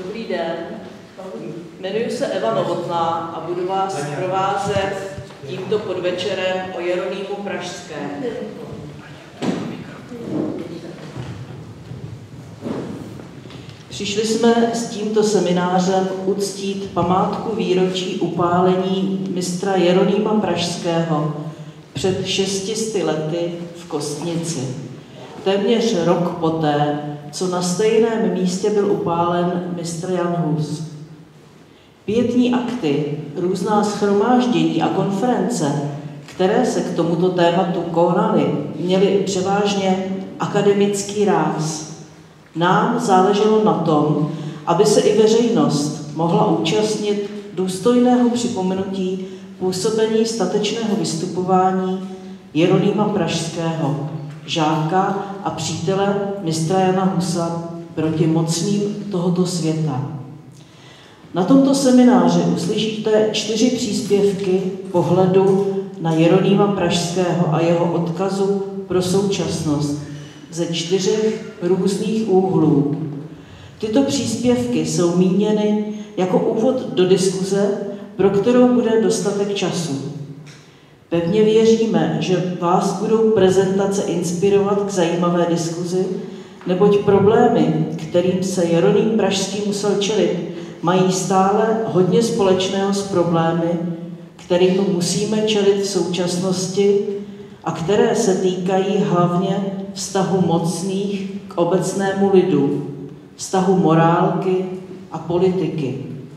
Dobrý den, jmenuji se Eva Novotná a budu vás provázet tímto podvečerem o Jeronýmu Pražském. Přišli jsme s tímto seminářem uctít památku výročí upálení mistra Jeronýma Pražského před 600 lety v Kostnici. Téměř rok poté, co na stejném místě byl upálen mistr Jan Hus. Pietní akty, různá shromáždění a konference, které se k tomuto tématu konaly, měly převážně akademický ráz. Nám záleželo na tom, aby se i veřejnost mohla účastnit důstojného připomenutí působení statečného vystupování Jeronýma Pražského, žáka a přítele mistra Jana Husa proti mocným tohoto světa. Na tomto semináři uslyšíte 4 příspěvky pohledu na Jeronýma Pražského a jeho odkazu pro současnost ze 4 různých úhlů. Tyto příspěvky jsou míněny jako úvod do diskuze, pro kterou bude dostatek času. Pevně věříme, že vás budou prezentace inspirovat k zajímavé diskuzi, neboť problémy, kterým se Jeroným Pražský musel čelit, mají stále hodně společného s problémy, kterým musíme čelit v současnosti a které se týkají hlavně vztahu mocných k obecnému lidu, vztahu morálky a politiky.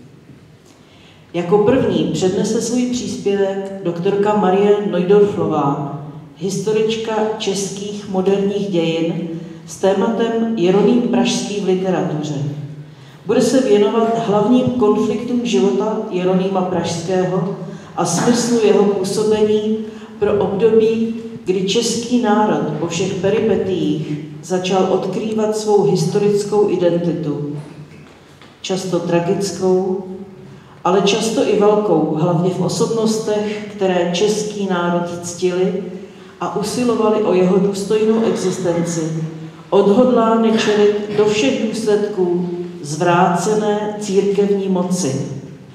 Jako první přednese svůj příspěvek doktorka Marie Neudorfová, historička českých moderních dějin s tématem Jeroným Pražský v literatuře. Bude se věnovat hlavním konfliktům života Jeronýma Pražského a smyslu jeho působení pro období, kdy český národ po všech peripetiích začal odkrývat svou historickou identitu. Často tragickou, ale často i velkou, hlavně v osobnostech, které český národ ctili a usilovali o jeho důstojnou existenci, odhodlány čelit do všech důsledků zvrácené církevní moci.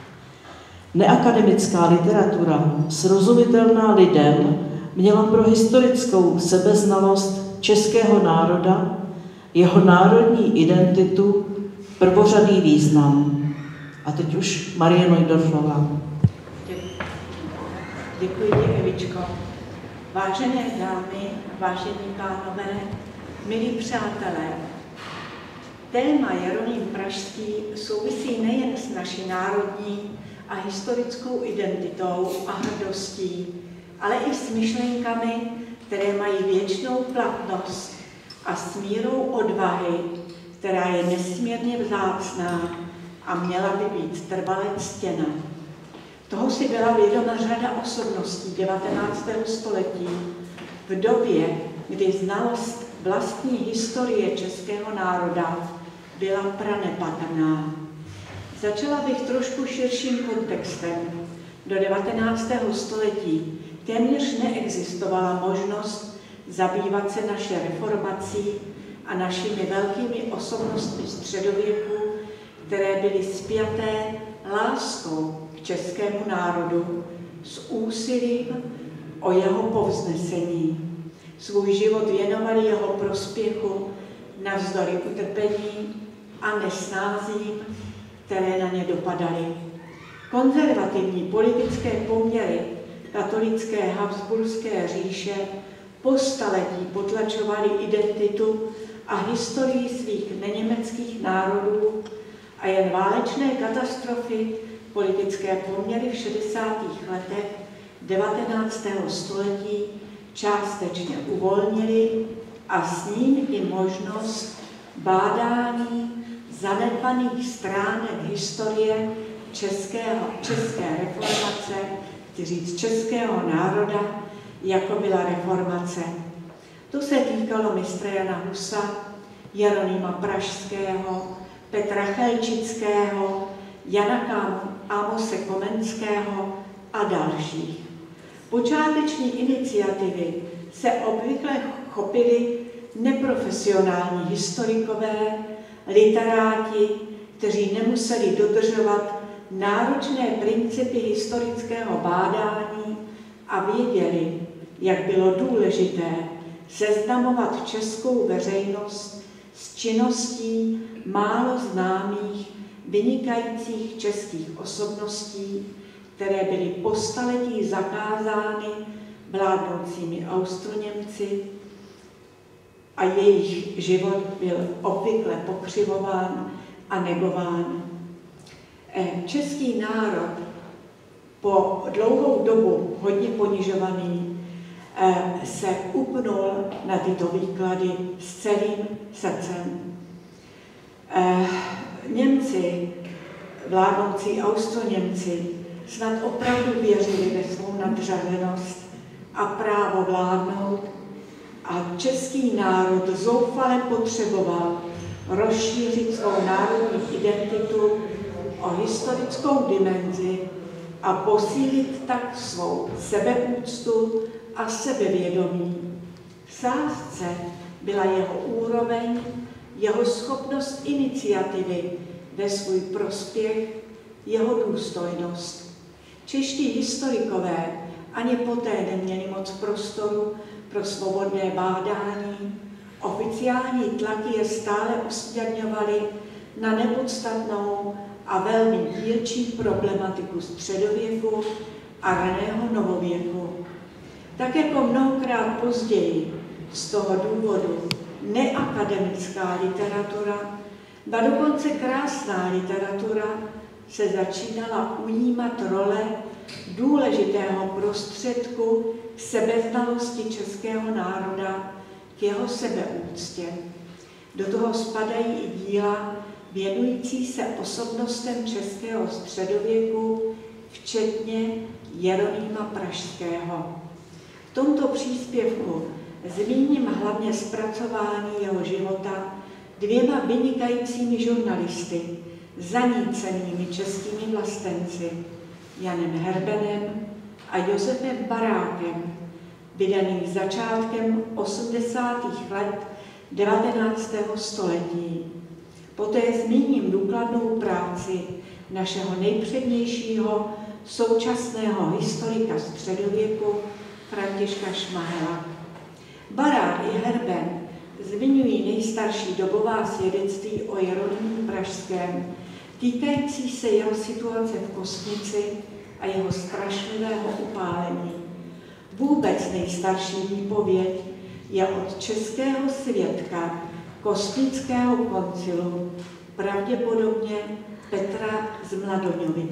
Neakademická literatura, srozumitelná lidem, měla pro historickou sebeznalost českého národa, jeho národní identitu, prvořadý význam. A teď už Marie Neudorfová. Děkuji ti, Evičko. Vážené dámy, vážení pánové, milí přátelé, téma Jeroným Pražský souvisí nejen s naší národní a historickou identitou a hrdostí, ale i s myšlenkami, které mají věčnou platnost a s mírou odvahy, která je nesmírně vzácná a měla by být trvale ctěna. Toho si byla vědoma řada osobností 19. století v době, kdy znalost vlastní historie českého národa byla pranepatrná. Začala bych trošku širším kontextem. Do 19. století téměř neexistovala možnost zabývat se naše reformací a našimi velkými osobnostmi středověku, které byly spjaté láskou k českému národu s úsilím o jeho povznesení. Svůj život věnovali jeho prospěchu navzdory utrpení a nesnázím, které na ně dopadaly. Konzervativní politické poměry katolické Habsburské říše po staletí potlačovaly identitu a historii svých neněmeckých národů a jen válečné katastrofy politické poměry v 60. letech 19. století částečně uvolnily a s ním i možnost bádání zanedbaných stránek historie české reformace, chci říct českého národa, jako byla reformace. To se týkalo mistra Jana Husa, Jeronýma Pražského, Petra Chelčického, Jana Amose Komenského a dalších. Počáteční iniciativy se obvykle chopili neprofesionální historikové, literáti, kteří nemuseli dodržovat náročné principy historického bádání a věděli, jak bylo důležité seznamovat českou veřejnost s činností málo známých, vynikajících českých osobností, které byly po staletí zakázány vládnoucími Austroněmci a jejich život byl obvykle pokřivován a negován. Český národ, po dlouhou dobu hodně ponižovaný, se upnul na tyto výklady s celým srdcem. Němci, vládnoucí Austroněmci, snad opravdu věřili ve svou nadřazenost a právo vládnout a český národ zoufale potřeboval rozšířit svou národní identitu o historickou dimenzi a posílit tak svou sebeúctu a sebevědomí. V sázce byla jeho úroveň, jeho schopnost iniciativy ve svůj prospěch, jeho důstojnost. Čeští historikové ani poté neměli moc prostoru pro svobodné bádání. Oficiální tlaky je stále usměrňovaly na nepodstatnou a velmi dílčí problematiku středověku a raného novověku. Tak jako mnohokrát později z toho důvodu neakademická literatura, ba dokonce krásná literatura se začínala ujímat role důležitého prostředku k sebeznalosti českého národa, k jeho sebeúctě. Do toho spadají i díla věnující se osobnostem českého středověku, včetně Jeronýma Pražského. V tomto příspěvku zmíním hlavně zpracování jeho života dvěma vynikajícími žurnalisty, zanícenými českými vlastenci, Janem Herbenem a Josefem Barákem, vydaných začátkem 80. let 19. století. Poté zmíním důkladnou práci našeho nejpřednějšího současného historika středověku Františka Šmahela. Barák i Herben zmiňují nejstarší dobová svědectví o Jeronýmu Pražském, týkající se jeho situace v Kostnici a jeho strašlivého upálení. Vůbec nejstarší výpověď je od českého svědka Kostnického koncilu, pravděpodobně Petra z Mladoňovic.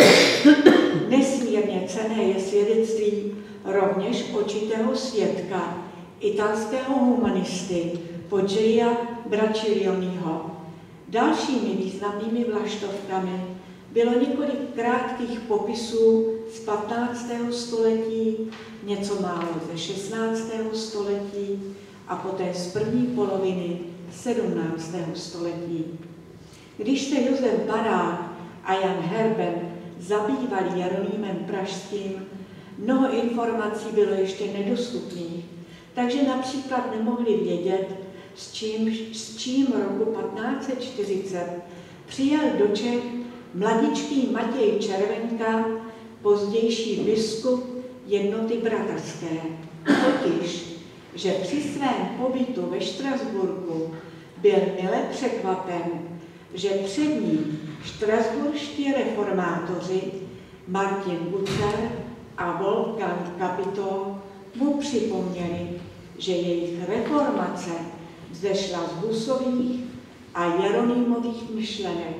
Nesmírně cenné je svědectví rovněž očitého svědka, italského humanisty Poggioia Bracciolioniho. Dalšími významnými vlaštovkami bylo několik krátkých popisů z 15. století, něco málo ze 16. století a poté z první poloviny 17. století. Když se Josef Barák a Jan Herben zabývali Jeronýmem Pražským, mnoho informací bylo ještě nedostupných, takže například nemohli vědět, s čím roku 1540 přijel do Čech mladičký Matěj Červenka, pozdější biskup jednoty bratrské. Totiž, že při svém pobytu ve Štrasburku byl mile překvapen, že přední štrasburští reformátoři Martin Bucer a Wolfgang Capito mu připomněli, že jejich reformace vzešla z Husových a Jeronýmových myšlenek.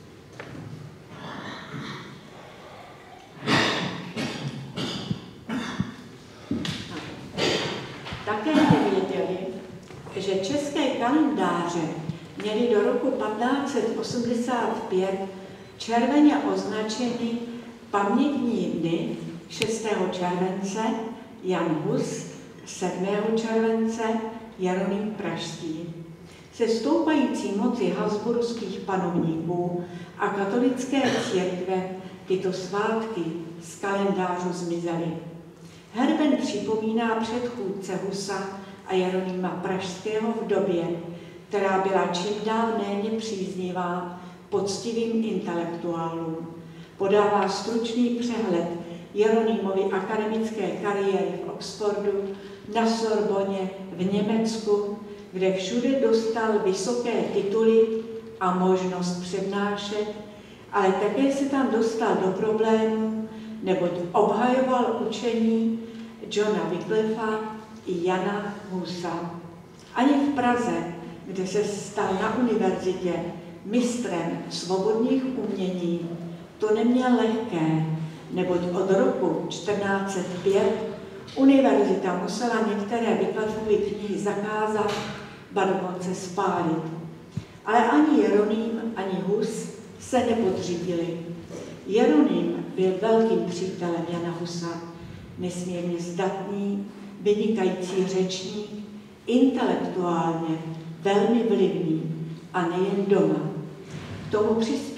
Také nevěděli, že české kalendáře měly do roku 1585 červeně označeny pamětní dny 6. července Jan Hus, 7. července Jeroným Pražský. Se stoupající moci habsburských panovníků a katolické církve tyto svátky z kalendářů zmizely. Herben připomíná předchůdce Husa a Jeronýma Pražského v době, která byla čím dál méně příznivá poctivým intelektuálům. Podává stručný přehled Jeronýmovy akademické kariéry v Oxfordu, na Sorboně, v Německu, kde všude dostal vysoké tituly a možnost přednášet, ale také se tam dostal do problémů, neboť obhajoval učení Johna Wycliffa i Jana Husa. Ani v Praze, kde se stal na univerzitě mistrem svobodných umění, to neměl lehké, neboť od roku 1405 univerzita musela některé Wycliffovy knihy zakázat, ba dokonce spálit. Ale ani Jeroným, ani Hus se nepodřídili. Jeroným byl velkým přítelem Jana Husa, nesmírně zdatný, vynikající řečník, intelektuálně velmi vlivný a nejen doma. K tomu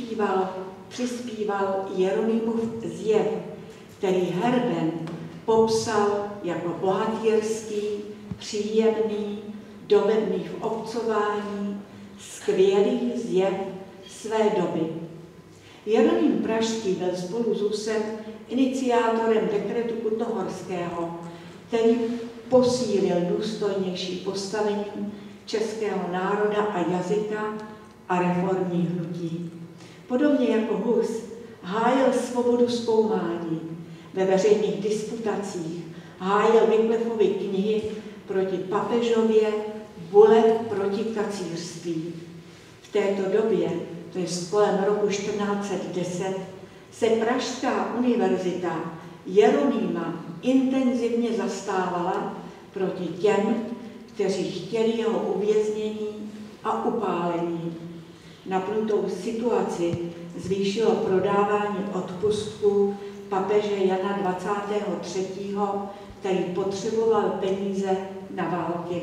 přispíval Jeronýmův zjev, který Herbent popsal jako bohatýrský, příjemný, dovedný v obcování, skvělý zjev své doby. Jeroným Pražský byl spolu s Husem iniciátorem dekretu Kutnohorského, který posílil důstojnější postavení českého národa a jazyka a reformní hnutí. Podobně jako Hus hájil svobodu zkoumání ve veřejných disputacích, hájil Wycliffovy knihy proti papežově, bule proti kacířství. V této době, to je kolem roku 1410, se Pražská univerzita Jeronýma intenzivně zastávala proti těm, kteří chtěli jeho uvěznění a upálení. Napnutou situaci zvýšilo prodávání odpustků papeže Jana 23., který potřeboval peníze na války.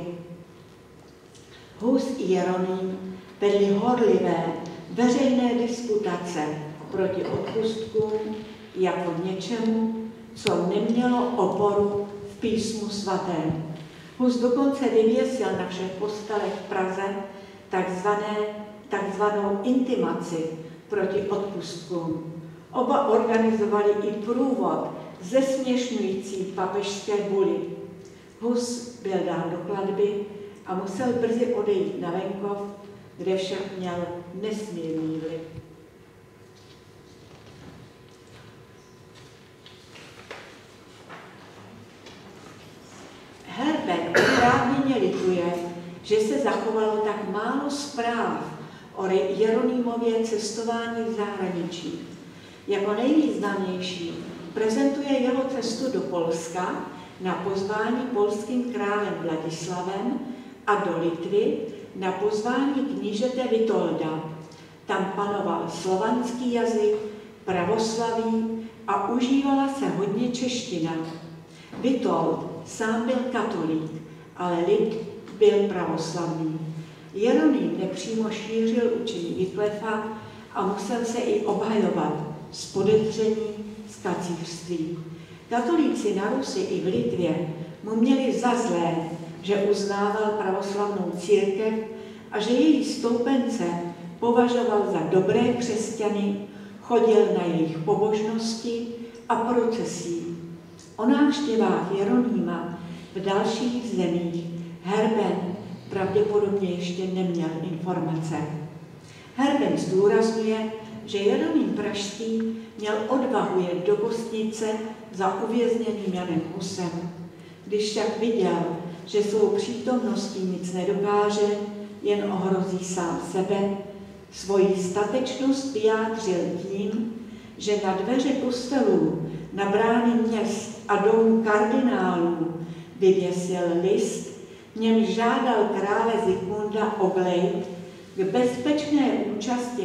Hus i Jeroným vedli horlivé veřejné disputace proti odpustkům jako něčemu, co nemělo oporu v písmu svatém. Hus dokonce vyvěsil na všech kostelech v Praze takzvanou intimaci proti odpustkům. Oba organizovali i průvod zesměšňující papežské buly. Hus byl dán do klatby a musel brzy odejít na venkov, kde však měl nesmírný vliv. Herbent oprávněně lituje, že se zachovalo tak málo zpráv o Jeronýmově cestování v zahraničí. Jako nejvýznamnější prezentuje jeho cestu do Polska na pozvání polským králem Vladislavem a do Litvy na pozvání knížete Vitolda. Tam panoval slovanský jazyk, pravoslaví a užívala se hodně čeština. Vitold sám byl katolík, ale lid byl pravoslavný. Jeroným nepřímo šířil učení Wycliffa a musel se i obhajovat z podezření z kacířství. Katolíci na Rusi i v Litvě mu měli za zlé, že uznával pravoslavnou církev a že její stoupence považoval za dobré křesťany, chodil na jejich pobožnosti a procesí. O návštěvách Jeronýma v dalších zemích Herbent pravděpodobně ještě neměl informace. Herbent zdůrazňuje, že Jeroným Pražský měl odvahu jet do Kostnice za uvězněným Janem Husem. Když však viděl, že svou přítomností nic nedokáže, jen ohrozí sám sebe, svoji statečnost vyjádřil tím, že na dveře kostelů, na brány měst a domů kardinálů vyvěsil list, v němž žádal krále Zikmunda o glejt k bezpečné účasti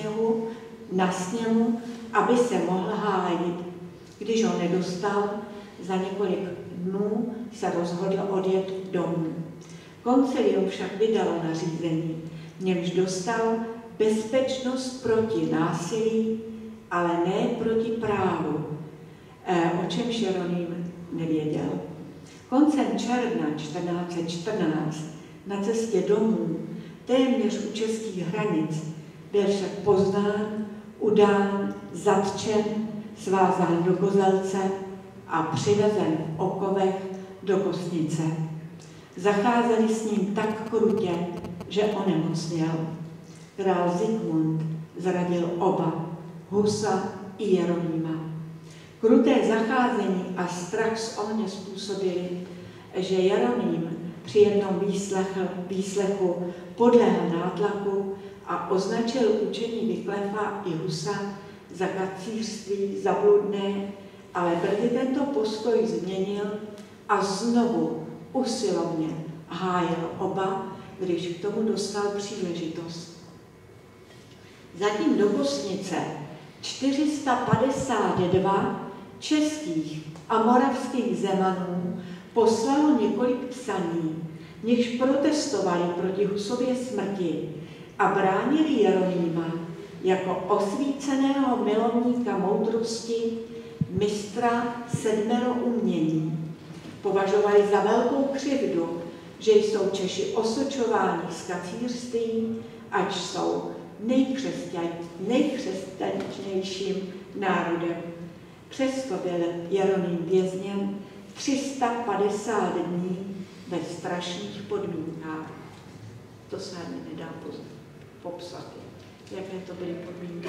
na sněmu, aby se mohl hájit. Když ho nedostal, za několik dnů se rozhodl odjet domů. Koncilium však vydalo nařízení, v němž dostal bezpečnost proti násilí, ale ne proti právu, o čemž Jeroným nevěděl. Koncem června 1414 na cestě domů, téměř u českých hranic, byl však poznán, udán, zatčen, svázán do kozelce a přivezen v okovech do kostnice. Zacházeli s ním tak krutě, že onemocněl. Král Zikmund zradil oba, Husa i Jeronýma. Kruté zacházení a strach z ohně způsobili, že Jeroným při jednom výslechu podlehl nátlaku a označil učení Vyklefa i Husa za kacířství, za bludné, ale brzy tento postoj změnil a znovu usilovně hájil oba, když k tomu dostal příležitost. Zatím do kostnice 452 českých a moravských zemanů poslalo několik psaní, nichž protestovali proti Husově smrti a bránili Jeronýma jako osvíceného milovníka moudrosti, mistra sedmero umění. Považovali za velkou křivdu, že jsou Češi osočováni z kacířství, ač jsou nejkřesťanějším národem. Přesto byl Jeroným vězněn 350 dní ve strašných podmínkách. To se mi nedá popsat, jaké to byly podmínky.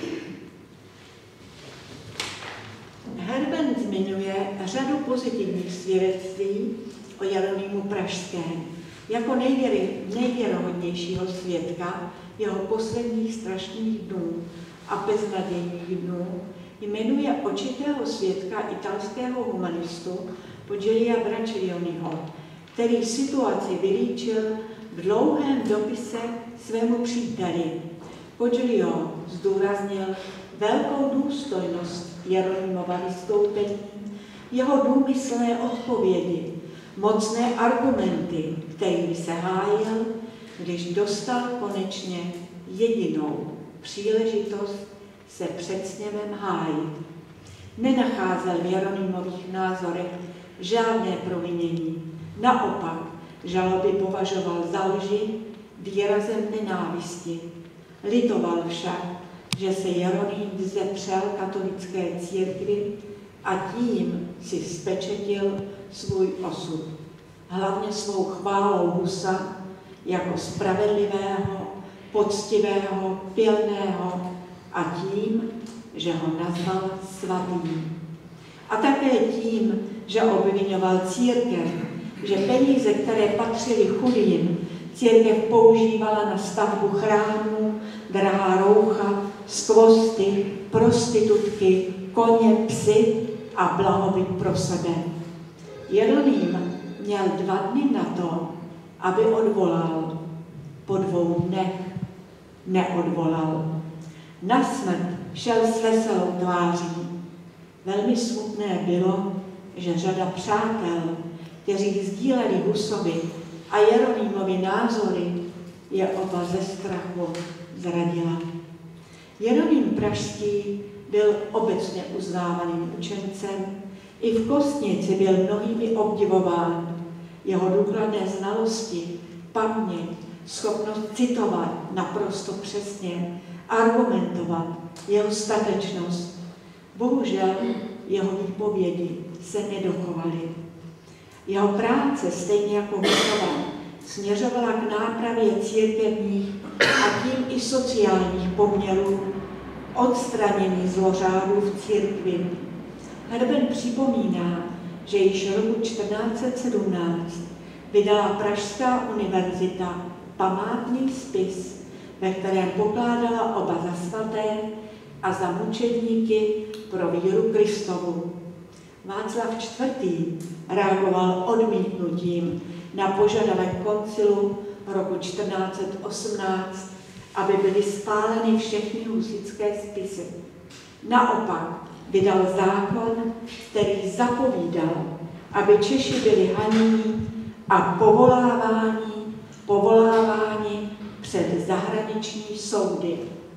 Herben zmiňuje řadu pozitivních svědectví o Jeronýmu Pražském jako nejvěrohodnějšího svědka jeho posledních strašných dnů a beznadějných dnů. Jmenuje očitého svědka italského humanistu Pogilia Braccioniho, který situaci vylíčil v dlouhém dopise svému příteli. Pogielio zdůraznil velkou důstojnost Jeronýmova vystoupení, jeho důmyslné odpovědi, mocné argumenty, kterými se hájil, když dostal konečně jedinou příležitost se před sněmem hájit. Nenacházel v Jeronýmových názorech žádné provinění. Naopak, žaloby považoval za lži výrazem nenávisti. Litoval však, že se Jeroným vzepřel katolické církvi a tím si spečetil svůj osud. Hlavně svou chválou Husa jako spravedlivého, poctivého, pilného a tím, že ho nazval svatým. A také tím, že obviňoval církev, že peníze, které patřily chudým, církev používala na stavbu chrámů, drahá roucha, skvosty, prostitutky, koně, psy a blahobyt pro sebe. Jeroným měl 2 dny na to, aby odvolal. Po 2 dnech neodvolal. Na smrt šel s veselou tváří. Velmi smutné bylo, že řada přátel, kteří sdíleli Husovi a Jeronýmovi názory, je oba ze strachu zradila. Jeroným Pražský byl obecně uznávaným učencem, i v kostnici byl mnohými obdivován. Jeho důkladné znalosti, paměť, schopnost citovat naprosto přesně, argumentovat, jeho statečnost. Bohužel jeho výpovědi se nedochovaly. Jeho práce, stejně jako Husova, směřovala k nápravě církevních a tím i sociálních poměrů, odstranění zlořádů v církvi. Herben připomíná, že již roku 1417 vydala Pražská univerzita památný spis, ve kterém pokládala oba za svaté a za mučedníky pro víru Kristovu. Václav IV. Reagoval odmítnutím na požadavek koncilu roku 1418, aby byly spáleny všechny husitské spisy. Naopak vydal zákon, který zapovídal, aby Češi byli haněni a povoláváni před zahraniční soudy.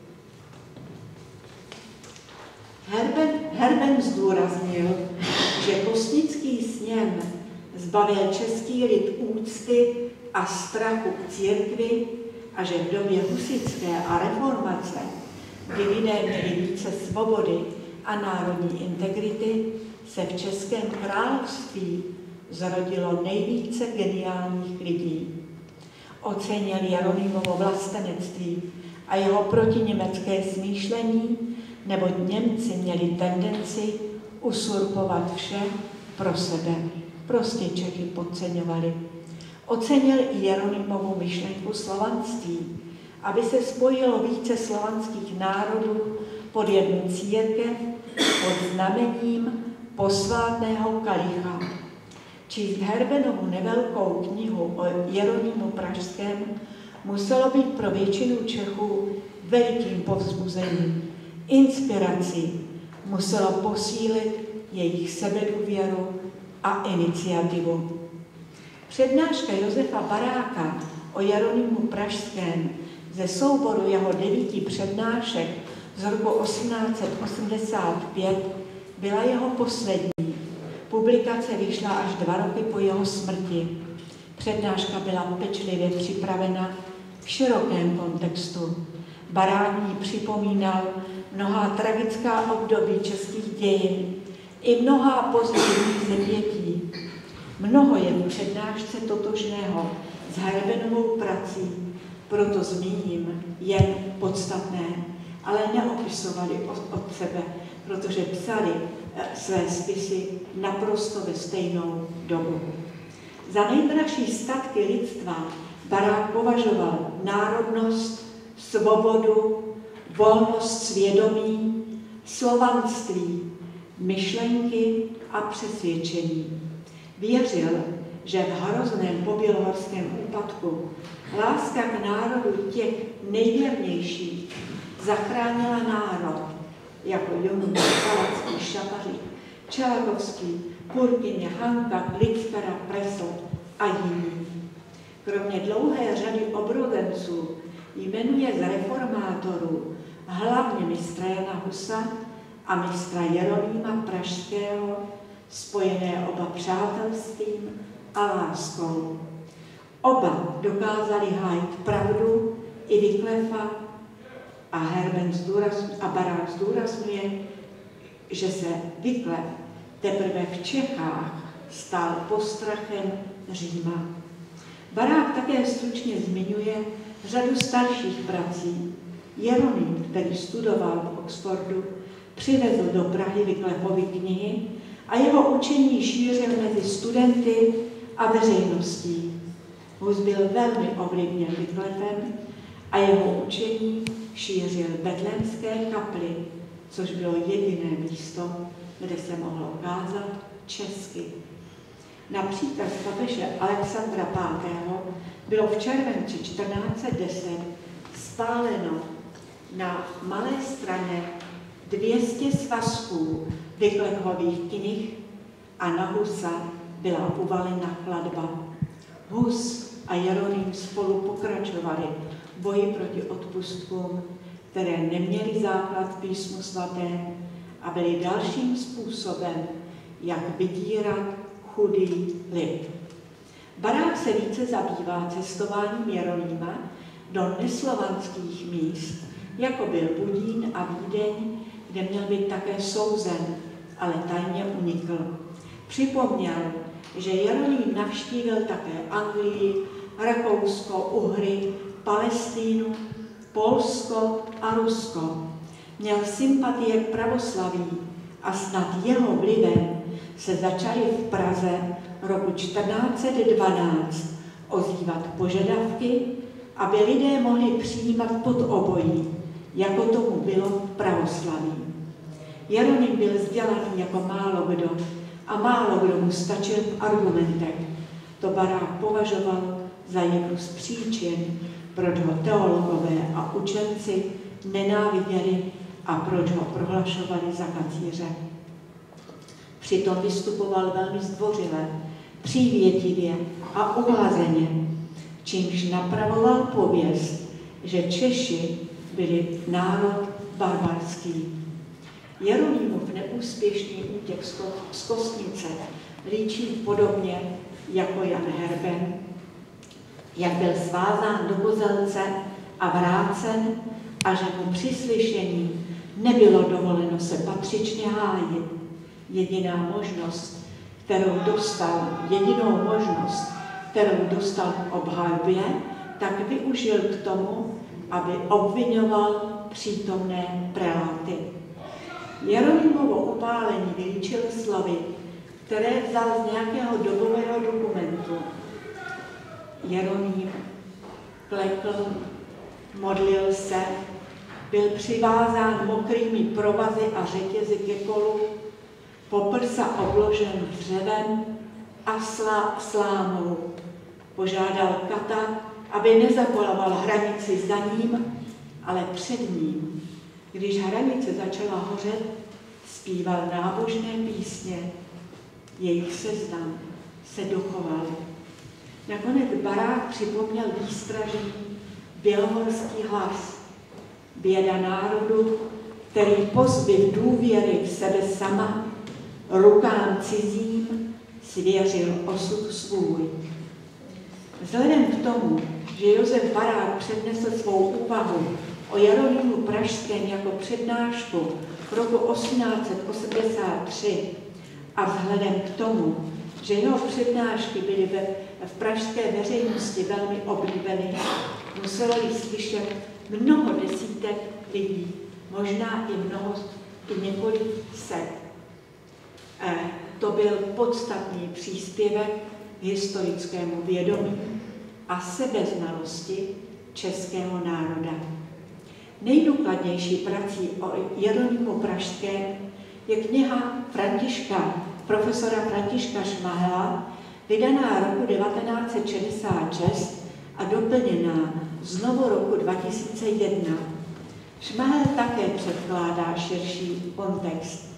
Herben zdůraznil, že kostnický sněm zbavil český lid úcty a strachu k církvi a že v době husitské a reformace, kdy lidé měli více svobody a národní integrity, se v Českém království zrodilo nejvíce geniálních lidí. Ocenil Jeronýmovo vlastenectví a jeho protiněmecké smýšlení, neboť Němci měli tendenci usurpovat vše pro sebe. Prostě Čechy podceňovali. Ocenil i Jeronýmovu myšlenku slovanství, aby se spojilo více slovanských národů pod jednu církev pod znamením posvátného kalicha. Číst Herbenovu nevelkou knihu o Jeronýmu Pražském muselo být pro většinu Čechů velikým povzbuzením, inspirací, muselo posílit jejich sebedůvěru a iniciativu. Přednáška Josefa Baráka o Jeronýmu Pražském ze souboru jeho 9 přednášek z roku 1885 byla jeho poslední. Publikace vyšla až 2 roky po jeho smrti. Přednáška byla pečlivě připravena v širokém kontextu. Barák jí připomínal mnohá tragická období českých dějin i mnohá pozitivních zepětí. Mnoho je v přednášce totožného s Herbenovou prací, proto zmíním jen podstatné, ale neopisovali od sebe, protože psali své spisy naprosto ve stejnou dobu. Za nejdražší statky lidstva Barák považoval národnost, svobodu, volnost svědomí, slovanství, myšlenky a přesvědčení. Věřil, že v hrozném pobělohorském úpadku láska k národu těch nejvěrnějších zachránila národ, jako Jonův, Palacký, Šafařík, Čelagovský, Purkyně, Hanka, Lickara, Presl a jiní. Kromě dlouhé řady obrodenců jmenuje z reformátorů hlavně mistra Jana Husa a mistra Jeronýma Pražského, spojené oba přátelstvím a láskou. Oba dokázali hájit pravdu i Wyclefa a Barák zdůrazňuje, že se Wyclef teprve v Čechách stál postrachem Říma. Barák také stručně zmiňuje řadu starších prací. Jeroným, který studoval v Oxfordu, přivezl do Prahy Wyclefovy knihy a jeho učení šířil mezi studenty a veřejností. Hus byl velmi ovlivněn Wyclefem a jeho učení šířil v Betlémské kapli, což bylo jediné místo, kde se mohlo kázat česky. Na příkaz papeže Alexandra V. bylo v červenci 1410 spáleno na Malé Straně 200 svazků Wyclefových knih a na Husa byla uvalena klatba. Hus a Jeroným spolu pokračovali v boji proti odpustkům, které neměly základ v písmu svatém a byly dalším způsobem, jak vydírat chudý lid. Barák se více zabývá cestováním Jeronýma do neslovanských míst, jako byl Budín a Vídeň, kde měl být také souzen, ale tajně unikl. Připomněl, že Jeroným navštívil také Anglii, Rakousko, Uhry, Palestínu, Polsko a Rusko. Měl sympatie k pravoslaví a snad jeho vlivem se začaly v Praze roku 1412 ozývat požadavky, aby lidé mohli přijímat pod obojí, jako tomu bylo v pravoslaví. Jeroným byl vzdělaný jako málo kdo a málo kdo mu stačil v argumentech. To Barák považoval za jednu z příčin, proč ho teologové a učenci nenáviděli a proč ho prohlašovali za kacíře. Přitom vystupoval velmi zdvořile, přívětivě a uhlazeně, čímž napravoval pověst, že Češi byli národ barbarský. Jeronýmův neúspěšný útěk z Kostnice líčí podobně jako Jan Herben. jak byl svázán do kozelce a vrácen a že mu při slyšení nebylo dovoleno se patřičně hájit. Jedinou možnost, kterou dostal k obhajobě, tak využil k tomu, aby obvinoval přítomné preláty. Jeronýmovo upálení vylíčil slovy, které vzal z nějakého dobového dokumentu. Jeroným klekl, modlil se, byl přivázán mokrými provazy a řetězy ke kolu, po prsa obložen dřevem a slámou. Požádal kata, aby nezapaloval hranici za ním, ale před ním. Když hranice začala hořet, zpíval nábožné písně. Jejich seznam se dochoval. Nakonec barák připomněl výstražný bělohorský hlas. Běda národu, který pozbyl důvěry v sebe sama, rukám cizím svěřil osud svůj. Vzhledem k tomu, že Josef Barák přednesl svou úvahu o Jeronýmu Pražském jako přednášku v roku 1883 a vzhledem k tomu, že jeho přednášky byly v pražské veřejnosti velmi oblíbené, muselo jí slyšet mnoho desítek lidí, možná i několik set. To byl podstatný příspěvek k historickému vědomí a sebeznalosti českého národa. Nejdůkladnější prací o Jeronýmu Pražském je kniha profesora Františka Šmahela, vydaná roku 1966 a doplněná znovu roku 2001. Šmahel také předkládá širší kontext.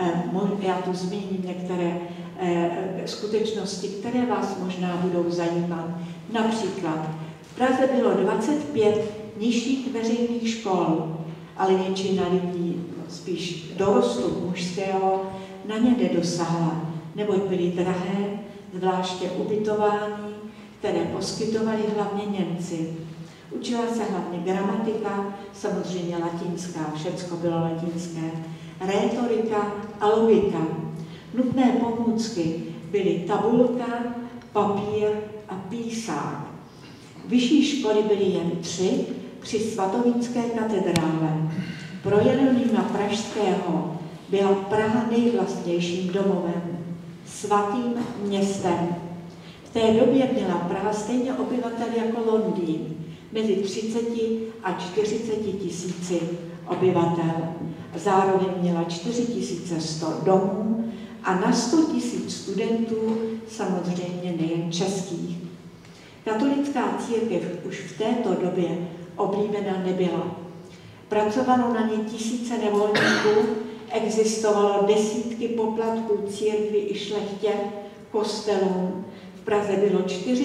Já tu zmíním některé skutečnosti, které vás možná budou zajímat. Například v Praze bylo 25 nižších veřejných škol, ale většina lidí, spíš dorostu mužského, na ně nedosáhla, neboť byly drahé, zvláště ubytování, které poskytovali hlavně Němci. Učila se hlavně gramatika, samozřejmě latinská, všecko bylo latinské, rétorika a logika. Nutné pomůcky byly tabulka, papír a písák. Vyšší školy byly jen 3 při Svatovínské katedrále. Pro Jeronýma Pražského byla Praha nejvlastnějším domovem, svatým městem. V té době měla Praha stejně obyvatel jako Londýn, mezi 30 a 40 tisíci obyvatel. Zároveň měla 4100 domů a na 100 000 studentů, samozřejmě nejen českých. Katolická církev už v této době oblíbená nebyla. Pracovalo na ně tisíce nevolníků, existovalo desítky poplatků církvi i šlechtě, kostelům. V Praze bylo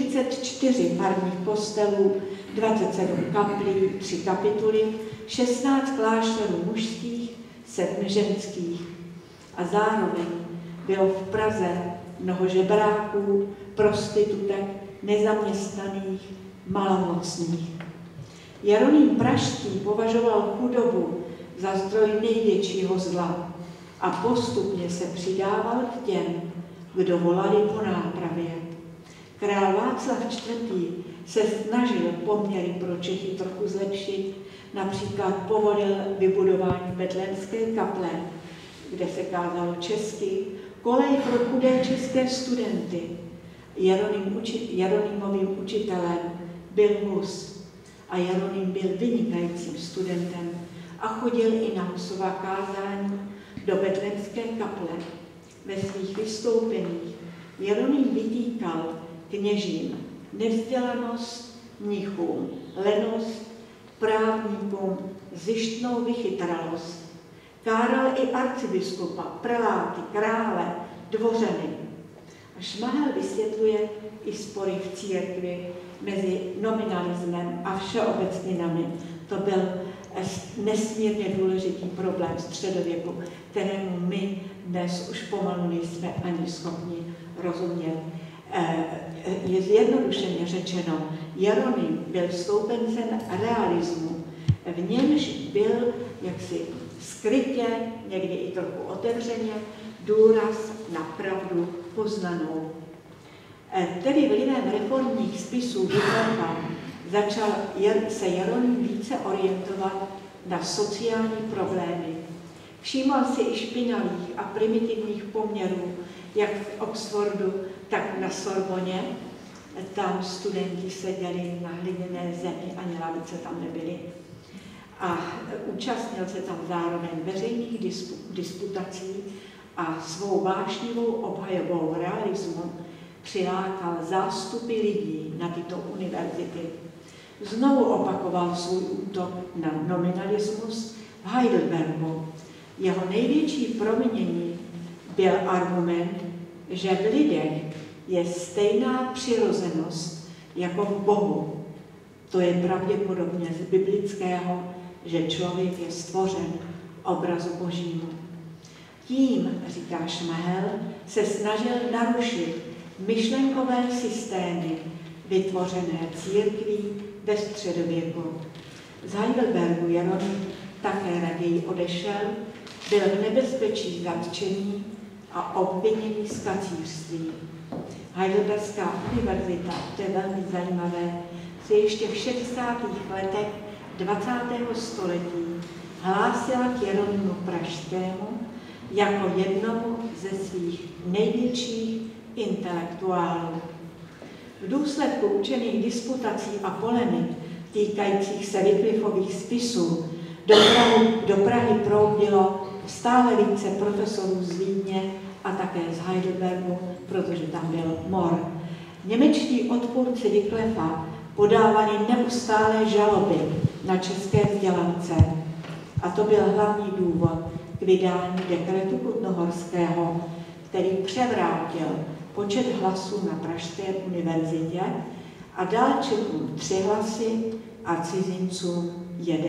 44 farních kostelů, 27 kaplí, 3 kapituly, 16 klášterů mužských, 7 ženských. A zároveň bylo v Praze mnoho žebráků, prostitutek, nezaměstnaných, malomocných. Jeroným Pražský považoval chudobu za zdroj největšího zla a postupně se přidával k těm, kdo volali po nápravě. Král Václav IV. Se snažil poměry pro Čechy trochu zlepšit, například povolil vybudování Betlémské kaple, kde se kázalo česky, kolej pro chudé české studenty. Jeronýmovým učitelem byl Hus a Jeroným byl vynikajícím studentem a chodil i na Husova kázání do Betlémské kaple. Ve svých vystoupeních Jeroným vytýkal kněžím nevzdělanost, mnichům lenost, právníkům zjištnou vychytralost. Káral i arcibiskupa, preláty, krále, dvořany. A Šmahel vysvětluje i spory v církvi mezi nominalismem a všeobecninami. To byl nesmírně důležitý problém středověku, kterému my dnes už pomalu nejsme ani schopni rozumět. je zjednodušeně řečeno, Jeroným byl stoupencem realismu, v němž byl jaksi skrytě, někdy i trochu otevřeně, důraz na pravdu poznanou. Tedy vlivem reformních spisů Wyclifa začal se Jeroným více orientovat na sociální problémy. Všímal si i špinavých a primitivních poměrů, jak v Oxfordu, tak na Sorboně. Tam studenti seděli na hliněné zemi, ani lavice tam nebyly. A účastnil se tam zároveň veřejných disputací a svou vášnivou obhajobou realismu přilákal zástupy lidí na tyto univerzity. Znovu opakoval svůj útok na nominalismus v Heidelbergu. Jeho největší proměnění byl argument, že v lidech je stejná přirozenost jako v Bohu. To je pravděpodobně z biblického, že člověk je stvořen obrazu Božímu. Tím, říká Schmehel, se snažil narušit myšlenkové systémy vytvořené církví ve středověku. Z Heidelbergu Jeroným také raději odešel, byl v nebezpečí zatčení a obvinění z kacířství. Heidelberská univerzita, to je velmi zajímavé, se ještě v 60. letech 20. století hlásila k Jeronýmu Pražskému jako jednomu ze svých největších intelektuálů. V důsledku učených disputací a polemik týkajících se Wyclifových spisů do Prahy proudilo stále více profesorů z Vídně a také z Heidelbergu, protože tam byl mor. Němečtí odpůrci Wyclifa podávali neustálé žaloby na české vzdělance. A to byl hlavní důvod k vydání dekretu Kutnohorského, který převrátil počet hlasů na Pražské univerzitě a dal Čechům 3 hlasy a cizincům 1.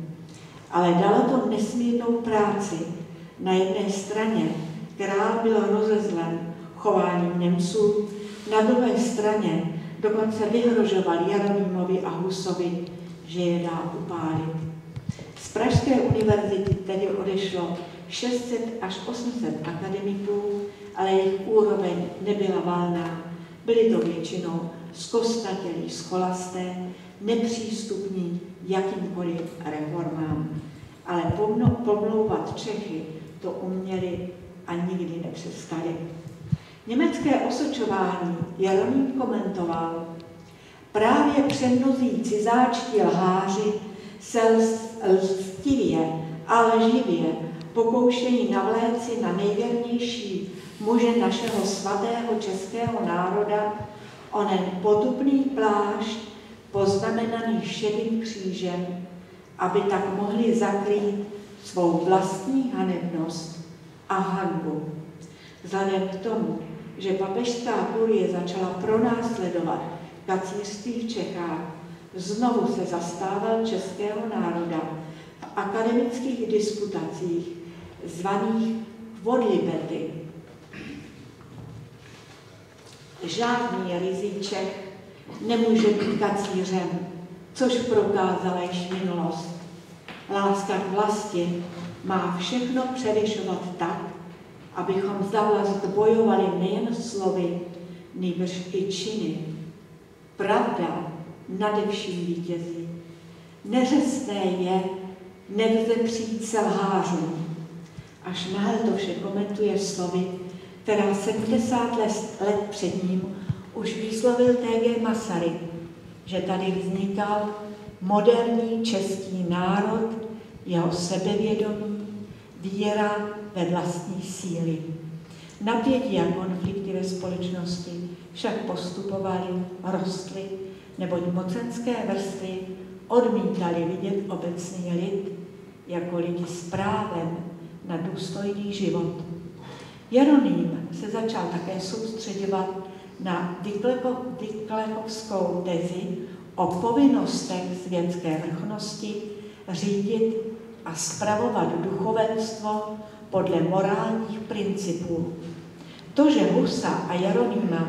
Ale dalo to nesmírnou práci. Na jedné straně král byl rozezlen chováním Němců, na druhé straně dokonce vyhrožoval Jeronýmovi a Husovi, že je dá upálit. Z Pražské univerzity tedy odešlo 600 až 800 akademiků, ale jejich úroveň nebyla valná. Byli to většinou zkostnatělí scholasté, nepřístupní jakýmkoliv reformám. Ale pomlouvat Čechy to uměli a nikdy nepřestali. Německé osočování Jeroným komentoval: právě přemnozí cizáčtí lháři se lstivě a lživě pokoušejí navléci na nejvěrnější muže našeho svatého českého národa onen potupný plášť poznamenaný šedým křížem, aby tak mohli zakrýt svou vlastní hanebnost a hanbu. Vzhledem k tomu, že papežská kurie začala pronásledovat kacířství v Čechách, znovu se zastával českého národa v akademických disputacích zvaných Quodlibety. Žádný ryzí Čech nemůže být kacířem, což prokázala již minulost. Láska k vlasti má všechno převyšovat tak, abychom za vlast bojovali nejen slovy, nýbrž i činy. Pravda nade vším vítězí. Neřestné je nevzepřít se lhářům. A Schmehel to vše komentuje slovy, která 70 let před ním už vyslovil T.G. Masaryk, že tady vznikal moderní český národ, jeho sebevědomí, víra ve vlastní síly. Napětí a konflikty ve společnosti však postupovaly, rostly, neboť mocenské vrstvy odmítaly vidět obecný lid jako lidi s právem na důstojný život. Jeroným se začal také soustředovat na Wyclifovskou tezi o povinnostech světské vrchnosti řídit a spravovat duchovenstvo podle morálních principů. To, že Husa a Jeronýma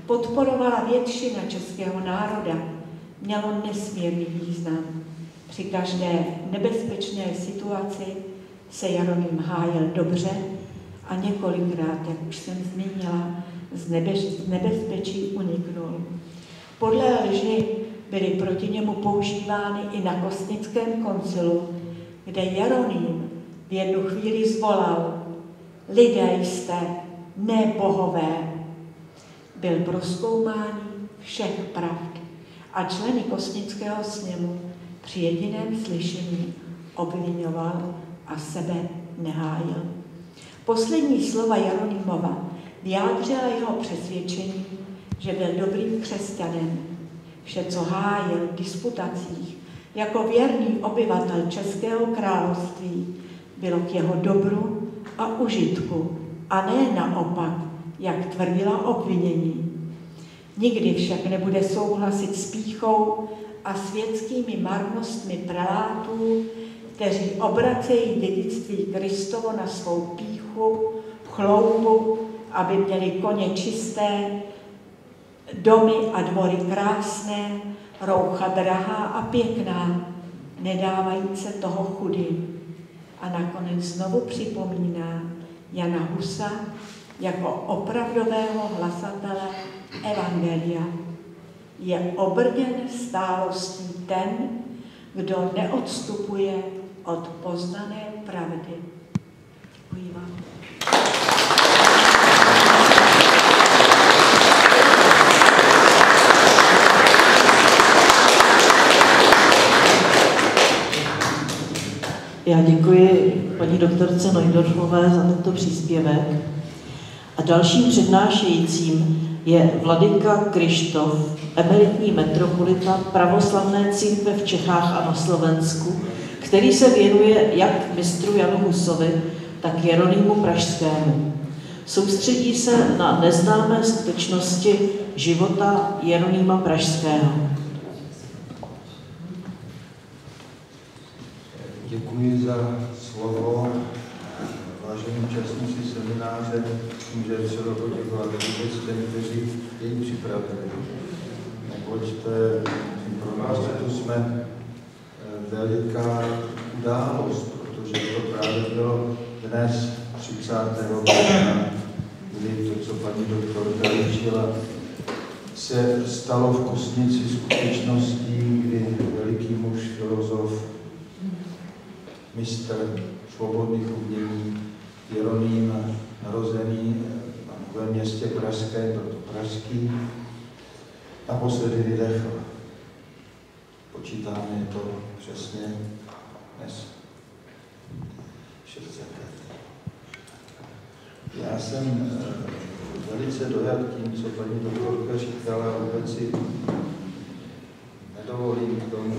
podporovala většina českého národa, mělo nesmírný význam. Při každé nebezpečné situaci se Jeroným hájil dobře a několikrát, jak už jsem zmínila, z nebezpečí uniknul. Podle lži byly proti němu používány i na Kostnickém koncilu, kde Jeroným v jednu chvíli zvolal: lidé jste, ne bohové. Byl prozkoumání všech pravd a členy Kostnického sněmu při jediném slyšení obviňoval a sebe nehájil. Poslední slova Jeronýmova vyjádřila jeho přesvědčení, že byl dobrým křesťanem. Vše, co hájil v disputacích jako věrný obyvatel Českého království, bylo k jeho dobru a užitku, a ne naopak, jak tvrdila obvinění. Nikdy však nebude souhlasit s pýchou a světskými marnostmi prelátů, kteří obracejí dědictví Kristovo na svou pýchu, chloubu, aby měli koně čisté, domy a dvory krásné, roucha drahá a pěkná, nedávajíc se toho chudým. A nakonec znovu připomíná Jana Husa jako opravdového hlasatele evangelia. Je obrněn stálostí ten, kdo neodstupuje od poznané pravdy. Děkuji vám. Já děkuji paní doktorce Neudorfové za tento příspěvek. A dalším přednášejícím je vladyka Kryštof, emeritní metropolita pravoslavné církve v Čechách a na Slovensku, který se věnuje jak mistru Janu Husovi, tak Jeronýmu Pražskému. Soustředí se na neznámé skutečnosti života Jeronýma Pražského. Děkuji za slovo. Vážení účastníci semináře, myslím, že je třeba poděkovat vůbec těm, kteří jej připravili. Neboť to je pro nás, tu jsme veliká událost, protože to právě bylo dnes 30. května, kdy to, co paní doktorka učila, se stalo v Kostnici skutečností, kdy veliký muž, filozof, mistr svobodných umění Jeroným, narozený ve městě Pražské, proto pražský, naposledy vydechl. Počítáme je to přesně dnes 600 let. Já jsem velice dojat tím, co paní doktorka říkala, vůbec si nedovolím k tomu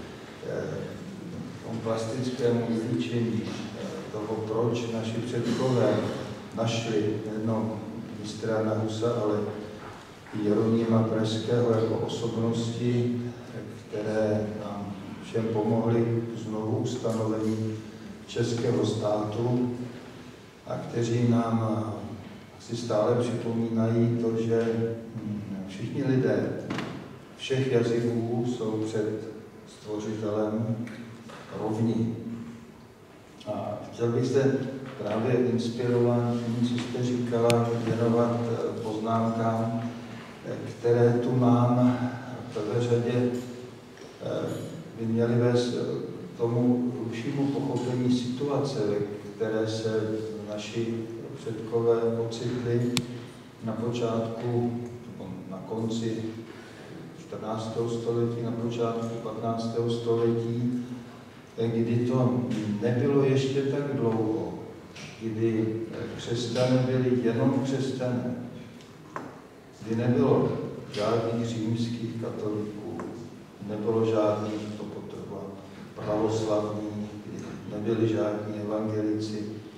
plastickému vylíčení toho, proč naši předkové našli nejenom mistra Jana Husa, ale i Jeronýma Pražského jako osobnosti, které nám všem pomohly k znovu ustanovení českého státu a kteří nám si stále připomínají to, že všichni lidé všech jazyků jsou před Stvořitelem rovní. A chtěl bych se právě inspirovat tím, co jste říkala, věnovat poznámkám, které tu mám. V prvé řadě by měly vést tomu hlubšímu pochopení situace, ve které se naši předkové ocitli na počátku, na konci 14. století, na počátku 15. století, kdy to nebylo ještě tak dlouho, kdy křesťané byli jenom křesťané, kdy nebylo žádných římských katolíků, nebylo žádných, to potrvá, pravoslavných, kdy nebyli žádní evangelici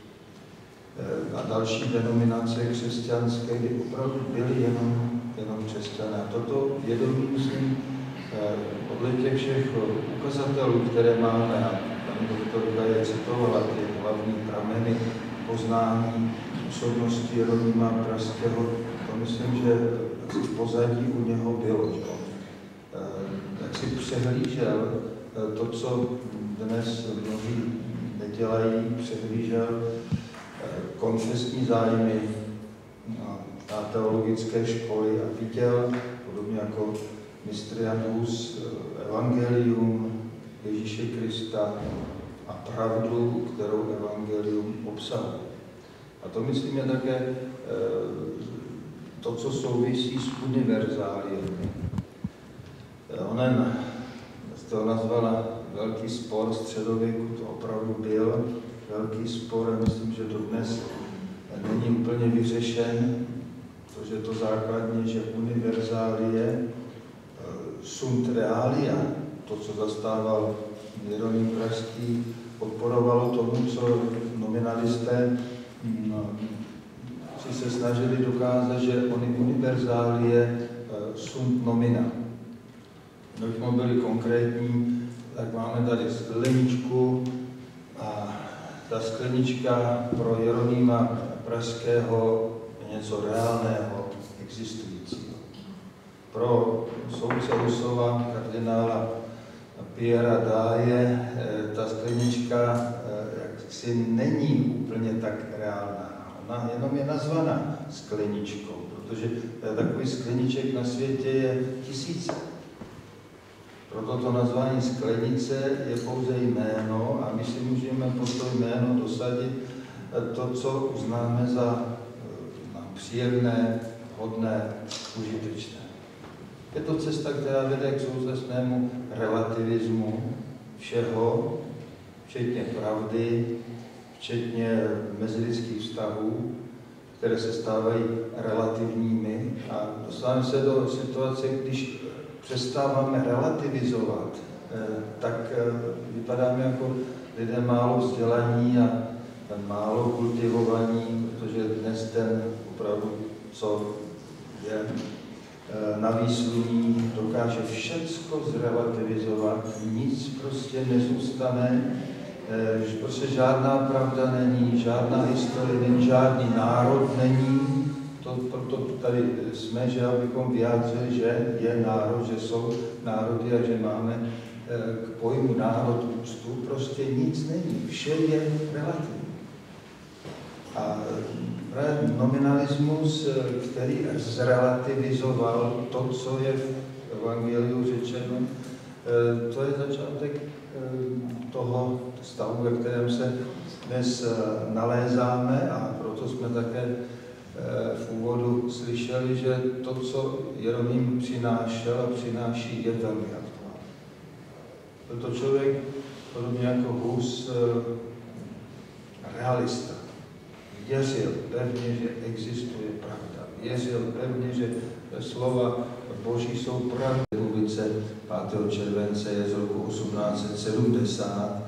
a další denominace křesťanské, kdy opravdu byli jenom křesťané. A toto vědomí, myslím, podle těch všech ukazatelů, které máme, a paní doktorka je citovala, ty hlavní prameny poznání osobnosti Jeronýma Pražského, to myslím, že v pozadí u něho bylo. Že? Jak si přehlížel to, co dnes mnozí nedělají, přehlížel konfesní zájmy na teologické školy a viděl, podobně jako mistr Jan Hus, evangelium Ježíše Krista a pravdu, kterou evangelium obsahuje. A to myslím je také to, co souvisí s univerzáliem. Onen to nazvala velký spor středověku, to opravdu byl velký spor a myslím, že dodnes není úplně vyřešen, protože to základně, že univerzálie sunt realia, to, co zastával Jeroným Pražský, odporovalo tomu, co nominalisté si se snažili dokázat, že univerzálie sunt nomina. Kdybychom byli konkrétní, tak máme tady skleničku a ta sklenička pro Jeronýma Pražského je něco reálného, existujícího. Pro soudce Husova, kardinála Pierra Daye, ta sklenička jaksi není úplně tak reálná. Ona jenom je nazvaná skleničkou, protože takových skleniček na světě je tisíce. Proto to nazvání sklenice je pouze jméno a my si můžeme pod to jméno dosadit to, co uznáme za příjemné, hodné, užitečné. Je to cesta, která vede k současnému relativismu všeho, včetně pravdy, včetně mezilidských vztahů, které se stávají relativními a dostáváme se do situace, když přestáváme relativizovat, tak vypadáme jako lidé málo vzdělaní a málo kultivovaní, protože dnes ten opravdu, co je na výsluní, dokáže všecko zrelativizovat, nic prostě nezůstane, že prostě žádná pravda není, žádná historie není, žádný národ není. Proto tady jsme, že abychom vyjádřili, že je národ, že jsou národy a že máme k pojmu národ úctu, prostě nic není, vše je relativní. A právě nominalismus, který zrelativizoval to, co je v evangeliu řečeno, to je začátek toho stavu, ve kterém se dnes nalézáme a proto jsme také v úvodu slyšeli, že to, co Jeroným přinášel a přináší, je velmi aktuální. Byl to člověk, podobně jako Hus, realista. Věřil pevně, že existuje pravda. Věřil pevně, že slova Boží jsou pravda. V republice 5. července je z roku 1870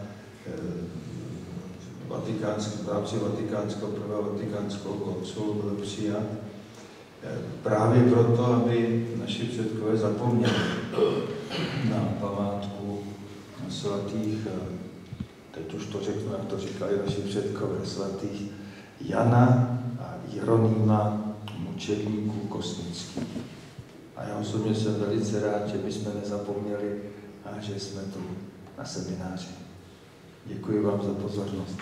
v rámci prvého vatikánského koncilu byl přijat právě proto, aby naši předkové zapomněli na památku svatých, teď už to řeknu, jak to říkali naši předkové, svatých Jana a Jeronýma, mučedníků kosnických. A já osobně jsem velice rád, že bychom nezapomněli a že jsme tu na semináři. Děkuji vám za pozornost.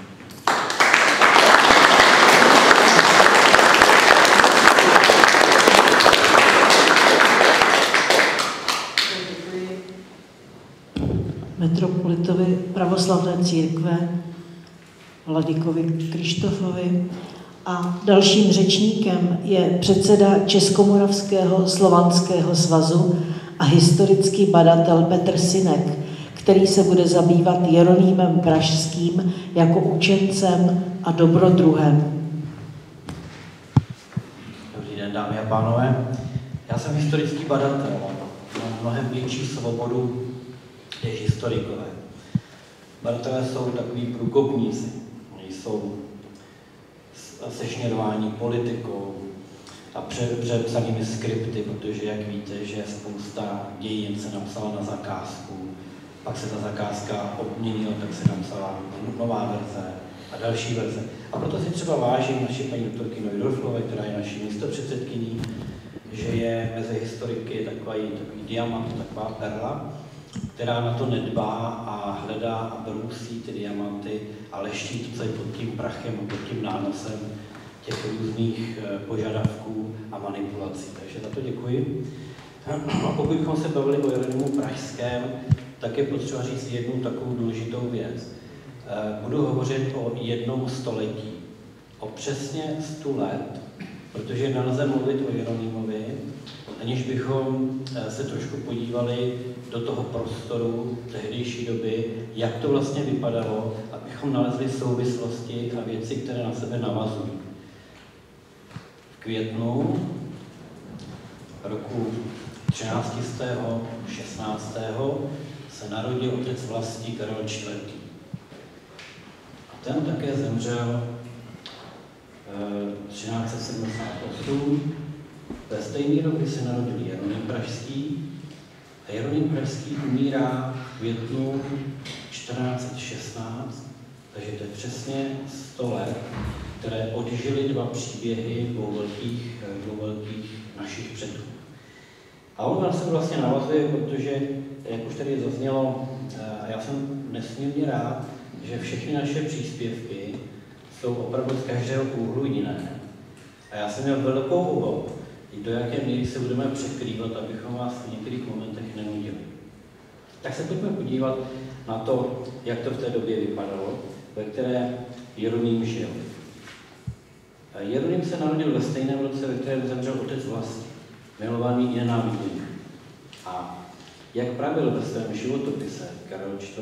Metropolitovi pravoslavné církve, Vladikovi Krištofovi a dalším řečníkem je předseda Českomoravského slovanského svazu a historický badatel Petr Synek, který se bude zabývat Jeronýmem Pražským jako učencem a dobrodruhem. Dobrý den, dámy a pánové. Já jsem historický badatel. Mám mnohem větší svobodu než historikové. Badatelé jsou takový průkopníci. Jsou sešněrováni politikou a přepsanými skripty, protože, jak víte, že spousta dějin se napsala na zakázku, pak se ta zakázka obměnila, tak se napsala nová verze a další verze. A proto si třeba vážím naši paní doktorky Neudorflové, která je naší místopředsedkyní, že je mezi historiky takový diamant, taková perla, která na to nedbá a hledá a brousí ty diamanty a leští to celý pod tím prachem, pod tím nánosem těch různých požadavků a manipulací. Takže za to děkuji. A pokud bychom se bavili o Jeronymu Pražském, tak je potřeba říct jednu takovou důležitou věc. Budu hovořit o jednom století, o přesně 100 let, protože nelze mluvit o Jeronymovi, aniž bychom se trošku podívali do toho prostoru tehdejší doby, jak to vlastně vypadalo, abychom nalezli souvislosti a věci, které na sebe navazují. V květnu roku 1316. se narodil otec vlasti Karel IV. A ten také zemřel 1378. Ve stejný rok, kdy se narodil Jeroným Pražský, a Jeroným Pražský umírá v květnu 1416, takže to je přesně 100 let, které odžily dva příběhy dvou velkých našich předků. A on se vlastně navazuje, protože, jak už tady zaznělo, a já jsem nesmírně rád, že všechny naše příspěvky jsou opravdu z každého úhlu jiné. A já jsem měl velkou obavu, do jaké míry se budeme překrývat, abychom vás v některých momentech nenudili. Tak se pojďme podívat na to, jak to v té době vypadalo, ve které Jeroným žil. Jeroným se narodil ve stejném roce, ve kterém zemřel otec vlasti, milovaný i nenáviděný. A jak pravil ve svém životopise Karel IV.,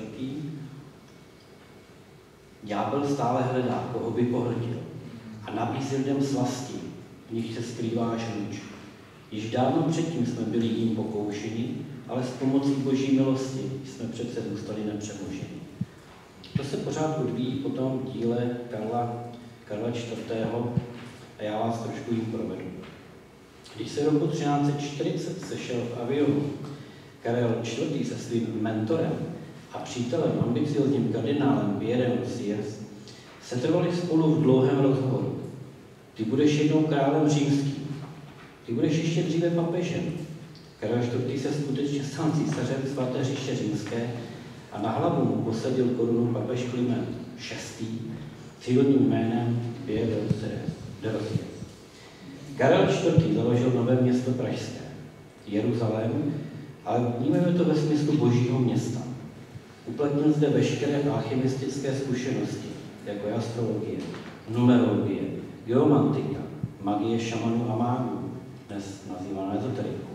ďábel stále hledá, koho by pohrdil, a nabízí lidem slasti, v nich se skrývá žluč. Již dávno předtím jsme byli jím pokoušeni, ale s pomocí Boží milosti jsme přece zůstali nepřemoženi. To se pořád odvíjí po tom díle Karla IV. A já vás trošku jim provedu. Když se roku 1340 sešel v Avionu Karel IV. Se svým mentorem a přítelem, ambiciozním kardinálem Pierrem Sieyès, setrvali spolu v dlouhém rozhovoru. Ty budeš jednou králem římským, ty budeš ještě dříve papežem. Karel IV. Se skutečně stal císařem svaté říše římské a na hlavu mu posadil korunu papež Kliment VI. Civilním jménem Pierre de Rosiers. Karel IV. Založil nové město Pražské, Jeruzalém, ale vnímáme to ve smyslu božího města. Uplatnil zde veškeré alchymistické zkušenosti, jako je astrologie, numerologie, geomantika, magie šamanů a mágů, dnes nazývaná ezoterikou.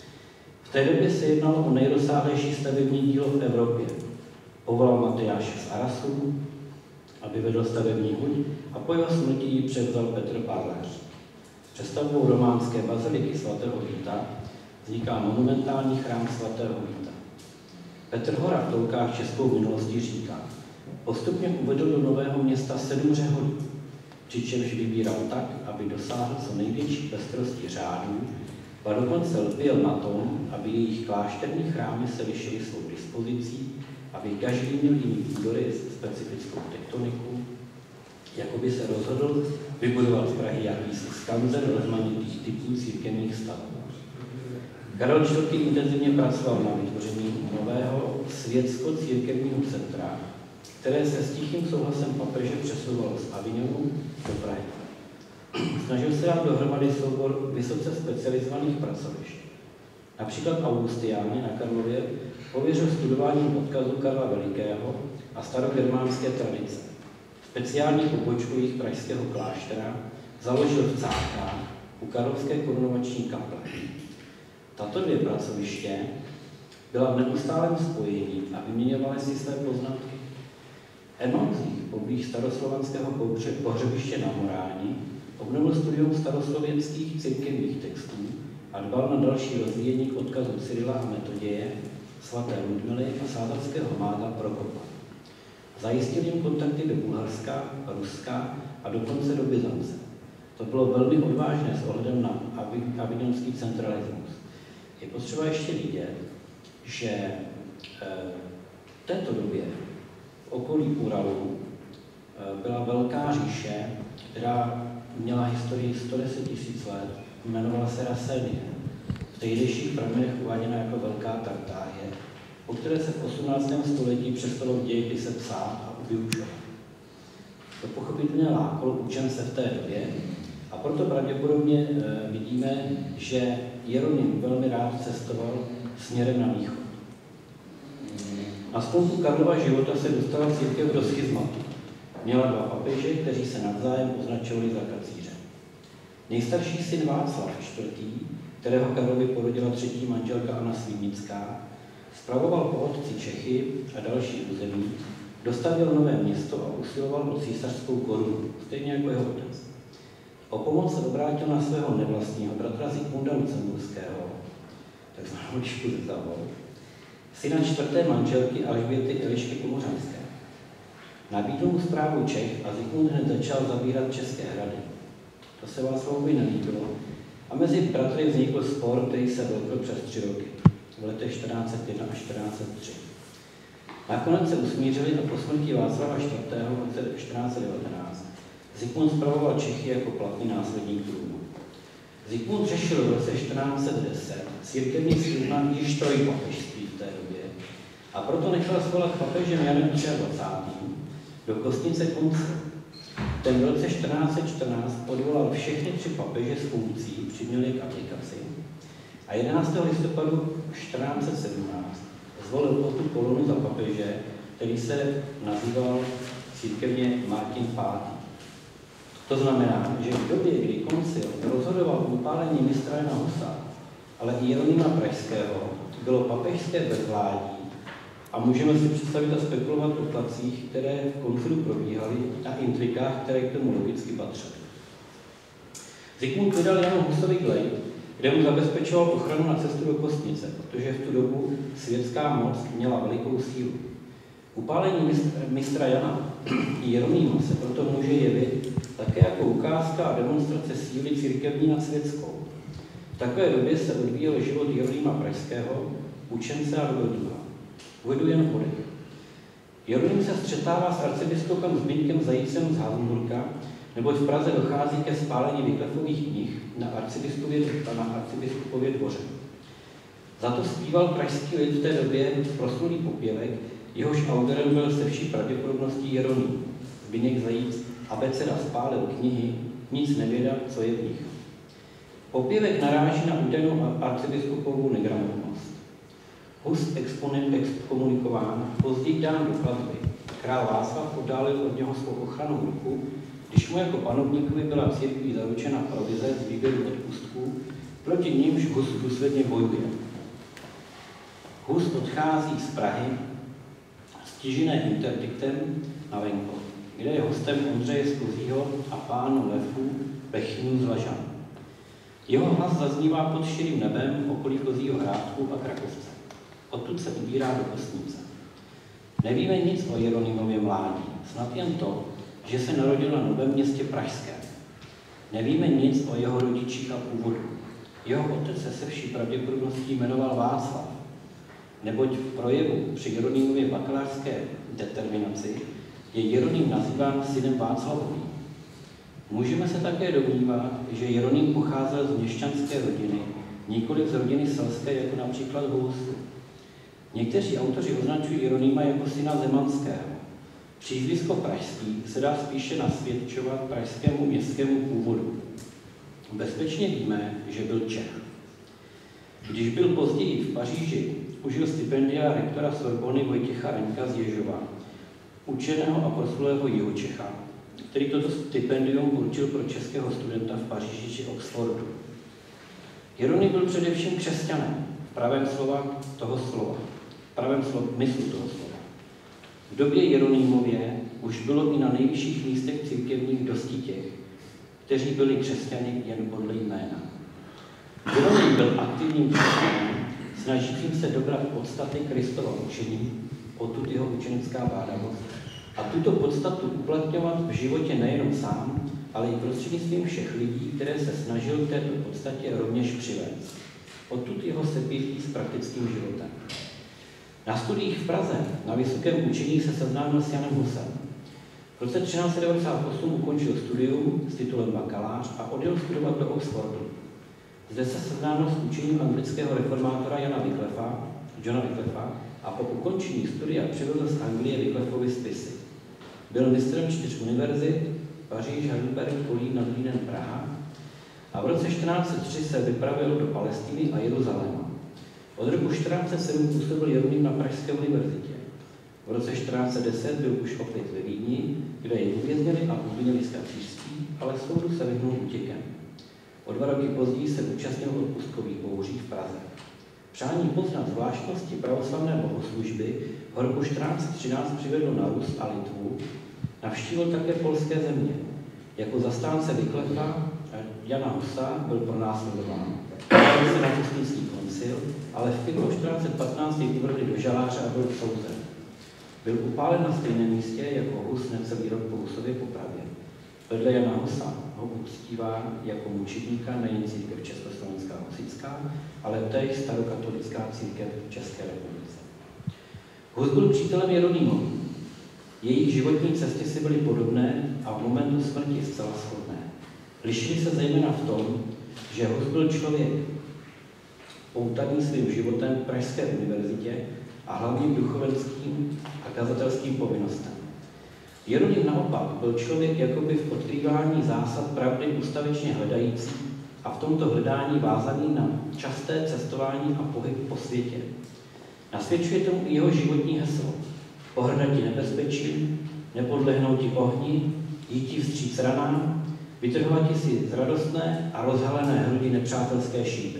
V té době se jednalo o nejrozsáhlejší stavební dílo v Evropě. Povolal Matyáše z Arasu, aby vedl stavební huť, a po jeho smrti ji převzal Petr Pálař. Přestavbou románské baziliky svatého Víta vzniká monumentální chrám svatého Víta. Petr Hora v toulkách českou minulostí říká: postupně uvedl do nového města 7 řeholí, přičemž vybíral tak, aby dosáhl co největší pestrosti řádů, a dokonce lpěl na tom, aby jejich klášterní chrámy se lišily svou dispozicí, aby každý měl jiný půdorys, specifickou tektoniku, jako by se rozhodl vybudovat z Prahy jakýsi skanzen rozmanitých typů církevních stavů. Karel IV. Intenzivně pracoval na vytvoření nového světsko-církevního centra, které se s tichým souhlasem papeže přesouvalo z Avignonu do Prahy. Snažil se dát dohromady soubor vysoce specializovaných pracovišť. Například Augustiány na Karlově pověřil studováním odkazu Karla Velikého a starogermánské tradice. Speciální pobočku jejich pražského kláštera založil v Cáchách u Karlovské korunovační kaple. Tato 2 pracoviště byla v neustálém spojení a vyměňovaly si své poznatky. Emanzích, poblíž staroslovanského pohřebiště na Moráni, obnovil studium staroslověnských církevních textů a dbal na další rozvíjení k odkazu Cyrila a Metoděje, svaté Ludmily a sázackého mága Prokopa. Zajistil jim kontakty do Bulharska, Ruska a dokonce do Byzance. To bylo velmi odvážné s ohledem na avignonský centralismus. Je potřeba ještě vidět, že v této době v okolí Uralu byla velká říše, která měla historii 110 000 let, jmenovala se Rasenie. v tehdejších pramenech uváděna jako Velká Tartárie, o které se v 18. století přestalo v dějepise psát a vyučovat. To pochopitelně lákalo učence v té době a proto pravděpodobně vidíme, že Jeroným velmi rád cestoval směrem na východ. Na sklonku Karlova života se dostala církev do schizmatu. Měla 2 papeže, kteří se navzájem označovali za kacíře. Nejstarší syn Václav IV., kterého Karlovi porodila 3. manželka Anna Svídnická, spravoval po otci Čechy a další území, dostavěl nové město a usiloval o císařskou korunu, stejně jako jeho otec. O pomoc se obrátil na svého nevlastního bratra Zikmunda Lucemburského, takzvanou Lišku ze Zavol, syna 4. manželky Alžběty Elišky Komořanské. Nabídl mu správu Čech a Zikmund hned začal zabírat české hrady. To se Václavovi nelíbilo a mezi bratry vznikl spor, který se vlekl přes 3 roky, v letech 1401 až 1403. Nakonec se usmířili a po smrti Václava IV. V roce 1419 Zikmund spravoval Čechy jako platný následník trůnu. Zikmund řešil v roce 1410 církevní schizma již trojpapežství v té době a proto nechal svolat papežem Janem 23. do Kostnice koncil. Ten v roce 1414 odvolal všechny 3 papeže z funkcí, přiměl je k abdikaci a 11. listopadu 1417 zvolil tu Polonu za papeže, který se nazýval církevně Martin V. To znamená, že v době, kdy koncil rozhodoval o upálení mistra Jana Husa, ale i Jeronýma Pražského, bylo papežské bezvládí a můžeme si představit a spekulovat o tlacích, které v koncilu probíhaly a intrikách, které k tomu logicky patřily. Zikmund vydal Janu Husovi glejt, kde mu zabezpečoval ochranu na cestu do Kostnice, protože v tu dobu světská moc měla velikou sílu. Upálení mistra Jana i Jeronýma se proto může jevit také jako ukázka a demonstrace síly církevní nad světskou. V takové době se odvíjel život Jeronýma Pražského, učence a dobrodruha. Uvedu jen oddech. Jeroným se střetává s arcibiskupem Zbyňkem Zajícem z Habsburka, neboť v Praze dochází ke spálení Wyclifových knih na arcibiskupově dvoře. Za to zpíval pražský lid v té době proslulý popěvek, jehož autorem byl se vší pravděpodobností Jeroným. Zbyněk Zajíc abeceda spálil knihy, nic nevěděl, co je v nich. Popěvek naráží na údajnou arcibiskupovou negramotnost. Hus exkomunikován, později dán do platby. Král Václav oddálil od něho svou ochrannou ruku, když mu jako panovníkovi byla církví zaručena provize z výběru odpustků, proti nímž Hus důsledně bojuje. Hus odchází z Prahy stižené interdiktem na venkov, kde je hostem Ondřeje z Kozího a pánu Levů Bechnů z Lažan. Jeho hlas zaznívá pod širým nebem okolí Kozího Hrádku a Krakovce. Odtud se ubírá do Kostnice. Nevíme nic o Jeronýmově mládí, snad jen to, že se narodil na Novém Městě pražském. Nevíme nic o jeho rodičích a původu. Jeho otec se vší pravděpodobností jmenoval Václav, neboť v projevu při Jeronýmově bakalářské determinaci je Jeroným nazýván synem Václavovým. Můžeme se také domnívat, že Jeroným pocházel z měšťanské rodiny, nikoli z rodiny selské, jako například Hus. Někteří autoři označují Jeronýma jako syna Zemanského. Přízvisko pražský se dá spíše nasvědčovat pražskému městskému původu. Bezpečně víme, že byl Čech. Když byl později v Paříži, užil stipendia rektora Sorbony Vojtěcha Reňka z Ježova, učeného a proslulého Jihočecha, který toto stipendium určil pro českého studenta v Paříži či Oxfordu. Jeroným byl především křesťanem, v pravém smyslu toho slova. V době Jeronýmově už bylo i na nejvyšších místech církevních dosti těch, kteří byli křesťany jen podle jména. Jeroným byl aktivním křesťanem, snažícím se dobrat podstaty Kristova učení, odtud jeho učenecká bádavost, a tuto podstatu uplatňovat v životě nejenom sám, ale i prostřednictvím všech lidí, které se snažil k této podstatě rovněž přivést. Odtud jeho sepětí s praktickým životem. Na studiích v Praze na vysokém učení se seznámil s Janem Husem. V roce 1398 ukončil studium s titulem bakalář a odjel studovat do Oxfordu. Zde se seznámil s učením anglického reformátora Johna Wycliffa a po ukončení studia přivezl z Anglie Wycliffovy spisy. Byl mistrem 4 univerzit, Paříž, Heidelberg, Kolín nad Rýnem, Praha, a v roce 1403 se vypravil do Palestiny a Jeruzaléma. Od roku 1407 působil Jeroným na Pražské univerzitě. V roce 1410 byl už opět ve Vídni, kde jej uvěznili a obvinili z kacířství, ale soudu se vyhnul útěkem. O 2 roky později se účastnil odpustkových bouří v Praze. Přání poznat zvláštnosti pravoslavné bohoslužby v roku 1413 přivedlo na Rus a Litvu, navštívil také polské země. Jako zastánce Wycliffa Jana Husa byl pronásledován. Přijal se na Ústínský koncil, ale v květnu 1415 jej uvrhli do žaláře a byl souzen. Byl upálen na stejném místě jako Hus necelý rok po Husově popravě. Vedle Jana Husa ho uctívá jako mučedníka nejen církev Československá husitská, ale též starokatolická církev v České republice. Hus byl přítelem Jeronýmovi. Jejich životní cesty si byly podobné a v momentu smrti zcela shodné. Lišili se zejména v tom, že Hus byl člověk poutaný svým životem v Pražské univerzitě a hlavním duchovenským a kazatelským povinnostem. Jeroným naopak byl člověk jakoby v odkrývání zásad pravdy ustavičně hledající a v tomto hledání vázaný na časté cestování a pohyb po světě. Nasvědčuje tomu i jeho životní heslo: pohrdati nebezpečí, nepodlehnouti ohni, jíti vstříc ranám, vytrhovati si z radostné a rozhalené hrudi nepřátelské šípy.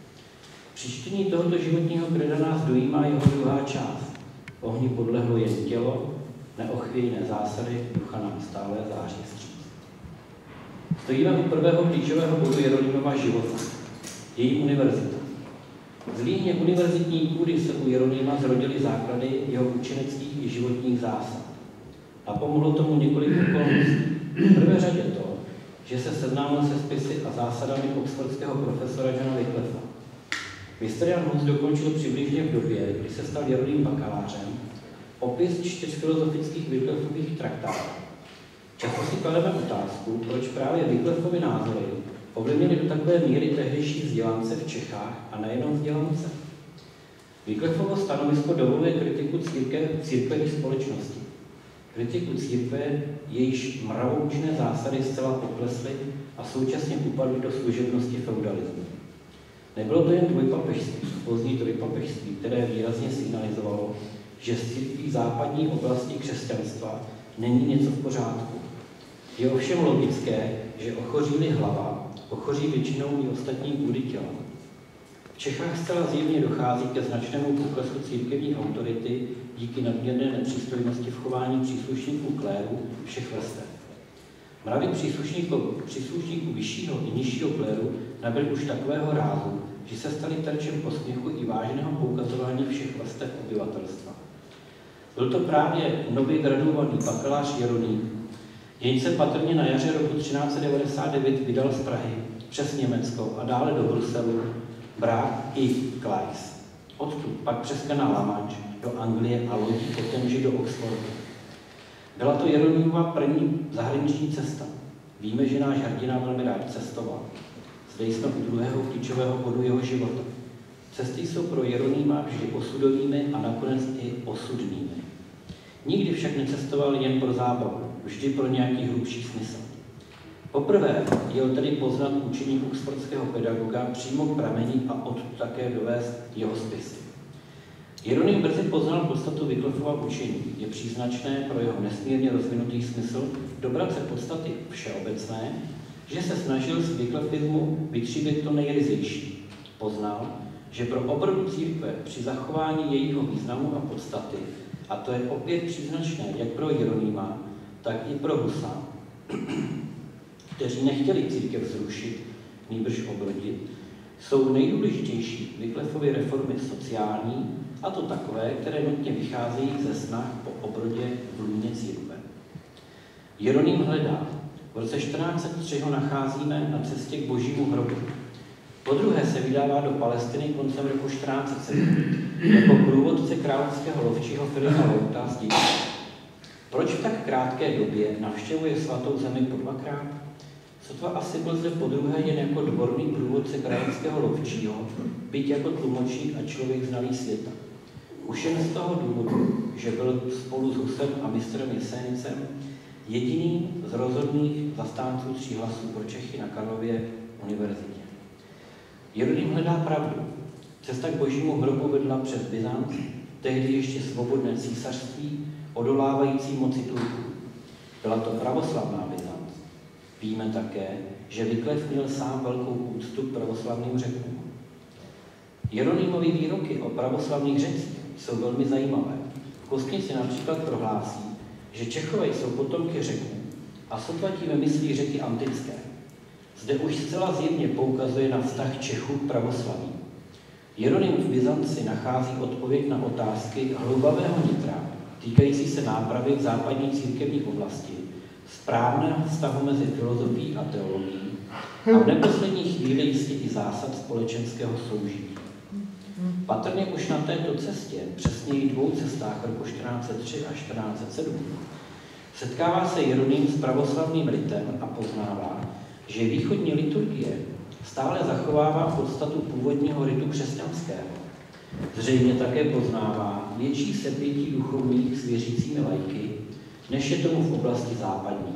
Při čtení tohoto životního kreda nás dojímá jeho druhá část. Ohni podlehlo jen tělo, neochvějné zásady, ducha nám stále září vstříc. Stojíme u prvého klíčového bodu Jeronýmova života, její univerzita. Z líhně univerzitní půdy se u Jeronýma zrodily základy jeho učeneckých i životních zásad. A pomohlo tomu několik okolností. V prvé řadě to, že se seznámil se spisy a zásadami oxfordského profesora Johna Wycliffa. Mistr Jan Hus dokončil přibližně v době, kdy se stal Jeroným bakalářem, opis 4 filozofických Wycliffových traktátů. Často si klademe otázku, proč právě Wycliffovy názory ovlivnily do takové míry tehdejší vzdělance v Čechách a nejenom vzdělance. Wycliffovo stanovisko dovoluje kritiku církve i společnosti. Kritiku církve, jejíž mravoučné zásady zcela poklesly a současně upadly do služebnosti feudalismu. Nebylo to jen dvojpapežství, pozdní trojpapežství, které výrazně signalizovalo, že z církví západní oblasti křesťanstva není něco v pořádku. Je ovšem logické, že ochoří-li hlava, ochoří většinou i ostatní půdy těla. V Čechách zcela zjevně dochází ke značnému poklesu církevní autority díky nadměrné nepřístojnosti v chování příslušníků kléru všech vrstev. Mravy příslušníků vyššího i nižšího kléru nabyly už takového rázu, že se stali terčem posměchu i vážného poukazování všech vrstev obyvatelstva. Byl to právě nově graduovaný bakalář Jeroným, jenž se patrně na jaře roku 1399 vydal z Prahy přes Německo a dále do Bruselu, Brák i Calais. Odtud pak přes kanál La Manche do Anglie a lodí potemže do Oxfordu. Byla to Jeronýmova první zahraniční cesta. Víme, že náš hrdina velmi rád cestoval. Zde jsme u druhého klíčového bodu jeho života. Cesty jsou pro Jeronýma vždy osudovými a nakonec i osudnými. Nikdy však necestoval jen pro zábavu, vždy pro nějaký hlubší smysl. Poprvé jel tedy poznat učení oxfordského pedagoga přímo k pramení a odtud také dovést jeho spisy. Jeroným brzy poznal podstatu Wycliffova učení. Je příznačné pro jeho nesmírně rozvinutý smysl dobrat se podstaty všeobecné, že se snažil z Wycliffismu vytříbit to nejryzejší. Poznal, že pro obrodu církve při zachování jejího významu a podstaty, a to je opět příznačné jak pro Jeronýma, tak i pro Husa, kteří nechtěli církev zrušit, nýbrž obrodit, jsou nejdůležitější Wycliffovy reformy sociální, a to takové, které nutně vycházejí ze snah po obrodě v lůně církve. Jeroným hledá. V roce 1403 ho nacházíme na cestě k Božímu hrobu. Podruhé se vydává do Palestiny koncem roku 1407 jako průvodce královského lovčího Filipa Louta z dětí. Proč v tak krátké době navštěvuje svatou zemi po 2krát? Sotva asi byl zde podruhé jen jako dvorný průvodce krajanského lovčího, byť jako tlumočník a člověk znalý světa. Už jen z toho důvodu, že byl spolu s Husem a mistrem Jesenicem jediným z rozhodných zastánců 3 hlasů pro Čechy na Karlově univerzitě. Jeroným hledá pravdu. Cesta k Božímu hrobu vedla přes Byzanc, tehdy ještě svobodné císařství, odolávající moci Turků. Byla to pravoslavná Byzanc. Víme také, že Wyclif měl sám velkou úctu k pravoslavným Řekům. Jeronýmovy výroky o pravoslavných Řecích jsou velmi zajímavé. V Kostnici například prohlásí, že Čechové jsou potomky Řeků a sotva tím myslí Řeky antické. Zde už zcela zjevně poukazuje na vztah Čechů k pravoslaví. Jeroným v Byzanci nachází odpověď na otázky hloubavého nitra, týkající se nápravy v západní církevní oblasti, správného vztahu mezi filozofií a teologií a v neposlední chvíli jistě i zásad společenského soužití. Patrně už na této cestě, přesněji 2 cestách roku 1403 a 1407, setkává se Jeroným s pravoslavným ritem a poznává, že východní liturgie stále zachovává podstatu původního ritu křesťanského. Zřejmě také poznává větší sepětí duchovních s věřícími laiky, než je tomu v oblasti západní.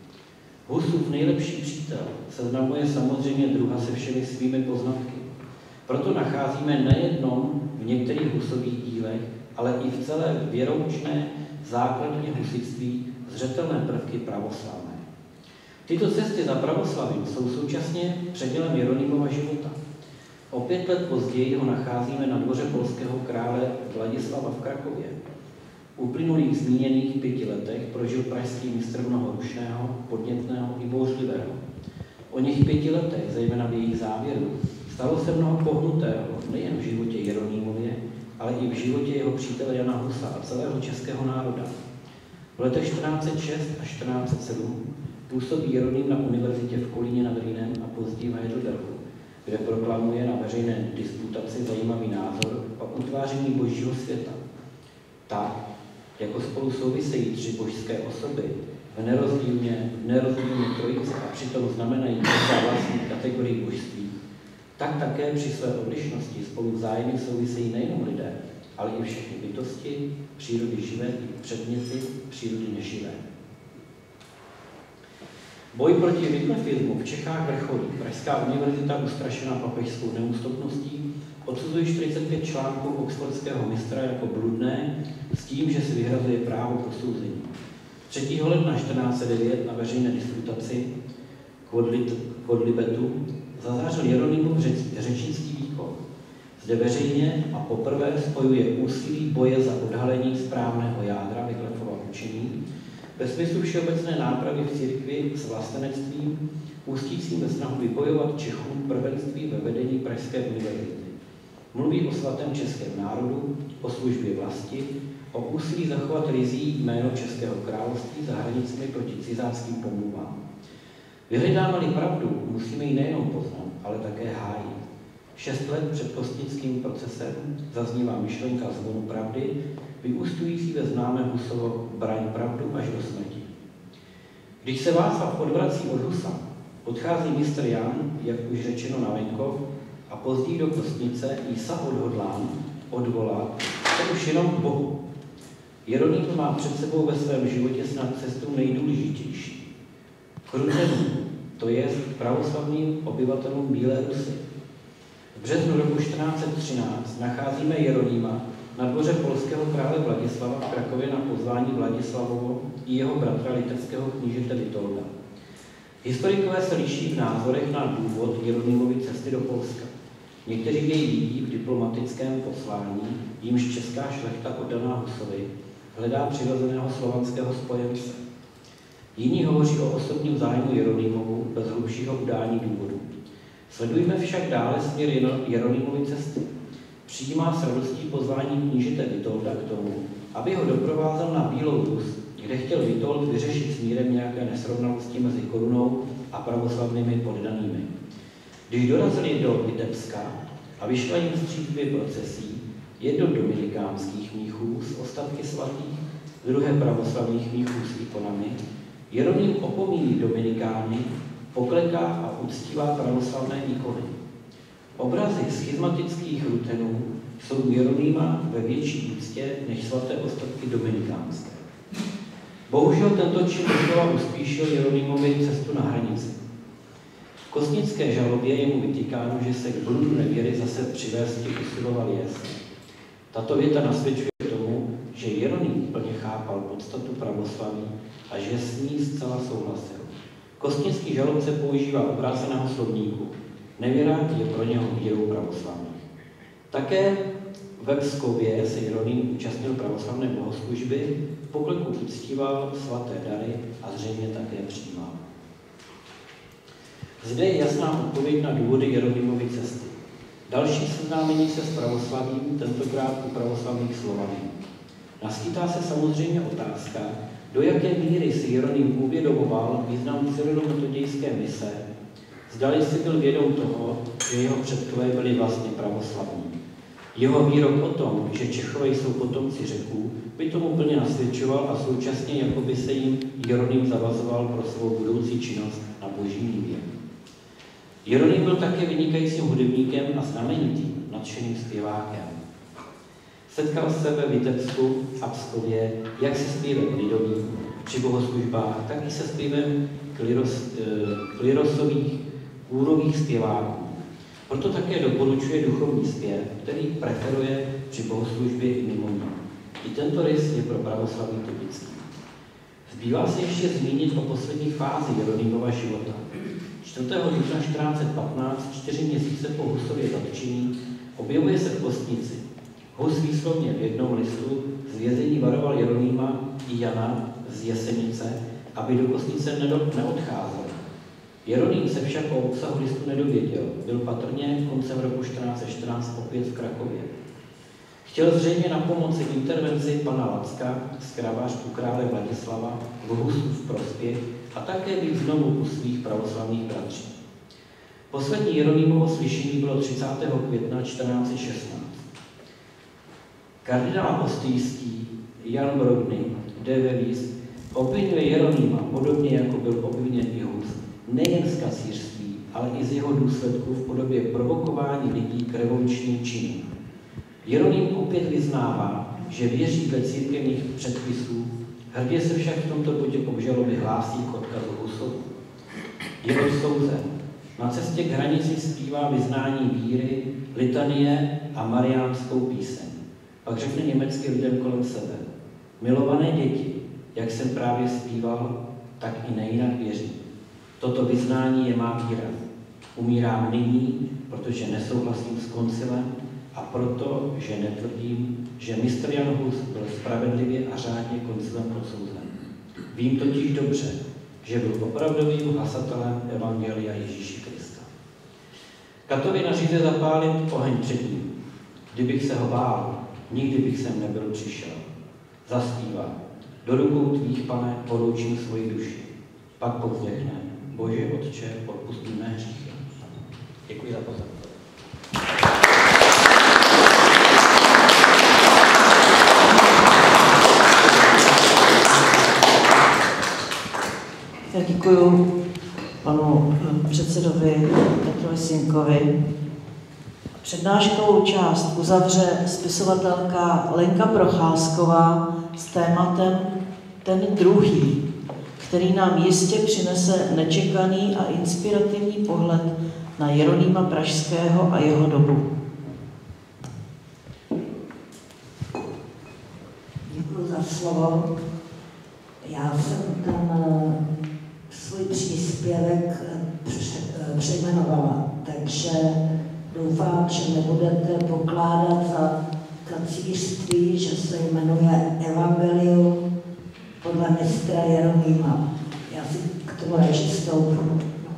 Husův nejlepší přítel seznamuje samozřejmě druha se všemi svými poznatky. Proto nacházíme nejenom v některých Husových dílech, ale i v celé věroučné základně husitství zřetelné prvky pravoslavné. Tyto cesty za pravoslavím jsou současně předělem Jeronýmova života. O 5 let později ho nacházíme na dvoře polského krále Vladislava v Krakově. V uplynulých zmíněných 5 letech prožil pražský mistr mnoho rušného, podnětného i bouřlivého. O něch 5 letech, zejména v jejich závěru, stalo se mnoho pohnutého nejen v životě Jeronýmově, ale i v životě jeho přítele Jana Husa a celého českého národa. V letech 1406 a 1407 působí Jeroným na univerzitě v Kolíně nad Rýnem a později v Heidelbergu, kde proklamuje na veřejné disputaci zajímavý názor o utváření božího světa. Tak, jako spolu souvisejí 3 božské osoby v nerozdílné trojici a přitom znamenají každá vlastní kategorii božství, tak také při své odlišnosti spolu vzájemně souvisejí nejenom lidé, ale i všechny bytosti, přírody živé i předměty přírody neživé. Boj proti vyklefismu v Čechách vrcholí. Pražská univerzita, ustrašená papežskou neústupností, odsuzuje 45 článků oxfordského mistra jako bludné s tím, že si vyhrazuje právo posouzení. 3. ledna 1409 na veřejné disputaci Quodlibetu zazářil Jeronýmův řečnický výkon. Zde veřejně a poprvé spojuje úsilí boje za odhalení správného jádra Wyclifova učení ve smyslu všeobecné nápravy v církvi s vlastenectvím, ústícím ve snahu vybojovat Čechům prvenství ve vedení Pražské univerzity. Mluví o svatém českém národu, o službě vlasti, o úsilí zachovat rizí jméno Českého království za hranicemi proti cizáckým pomluvám. Vyhledáme-li pravdu, musíme ji nejenom poznat, ale také hájit. 6 let před kostnickým procesem zaznívá myšlenka zvonu pravdy, vyústující ve známé Husovo braň pravdu až do smrti. Když se Václav odvrací od Husa, odchází mistr Jan, jak už řečeno, na venkov a později do Kostnice Jsa odhodlán odvolat se už jenom k Bohu. Jeroným má před sebou ve svém životě snad cestu nejdůležitější. K Rutenům, to je pravoslavným obyvatelům Bílé Rusy. V březnu roku 1413 nacházíme Jeronýma na dvoře polského krále Vladislava v Krakově na pozvání Vladislavovo i jeho bratra litevského knížete Vitolda. Historikové se liší v názorech na důvod Jeronýmovy cesty do Polska. Někteří jej vidí v diplomatickém poslání, jímž česká šlechta oddaná Husovi hledá přirozeného slovanského spojence. Jiní hovoří o osobním zájmu Jeronýmovu bez hlubšího udání důvodu. Sledujme však dále směr Jeronýmovy cesty. Přijímá s radostí pozvání knížete Vitolda k tomu, aby ho doprovázel na Bílou Rus, kde chtěl Vitold vyřešit s mírem nějaké nesrovnalosti mezi korunou a pravoslavnými poddanými. Když dorazili do Vitebska a vyšla jim vstříc 2 procesí, jedno dominikánských mnichů s ostatky svatých, druhé pravoslavných mnichů s ikonami, Jeroným opomíjí dominikány pokleká a uctívá pravoslavné ikony. Obrazy schizmatických rutenů jsou u Jeronýma ve větší úctě než svaté ostatky dominikánské. Bohužel tento čin doslova uspíšil Jeronýmovi cestu na hranici. V kostnické žalobě je mu vytýkáno, že se k bludu nevěry zase přivésti usiloval jest. Tato věta nasvědčuje tomu, že Jeroným plně chápal podstatu pravoslaví a že s ní zcela souhlasil. Kostnický žalobce používá obráceného slovníku. Nevěra je pro něho vírou pravoslavných. Také ve Pskově se Jeroným účastnil pravoslavné bohoslužby, v pokleku uctíval svaté dary a zřejmě také přijímal. Zde je jasná odpověď na důvody Jeronýmovy cesty. Další seznámení se s pravoslavím, tentokrát u pravoslavných Slovanů. Naskýtá se samozřejmě otázka, do jaké míry si Jeroným uvědomoval význam cyrilometodějské mise, zdali si byl vědom toho, že jeho předkové byli vlastně pravoslavní. Jeho výrok o tom, že Čechové jsou potomci Řeků, by tomu plně nasvědčoval a současně jako by se jim Jeroným zavazoval pro svou budoucí činnost na boží nivě. Jeroným byl také vynikajícím hudebníkem a znamenitým nadšeným zpěvákem. Setkal se ve Vitebsku a Pskově jak se zpěvem lidovým při bohoslužbách, tak i se zpěvem klirosových kůrových zpěváků. Proto také doporučuje duchovní zpěv, který preferuje při bohoslužbě i mimo ní. I tento rys je pro pravoslaví typický. Zbývá se ještě zmínit o poslední fázi Jeronýmova života. 4. dubna 1415, 4 měsíce po Husově zatčení, objevuje se v Kostnici. Hus výslovně v jednom listu z vězení varoval Jeronýma i Jana z Jesenice, aby do Kostnice neodcházel. Jeroným se však o obsahu listu nedověděl, byl patrně koncem roku 1414 opět v Krakově. Chtěl zřejmě na pomoci intervenci pana Lacka z Kravař u krále Vladislava v Husův prospěch a také být znovu u svých pravoslavných bratří. Poslední Jeronýmovo slyšení bylo 30. května 1416. Kardinál Apostýský Jan Brodny de Vis obvinuje Jeronýma, podobně jako byl obviněn i Hus, nejen z kacířství, ale i z jeho důsledků v podobě provokování lidí k revolučním činům. Jeroným opět vyznává, že věří dle církevních předpisů, hrdě se však v tomto bodě obžaloby hlásí k odkazu Husovu. Je odsouzen. Na cestě k hranici zpívá vyznání víry, litanie a mariánskou píseň. Pak řekne německy lidem kolem sebe. Milované děti, jak jsem právě zpíval, tak i nejinak věřím. Toto vyznání je má víra. Umírám nyní, protože nesouhlasím s koncilem a proto, že netvrdím, že mistr Jan Hus byl spravedlivě a řádně koncilem odsouzen. Vím totiž dobře, že byl opravdovým hlasatelem Evangelia Ježíši Krista. Katovi naříze zapálit oheň před ním. Kdybych se ho bál, nikdy bych sem nebyl přišel. Zaspívá. Do rukou tvých, Pane, poroučím svoji duši. Pak povzdechne. Bože Otče, odpust mi mé hříchy. Děkuji za pozornost. Já děkuji panu předsedovi Petrovi Sinkovi. Přednáškovou část uzavře spisovatelka Lenka Procházková s tématem Ten druhý, který nám jistě přinese nečekaný a inspirativní pohled na Jeronýma Pražského a jeho dobu. Děkuji za slovo. Já jsem ten svůj příspěvek přejmenovala, takže doufám, že nebudete pokládat za kacířství, že se jmenuje Evangelium podle mistra Jeronýma. Já si k tomu radši stoupnu.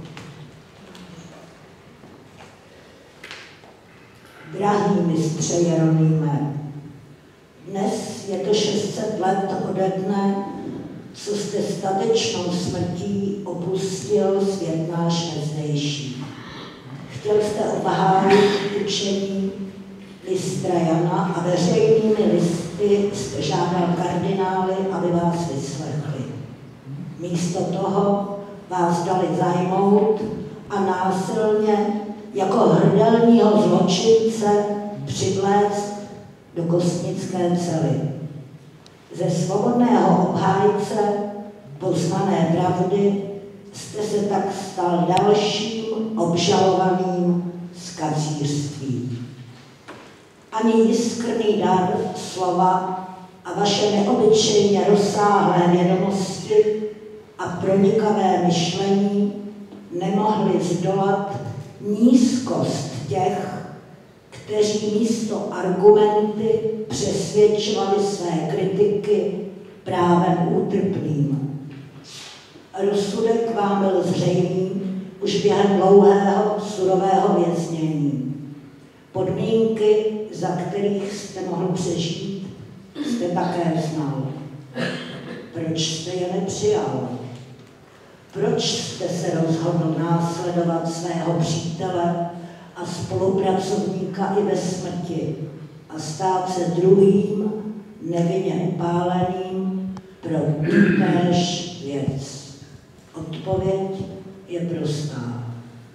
Drahý mistře Jeronýme, dnes je to 600 let ode dne, co jste statečnou smrtí opustil svět náš nezdejší. Chtěl jste obhájit učení mistra Jana a veřejnými listy jste žádal kardinály, aby vás vyslechli. Místo toho vás dali zajmout a násilně jako hrdelního zločince přivléct do kostnické cely. Ze svobodného obhájce poznané pravdy jste se tak stal dalším obžalovaným z kacířství. Ani jiskrný dar slova a vaše neobyčejně rozsáhlé vědomosti a pronikavé myšlení nemohly zdolat nízkost těch, kteří místo argumenty přesvědčovali své kritiky právem útrpným. Rozsudek vám byl zřejmý už během dlouhého surového věznění. Podmínky, za kterých jste mohl přežít, jste také znal. Proč jste je nepřijal? Proč jste se rozhodl následovat svého přítele a spolupracovníka i ve smrti a stát se druhým nevinně upáleným pro tutéž věc? Odpověď je prostá.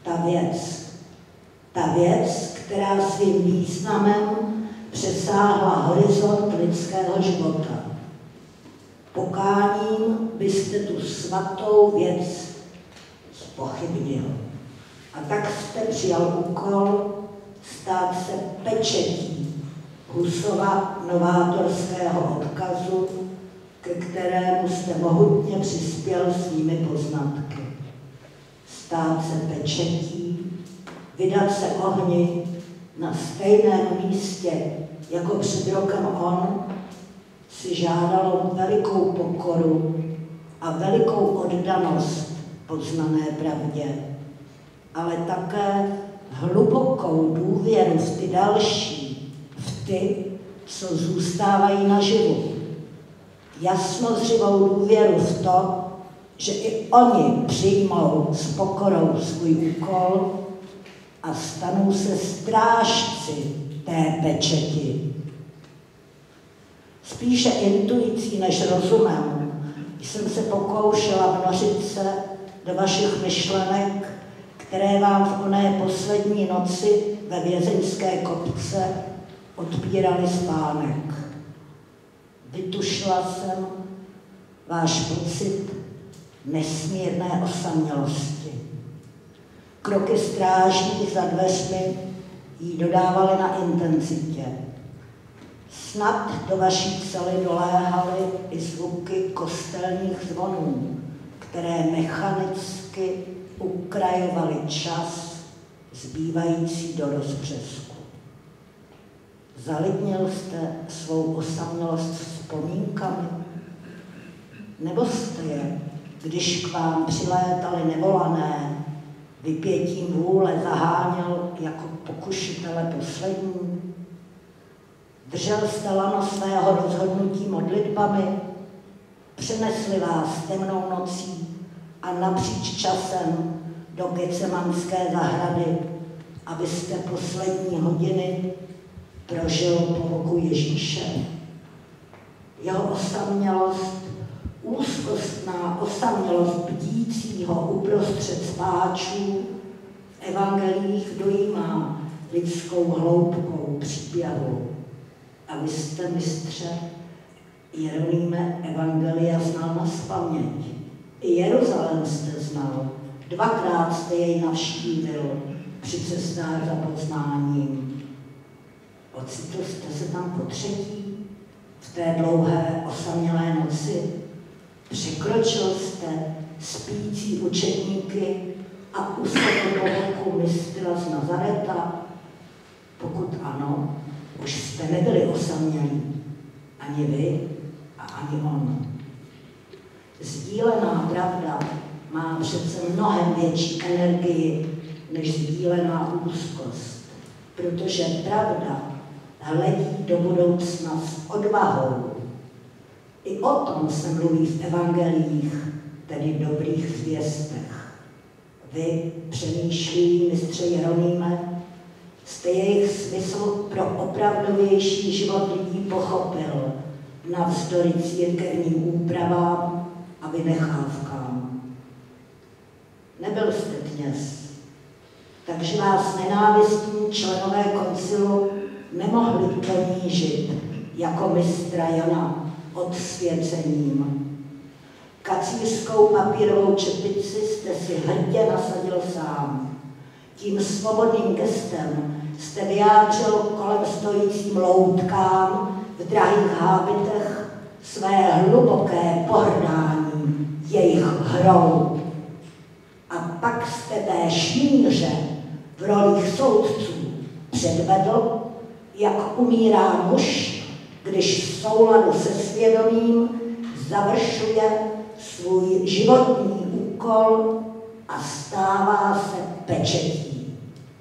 Ta věc, která svým významem přesáhla horizont lidského života. Pokáním byste tu svatou věc zpochybnil. A tak jste přijal úkol stát se pečetí Husova novátorského odkazu, ke kterému jste mohutně přispěl svými poznatky. Stát se pečetí, vydat se ohni na stejném místě, jako před rokem on, si žádalo velikou pokoru a velikou oddanost poznané pravdě, ale také hlubokou důvěru v ty další, v ty, co zůstávají naživu. Jasnozřivou důvěru v to, že i oni přijmou s pokorou svůj úkol a stanou se strážci té pečeti. Spíše intuicí než rozumem jsem se pokoušela vnořit se do vašich myšlenek, které vám v oné poslední noci ve vězeňské kopce odpíraly spánek. Vytušila jsem váš pocit nesmírné osamělosti. Kroky strážních za dveřmi jí dodávaly na intenzitě. Snad do vaší cely doléhaly i zvuky kostelních zvonů, které mechanicky ukrajovaly čas zbývající do rozbřesku. Zalidnil jste svou osamělost vzpomínkami? Nebo jste je, když k vám přilétali nevolané, vypětím vůle zaháněl jako pokušitele poslední? Držel jste lano svého rozhodnutí modlitbami? Přenesli vás temnou nocí a napříč časem do Getsemanské zahrady, abyste poslední hodiny prožil po boku Ježíše. Jeho osamělost, úzkostná osamělost bdícího uprostřed spáčů v evangelích dojímá lidskou hloubkou příběhu. A vy jste, mistře Jeronýme, evangelia znal naspaměť. I Jeruzalém jste znal. Dvakrát jste jej navštívil při cestách za poznáním. Ocitl jste se tam potřetí v té dlouhé osamělé noci? Překročil jste spící učedníky a usedl do boku mistra z Nazareta? Pokud ano, už jste nebyli osamělí, ani vy a ani on. Sdílená pravda má přece mnohem větší energii než sdílená úzkost, protože pravda hledí do budoucna s odvahou. I o tom se mluví v evangelích, tedy dobrých zvěstech. Vy, přemýšlí mistře Jeronýme, jste jejich smysl pro opravdovější život lidí pochopil navzdory církevním úpravám a vynechávkám. Nebyl jste kněz, takže vás nenávistní členové koncilu nemohli ponížit jako mistra Jana odsvěcením. Kacířskou papírovou čepici jste si hrdě nasadil sám. Tím svobodným gestem jste vyjádřil kolem stojícím loutkám v drahých hábitech své hluboké pohrdání jejich hrou. A pak jste té šmíře v rolích soudců předvedl, jak umírá muž, když v souladu se svědomím završuje svůj životní úkol a stává se pečetí.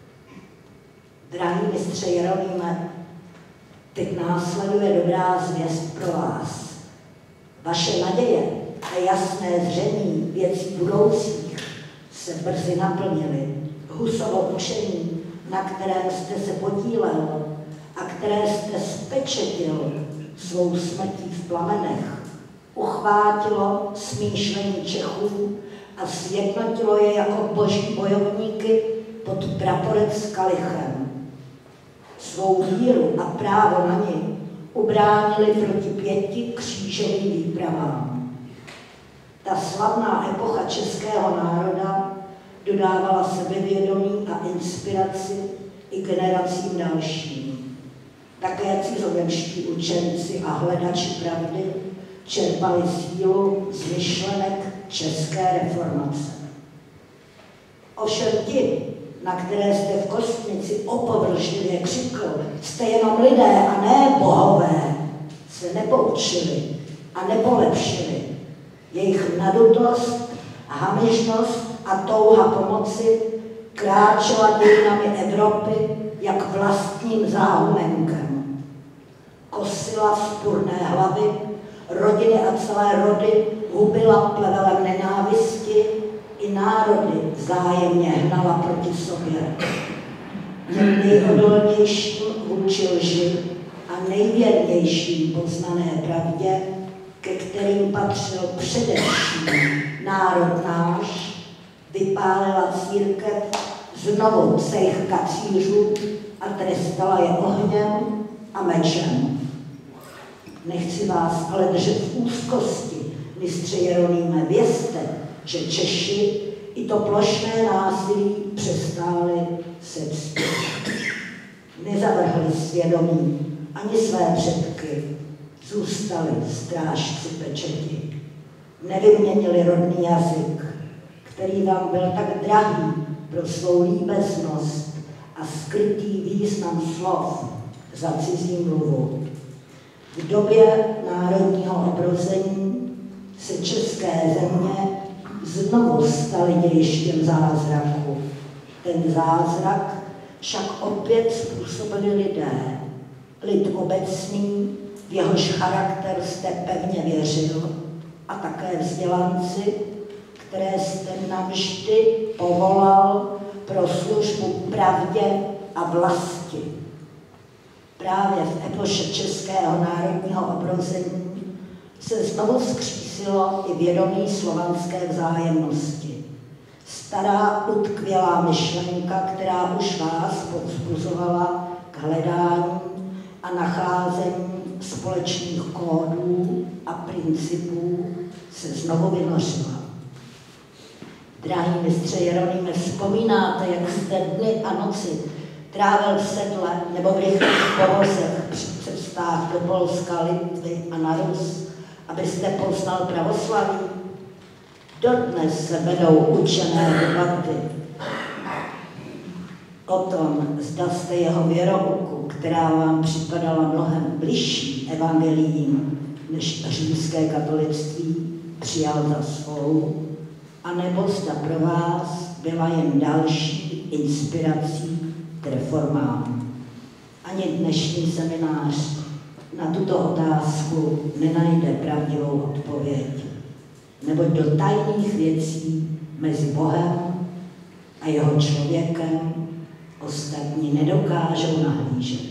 Drahý mistře Jeronýme, teď následuje dobrá zvěst pro vás. Vaše naděje a jasné zření věcí budoucích se brzy naplnily. Husovo učení, na kterém jste se podílel a které jste spečetil svou smrtí v plamenech, uchvátilo smýšlení Čechů a sjednotilo je jako boží bojovníky pod praporec kalichem. Svou víru a právo na ní ubránili proti 5 křížovým výpravám. Ta slavná epocha českého národa dodávala sebevědomí a inspiraci i generacím dalším. Také cizozemští učenci a hledači pravdy čerpali sílu z myšlenek české reformace. Ovšem ti, na které jste v Kostnici opovržlivě křikl, jste jenom lidé a ne bohové, se nepoučili a nepolepšili. Jejich nadutost, hamižnost a touha pomoci kráčela dějinami Evropy jak vlastním záhumenkem. Kosila vzpurné hlavy, rodiny a celé rody hubila plevelem nenávisti, i národy vzájemně hnala proti sobě. Těm nejodolnějším vůči lži a nejvěrnějším poznané pravdě, ke kterým patřil především národ náš, vypálila církev znovu sejch kacířů a trestala je ohněm a mečem. Nechci vás ale držet v úzkosti, mistře Jeronýme, vězte, že Češi i to plošné násilí přestáli se ctít. Nezavrhli svědomí ani své předky, zůstali strážci pečeti. Nevyměnili rodný jazyk, který vám byl tak drahý pro svou líbeznost a skrytý význam slov za cizí mluvu. V době národního obrození se české země znovu staly dějištěm zázraku. Ten zázrak však opět způsobili lidé. Lid obecný, v jehož charakter jste pevně věřil, a také vzdělanci, které jste navždy povolal pro službu pravdě a vlasti. Právě v epoše českého národního obrození se znovu vzkřísilo i vědomí slovanské vzájemnosti. Stará utkvělá myšlenka, která už vás povzbuzovala k hledání a nacházení společných kódů a principů, se znovu vynořila. Drahý mistře Jeronýme, vzpomínáte, jak jste dny a noci trávil v sedle nebo v rychlých povozech při cestách do Polska, Litvy a na Rus, abyste poznal pravoslaví? Dodnes se vedou učené debaty o tom, zda jste jeho věrouku, která vám připadala mnohem bližší evangeliím než římské katolictví, přijal za svou, anebo zda pro vás byla jen další inspirací k reformám. Ani dnešní seminář na tuto otázku nenajde pravdivou odpověď, neboť do tajných věcí mezi Bohem a jeho člověkem ostatní nedokážou nahlížet.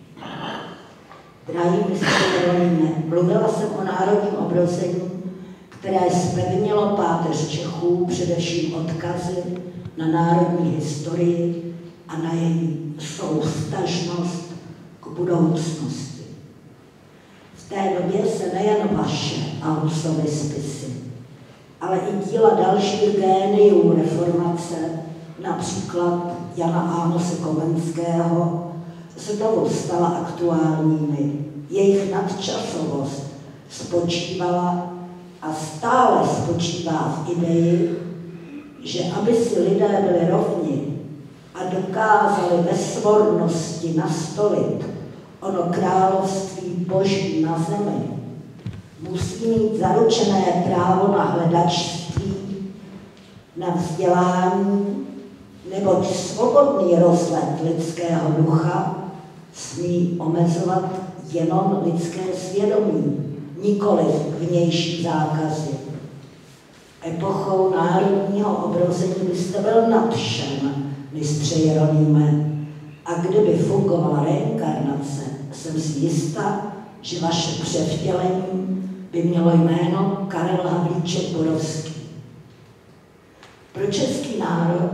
Drahý mistře Jeronýme, mluvila jsem o národním obrození, které zpevnilo páteř Čechů, především odkazy na národní historii a na její souvztažnost k budoucnosti. V té době se nejen vaše a Husovy spisy, ale i díla dalších géniů reformace, například Jana Amose Komenského, znovu stala aktuálními. Jejich nadčasovost spočívala a stále spočívá v ideji, že aby si lidé byli rovni a dokázali ve svornosti nastolit ono království boží na zemi, musí mít zaručené právo na hledačství, na vzdělání, neboť svobodný rozlet lidského ducha smí omezovat jenom lidské svědomí, nikoliv vnější zákazy. Epochou národního obrození byste byl nadšen, mistře Jeronýme, a kdyby fungovala reinkarnace, jsem si jistá, že vaše převtělení by mělo jméno Karel Havlíček Borovský. Pro český národ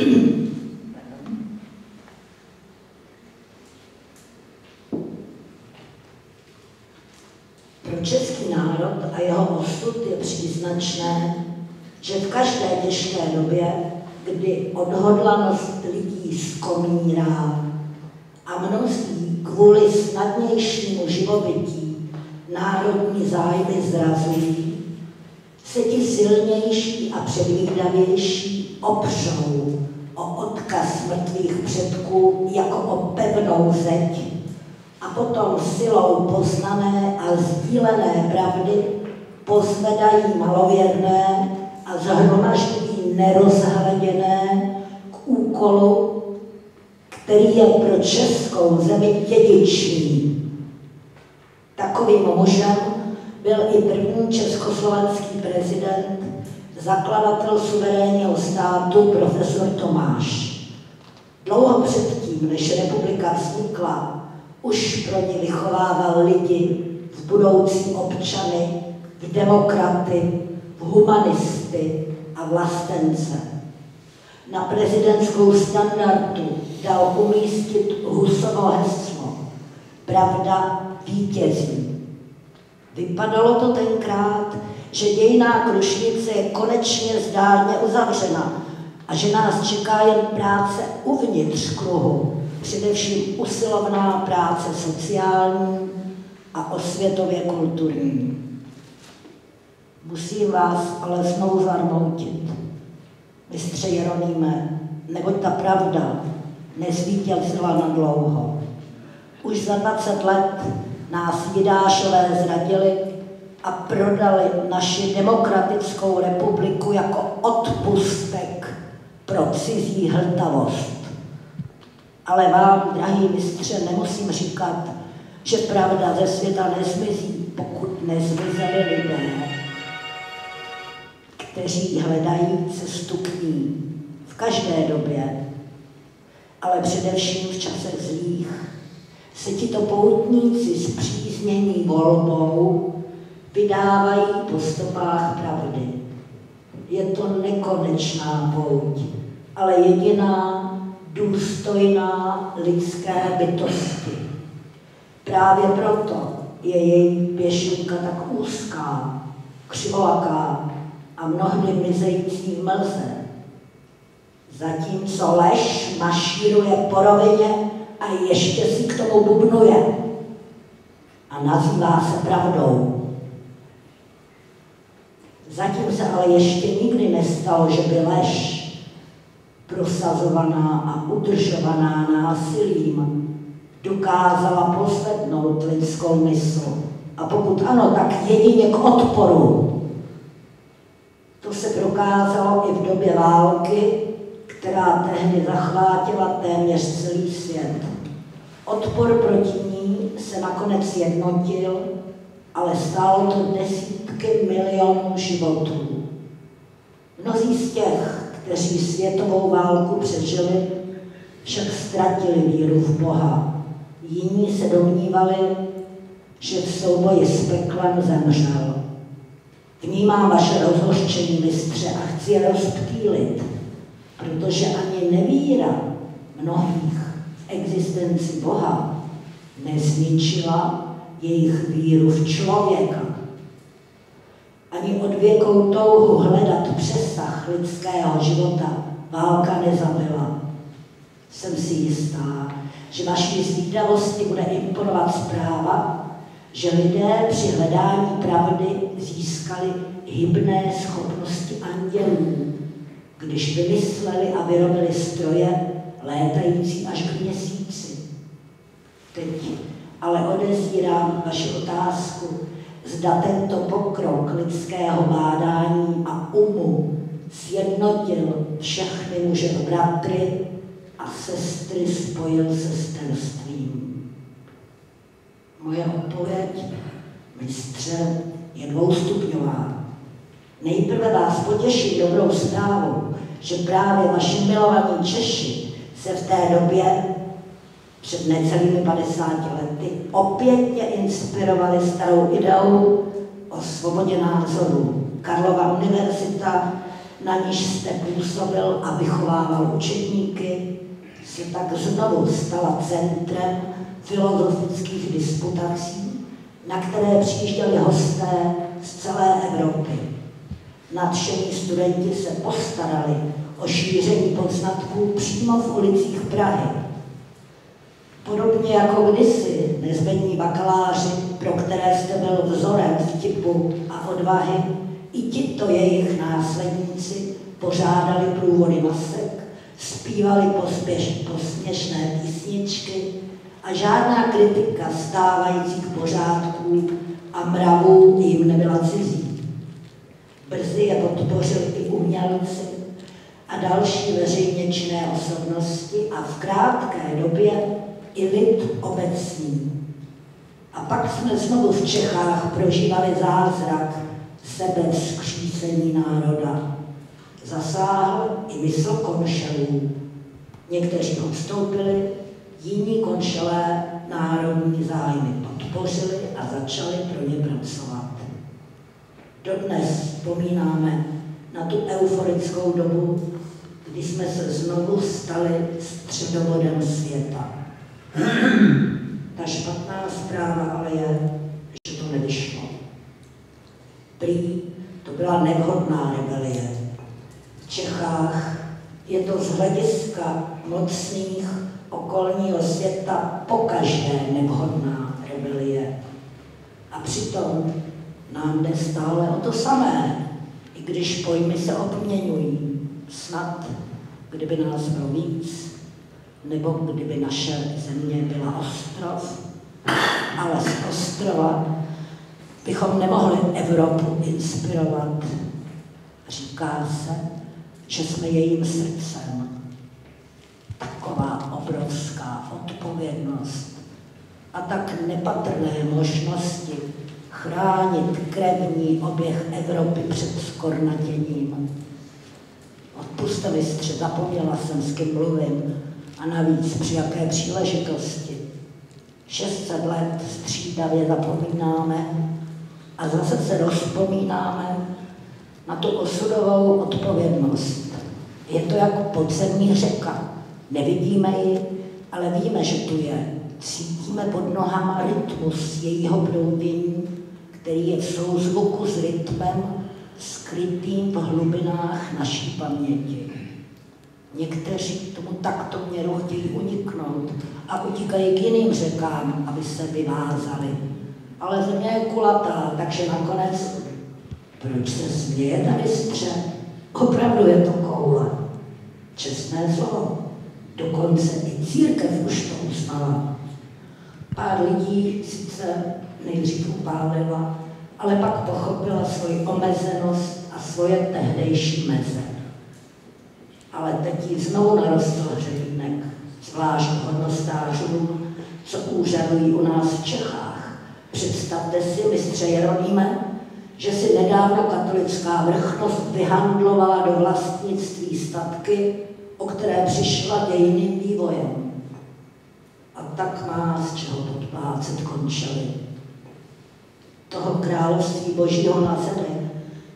a jeho osud je příznačné, že v každé těžké době, kdy odhodlanost lidí skomírá a mnozí kvůli snadnějšímu živobytí národní zájmy zrazují, se ti silnější a předvídavější opřou o odkaz mrtvých předků jako o pevnou zeď a potom silou poznané a sdílené pravdy pozvedají malověrné a zhromažďují nerozhleděné k úkolu, který je pro českou zemi dědičný. Takovým mužem byl i první československý prezident, zakladatel suverénního státu profesor Tomáš. Dlouho předtím, než republika vznikla, už pro ní vychovával lidi v budoucí občany, v demokraty, v humanisty a vlastence. Na prezidentskou standardu dal umístit Husovo heslo Pravda vítězí. Vypadalo to tenkrát, že dějinná krušnice je konečně zdárně uzavřena a že nás čeká jen práce uvnitř kruhu, především usilovná práce sociální a osvětově kulturní. Musím vás ale znovu zarmoutit, mistře Jeronýme, neboť ta pravda nezvítězila na dlouho. Už za 20 let nás Jidášové zradili a prodali naši demokratickou republiku jako odpustek pro cizí hltavost. Ale vám, drahý mistře, nemusím říkat, že pravda ze světa nezmizí, pokud nezmizeli lidé, kteří hledají cestu k ní v každé době, ale především v časech zlých, se tito poutníci spříznění volbou vydávají po stopách pravdy. Je to nekonečná pouť, ale jediná důstojná lidské bytosti. Právě proto je její pěšinka tak úzká, křivolaká a mnohdy mizející v mlze. Zatímco lež mašíruje po rovině a ještě si k tomu bubnuje a nazývá se pravdou. Zatím se ale ještě nikdy nestalo, že by lež, prosazovaná a udržovaná násilím, dokázala pozvednout lidskou mysl. A pokud ano, tak jedině k odporu. To se prokázalo i v době války, která tehdy zachvátila téměř celý svět. Odpor proti ní se nakonec jednotil, ale stálo to desítky milionů životů. Mnozí z těch, kteří světovou válku přežili, však ztratili víru v Boha. Jiní se domnívali, že v souboji s peklem zemřel. Vnímám vaše rozhořčení, mistře, a chci je rozptýlit, protože ani nevíra mnohých v existenci Boha nezničila jejich víru v člověka. Ani odvěkou touhu hledat přesah lidského života válka nezabila. Jsem si jistá, že vaší zvídavosti bude imponovat zpráva, že lidé při hledání pravdy získali hybné schopnosti andělů, když vymysleli a vyrobili stroje létající až k měsíci. Teď ale odezírám vaši otázku, zda tento pokrok lidského bádání a umu sjednotil všechny muže bratry a sestry spojil sesterstvím. Moje odpověď, mistře, je dvoustupňová. Nejprve vás potěším dobrou zprávou, že právě vaši milovaní Češi se v té době, před necelými 50 lety, opětně inspirovali starou ideou o svobodě názorů. Karlova univerzita, na níž jste působil a vychovával učedníky, se tak znovu stala centrem filozofických disputací, na které přijížděli hosté z celé Evropy. Nadšení studenti se postarali o šíření poznatků přímo v ulicích Prahy. Podobně jako kdysi nezbední bakaláři, pro které jste byl vzorem vtipu a odvahy, i tito jejich následníci pořádali průvody masek, zpívali posměšné písničky a žádná kritika stávajících pořádků a mravů jim nebyla cizí. Brzy je podpořili i umělci a další veřejně činné osobnosti a v krátké době i lid obecný. A pak jsme znovu v Čechách prožívali zázrak sebevzkřísení národa. Zasáhl i mysl konšelů. Někteří odstoupili, jiní konšelé národní zájmy podpořili a začali pro ně pracovat. Dodnes vzpomínáme na tu euforickou dobu, kdy jsme se znovu stali středobodem světa. Ta špatná zpráva ale je, že to nevyšlo. Prý to byla nevhodná rebelie. V Čechách je to z hlediska mocných okolního světa pokaždé nevhodná rebelie. A přitom nám jde stále o to samé, i když pojmy se obměňují. Snad, kdyby nás bylo víc, nebo kdyby naše země byla ostrov, ale z ostrova bychom nemohli Evropu inspirovat. Říká se, že jsme jejím srdcem. Taková obrovská odpovědnost a tak nepatrné možnosti chránit krevní oběh Evropy před zkornatěním. Odpusťte, mistře, zapomněla jsem, s kým mluvím, a navíc při jaké příležitosti. 600 let střídavě zapomínáme a zase se rozpomínáme na tu osudovou odpovědnost. Je to jako podzemní řeka. Nevidíme ji, ale víme, že tu je. Cítíme pod nohama rytmus jejího proudění, který je v souzvuku s rytmem skrytým v hlubinách naší paměti. Někteří tomu takto měru chtějí uniknout a utíkají k jiným řekám, aby se vyvázali. Ale země je kulatá, takže nakonec, proč se smějete, mistře? Opravdu je to koule. Čestné slovo. Dokonce i církev už to uznala. Pár lidí sice nejdřív upálila, ale pak pochopila svoji omezenost a svoje tehdejší meze. Ale teď jí znovu narostl hřebínek, zvlášť hodnostářům, co úřadují u nás v Čechách. Představte si, mistře Jeronýme, že si nedávno katolická vrchnost vyhandlovala do vlastnictví statky, o které přišla dějiným vývojem. A tak má z čeho podplácet končely. Toho království božího na zemi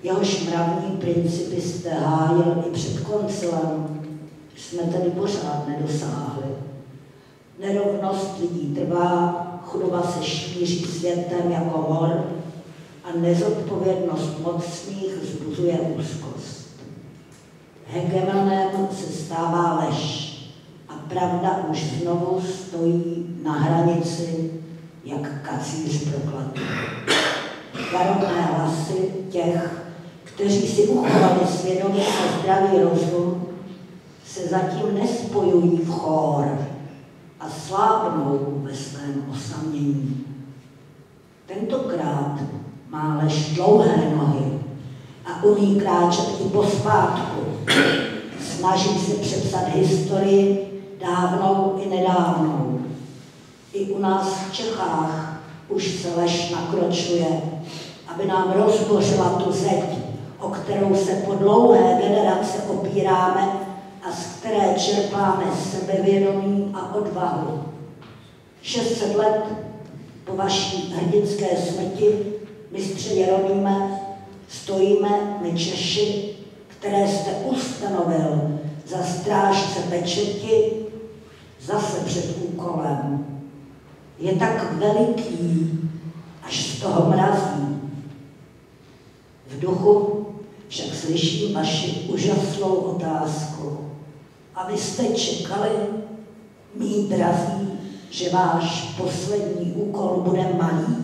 jehož mravní principy jste hájil i před koncilem, jsme tedy pořád nedosáhli. Nerovnost lidí trvá, chudoba se šíří světem jako mor a nezodpovědnost mocných vzbuzuje úzkost. Hegemonem se stává lež a pravda už znovu stojí na hranici, jak kacíř prokladů. Varovné hlasy těch, kteří si uchovali svědomí a zdravý rozum, se zatím nespojují v chór a slábnou ve svém osamění. Tentokrát má lež dlouhé nohy a umí kráčet i pospátku. Snaží se přepsat historii dávnou i nedávnou. I u nás v Čechách už se lež nakročuje, aby nám rozbořila tu zeď, o kterou se po dlouhé generace opíráme a z které čerpáme sebevědomí a odvahu. 600 let po vaší hrdinské smrti, mistře Jeronýme, stojíme my Češi, které jste ustanovil za strážce pečeti, zase před úkolem. Je tak veliký, až z toho mrazí. V duchu však slyším vaši úžasnou otázku. A vy jste čekali, mí drazí, že váš poslední úkol bude malý?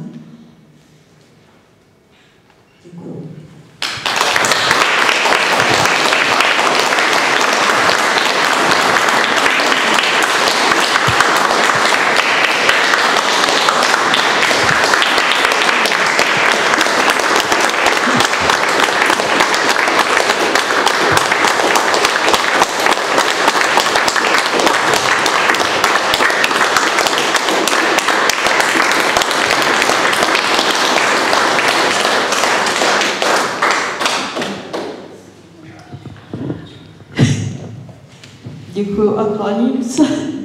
Děkuju. Děkuju a klaním se.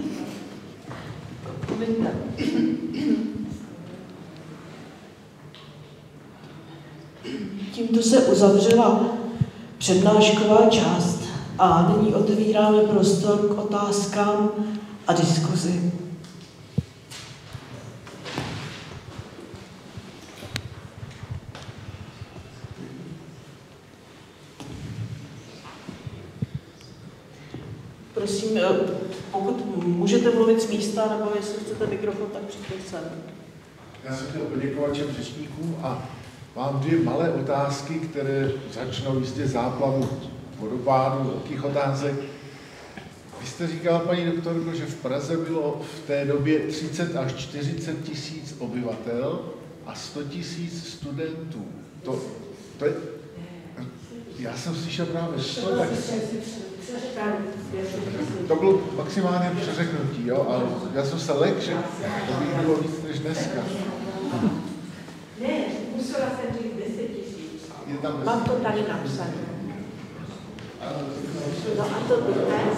Tímto se uzavřela přednášková část a nyní otevíráme prostor k otázkám a diskuzi. Prosím, pokud můžete mluvit z místa, nebo jestli chcete mikrofon, tak přijďte sem. Já jsem chtěl poděkovat všem řečníkům a mám dvě malé otázky, které začnou jistě záplavu vodopádu, velkých otázek. Vy jste říkala, paní doktorko, že v Praze bylo v té době 30 až 40 tisíc obyvatel a 100 tisíc studentů. To je... Já jsem slyšel právě 100, tak... To bylo maximálně přeřeknutí, jo? A já jsem se lekl, že to by bylo víc než dneska. Ne, musela jsem říct 10 000. Mám to tady napsané. No a to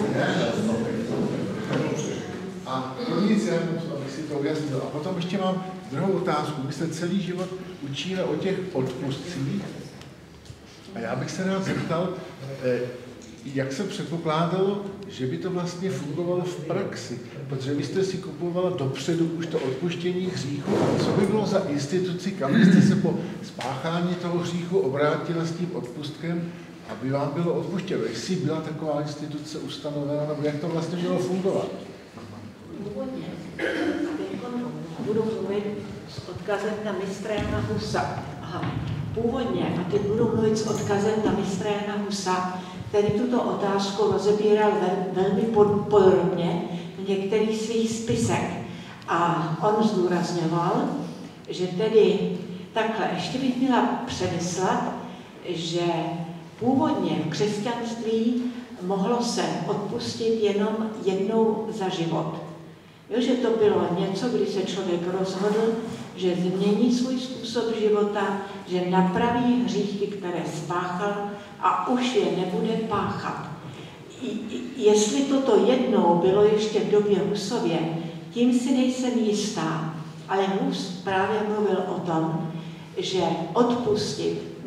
A to nic, abych si to ujasnil. A potom ještě mám druhou otázku. My se celý život učíme o těch odpustcích. A já bych se rád zeptal, jak se předpokládalo, že by to vlastně fungovalo v praxi? Protože vy jste si kupovala dopředu už to odpuštění hříchu. A co by bylo za instituci, kam byste se po spáchání toho hříchu obrátila s tím odpustkem, aby vám bylo odpuštěno? Jestli byla taková instituce ustanovena, nebo jak to vlastně mělo fungovat? Původně, budu mluvit s odkazem na mistra Jana Husa. Původně, a teď budu mluvit s odkazem na mistra Jana Husa, který tuto otázku rozebíral velmi podrobně v některých svých spisech. A on zdůrazňoval, že tedy takhle, ještě bych měla předeslat, že původně v křesťanství mohlo se odpustit jenom jednou za život. Jo, že to bylo něco, kdy se člověk rozhodl, že změní svůj způsob života, že napraví hříchy, které spáchal a už je nebude páchat. Jestli toto jednou bylo ještě v době Husově, tím si nejsem jistá, ale Hus právě mluvil o tom, že odpustit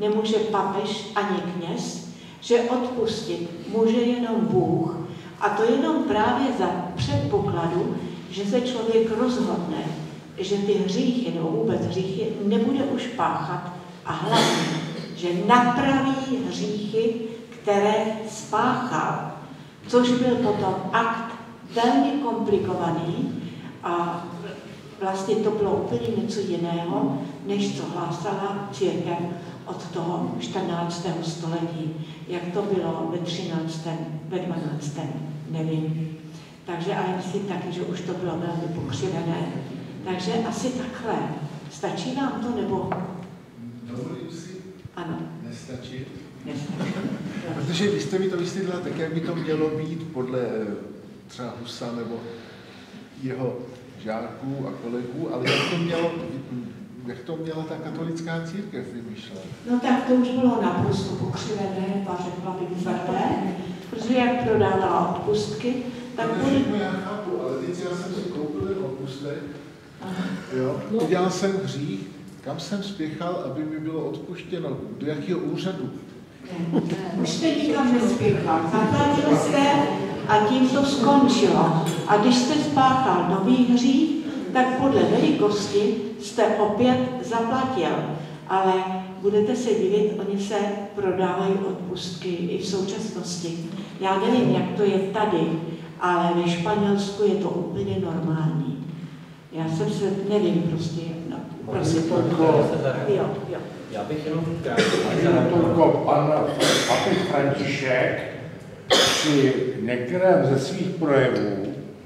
nemůže papež ani kněz, že odpustit může jenom Bůh, a to jenom právě za předpokladu, že se člověk rozhodne, že ty hříchy nebo vůbec hříchy nebude už páchat a hlavně, že napraví hříchy, které spáchal, což byl potom akt velmi komplikovaný a vlastně to bylo úplně něco jiného, než co hlásala církev od toho 14. století. Jak to bylo ve 13., ve 12., nevím. Takže ale myslím taky, že už to bylo velmi pokřivené. Takže asi takhle. Stačí vám to, nebo? Dovolím si? Ano. Nestačí? Nestačí. Protože vy jste mi to vysvětlila tak, jak by to mělo být podle třeba Husa nebo jeho žáků a kolegů, ale jak to měla ta katolická církev vymýšlet? No tak to už bylo naprosto pokřivené, a řekla bych tvrdé, protože jak prodává odpustky, tak já chápu, ale teď já jsem si koupil ten odpustek, jo, udělal jsem hřích, kam jsem spěchal, aby mi bylo odpuštěno, do jakého úřadu? Už jste nikam nespěchal, zaplatil jste a tím to skončilo. A když jste spáchal nový hřích, tak podle velikosti jste opět zaplatil. Ale budete se divit, oni se prodávají odpustky i v současnosti. Já nevím, jak to je tady, ale ve Španělsku je to úplně normální. Já jsem se, nevím prostě, no, prosím. Jo. Já bych jenom pan papež František při některém ze svých projevů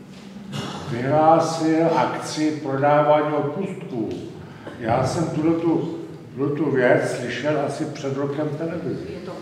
vyhlásil akci prodávání odpustků. Já jsem tuto věc slyšel asi před rokem v televizi.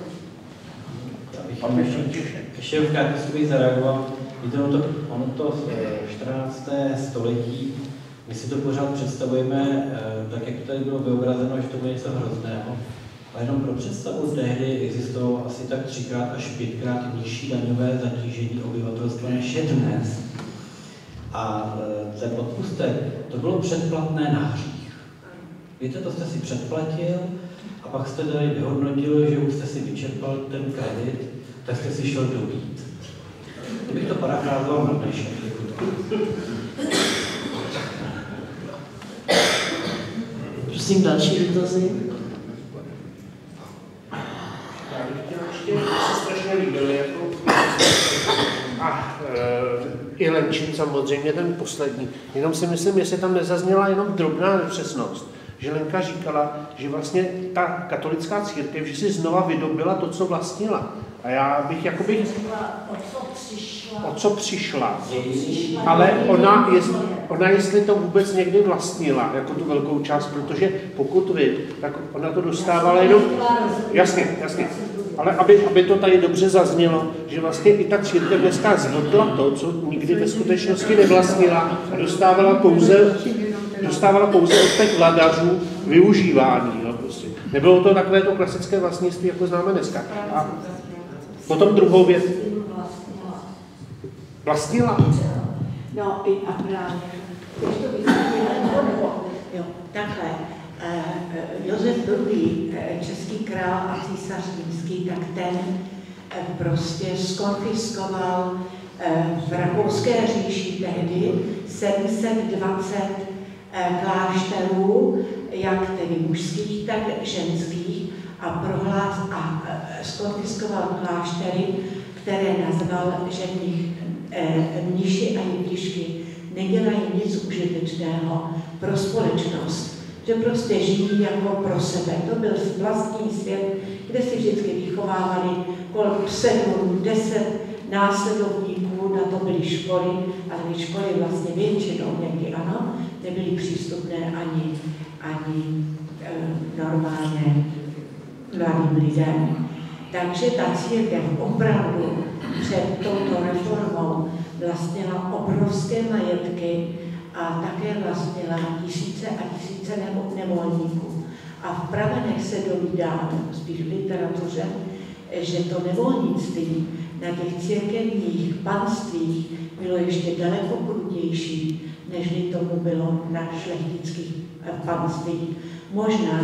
Ještě v krátkosti zareagoval. Víte, ono to 14. století, my si to pořád představujeme, tak jak to tady bylo vyobrazeno, že to bude něco hrozného. Ale jenom pro představu, tehdy existovalo asi tak 3x až 5x nižší daňové zatížení obyvatelstva než je dnes. A ten odpustek, to bylo předplatné na hřích. Víte, to jste si předplatil a pak jste tady vyhodnotil, že už jste si vyčerpal ten kredit, tak jste si šel dobít. Kdybych to parafrázoval na dnešek. Prosím, další dotazy. Já bych chtěl ještě, se strašně líbil, jako i Lenčín samozřejmě, ten poslední. Jenom si myslím, jestli tam nezazněla jenom drobná nepřesnost. Že Lenka říkala, že vlastně ta katolická církev, že si znova vydobila to, co vlastnila. A já bych jakoby... O co přišla. Ale ona jestli to vůbec někdy vlastnila, jako tu velkou část, protože pokud vím, tak ona to dostávala jenom... Jasně. Ale aby to tady dobře zaznělo, že vlastně i ta církev dneska zhodla to, co nikdy ve skutečnosti nevlastnila a dostávala pouze od těch vladařů využívání. Jo, prostě. Nebylo to takové to klasické vlastnictví, jako známe dneska. A potom druhou věc. Vlastnila? No a právě. Jo, takhle. Josef II., český král a císař římský, tak ten prostě skonfiskoval v Rakouské říši tehdy 720 klášterů, jak tedy mužských, tak ženských, a skonfiskoval kláštery, které nazval, že v nich mniši a jeptišky nedělají nic užitečného pro společnost, že prostě žijí jako pro sebe. To byl vlastní svět, kde si vždycky vychovávali kolem 7-10 následovníků, na to byly školy, ale ty školy vlastně většinou někdy ano, nebyly přístupné ani normálně mladým lidem. Takže ta církev opravdu před touto reformou vlastnila obrovské majetky a také vlastnila tisíce a tisíce nevolníků. A v pravenech se dovídá, spíš v literatuře, že to nevolnictví na těch církevních panstvích bylo ještě daleko krutější, než tomu bylo na šlechtických panstvích. Možná,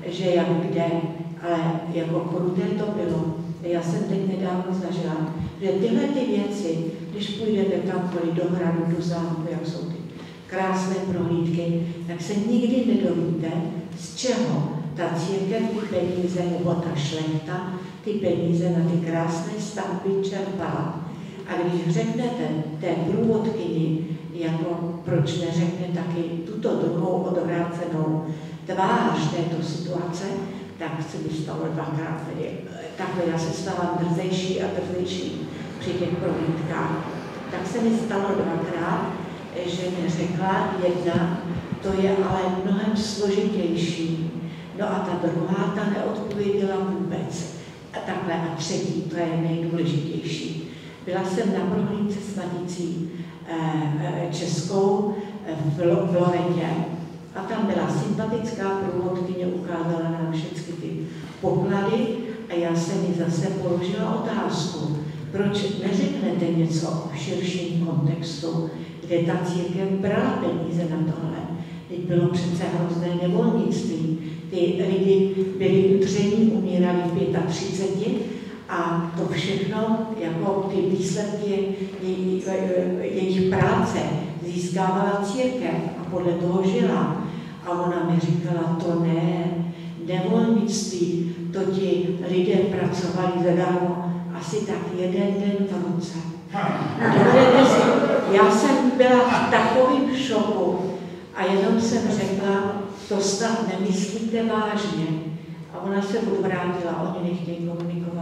že jak kde, ale jako kruté to bylo. Já jsem teď nedávno zažila, že tyhle ty věci, když půjdete kamkoliv do hradu, do zámku, jak jsou ty krásné prohlídky, tak se nikdy nedovíte, z čeho ta církev ty peníze nebo ta šlechta ty peníze na ty krásné stavby čerpala. A když řeknete té průvodkyni, jako proč neřekne taky tuto druhou odvrácenou tvář této situace, tak se mi stalo dvakrát. Takhle já se stala drzejší a drzejší při těch prohlídkách. Tak se mi stalo dvakrát, že mi řekla jedna, to je ale mnohem složitější. No a ta druhá, ta neodpověděla vůbec. A takhle a třetí, to je nejdůležitější. Byla jsem na prohlídce s Maticí českou v Loretě a tam byla sympatická průvodkyně, ukázala nám všechny ty poklady a já jsem jí zase položila otázku, proč neřeknete něco o širším kontextu, kde ta církev brala peníze na tohle. Teď bylo přece hrozné nevolnictví. Ty lidi byli udření, umírali v 35 a to všechno, jako ty výsledky jejich práce, získávala církev a podle toho žila. A ona mi říkala, to ne, nevolnictví, to ti lidé pracovali zadarmo asi tak jeden den v roce. Já jsem byla v takovém šoku a jenom jsem řekla, to snad nemyslíte vážně. A ona se odvrátila, oni nechtějí komunikovat.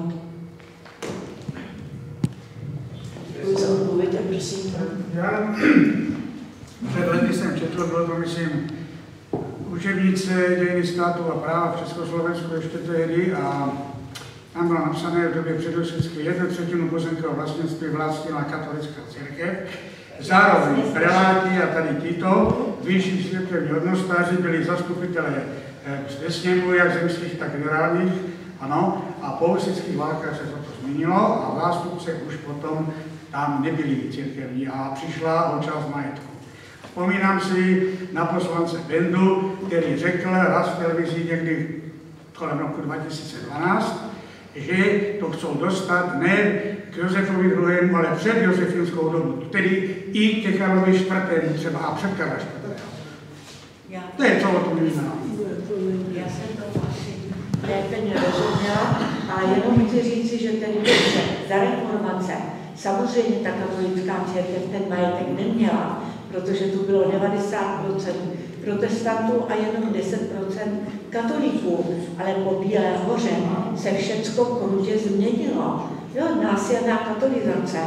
Děkuji za odpověď a prosím. Já před lety jsem četl, bylo to myslím učebnice dějiny státu a práva v Československu ještě tehdy a tam bylo napsané v době předosvětské 1/3 pozemkového vlastnictví vlastnila katolická církev. Zároveň preláti a tady tito vyšší církevní hodnostáři byli zastupitelé ze sněmu, jak zemských, tak federálních, ano, a po husitských válkách se to změnilo a zástupce už potom tam nebyli církevní a přišla o část majetku. Vzpomínám si na poslance Bendu, který řekl raz v televizi někdy kolem roku 2012, že to chcou dostat ne k Josefovi II., ale před josefinskou dobu, tedy i ke Karlovi IV. Třeba a před Karla IV. To je co o tom víme. Já jsem to asi lépe nerozuměla, ale jenom chci říci, že ten za reformace samozřejmě ta katolická církev ten majetek neměla, protože tu bylo 90% protestantů a jenom 10% katolíků, ale po Bílé hoře se všecko krutě změnilo. Jo, násilná katolizace.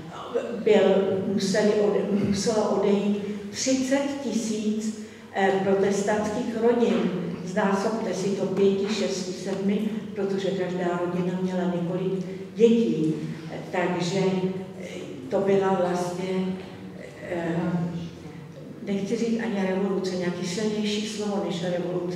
Muselo odejít 30 000 protestantských rodin. Znásobte si to 5, 6, 7, protože každá rodina měla několik dětí. Takže to byla vlastně, nechci říct ani revoluce, nějaký silnější slovo než revoluce.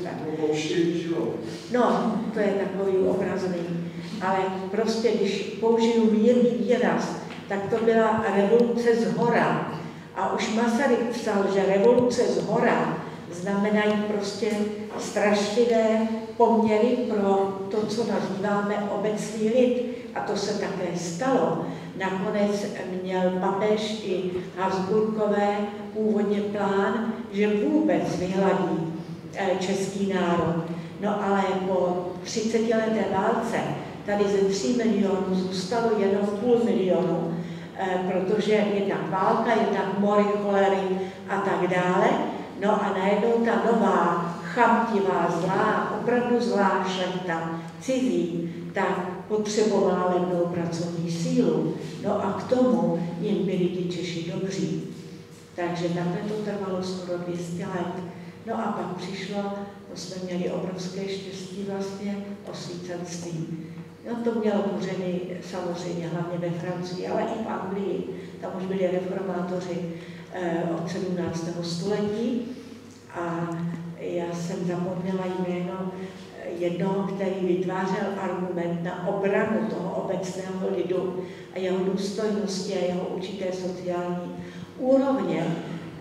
No, to je takový obrazný. Ale prostě, když použiju mírný výraz, tak to byla revoluce zhora. A už Masaryk psal, že revoluce zhora znamenají prostě strašlivé poměry pro to, co nazýváme obecný lid. A to se také stalo. Nakonec měl papež i Habsburkové původně plán, že vůbec vyhladí český národ. No ale po 30leté válce tady ze 3 milionů zůstalo jenom 0,5 milionu, protože jednak válka, jednak mory, cholery a tak dále. No a najednou ta nová, chamtivá, zlá, opravdu zlá šlechta, cizí, tak potřebovala levnou pracovní sílu. No a k tomu jim byli ti Češi dobří. Takže takhle to trvalo skoro 200 let. No a pak přišlo, to jsme měli obrovské štěstí vlastně, osvícenství. No to mělo kořeny samozřejmě hlavně ve Francii, ale i v Anglii. Tam už byli reformátoři od 17. století. A já jsem zapomněla jméno jednoho, který vytvářel argument na obranu toho obecného lidu a jeho důstojnosti a jeho určité sociální úrovně.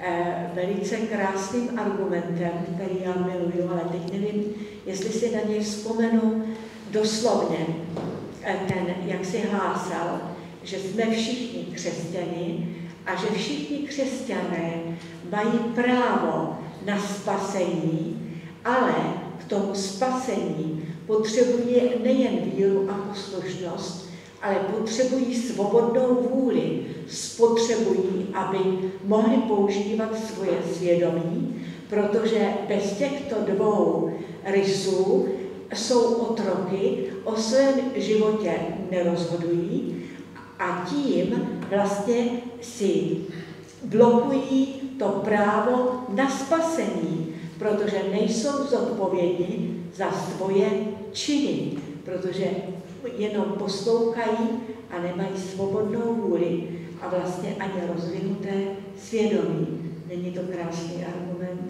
velice krásným argumentem, který já miluju, ale teď nevím, jestli si na něj vzpomenu doslovně, ten, jak si hlásal, že jsme všichni křesťani a že všichni křesťané mají právo na spasení, ale k tomu spasení potřebují nejen víru a poslušnost, ale potřebují svobodnou vůli, potřebují, aby mohli používat svoje svědomí, protože bez těchto dvou rysů jsou otroky, o svém životě nerozhodují a tím vlastně si blokují to právo na spasení, protože nejsou zodpovědní za svoje činy, protože jenom poslouchají a nemají svobodnou vůli a vlastně ani rozvinuté svědomí. Není to krásný argument?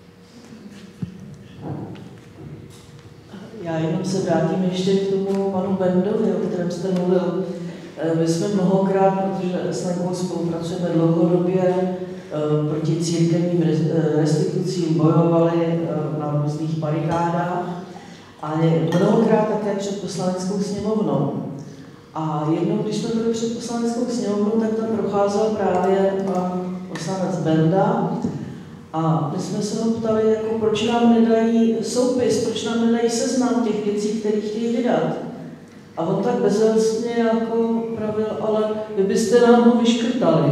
Já jenom se vrátím ještě k tomu panu Bendovi, o kterém jste mluvil. My jsme mnohokrát, protože s Lenkou spolupracujeme dlouhodobě, proti církevním restitucím bojovali na různých barikádách, ale mnohokrát také před Poslaneckou sněmovnou. A jednou, když jsme byli před Poslaneckou sněmovnou, tak tam procházel právě pan poslanec Benda a my jsme se ho ptali, jako, proč nám nedají soupis, proč nám nedají seznam těch věcí, které chtějí vydat. A on tak bezelstně jako pravil, ale vy byste nám ho vyškrtali.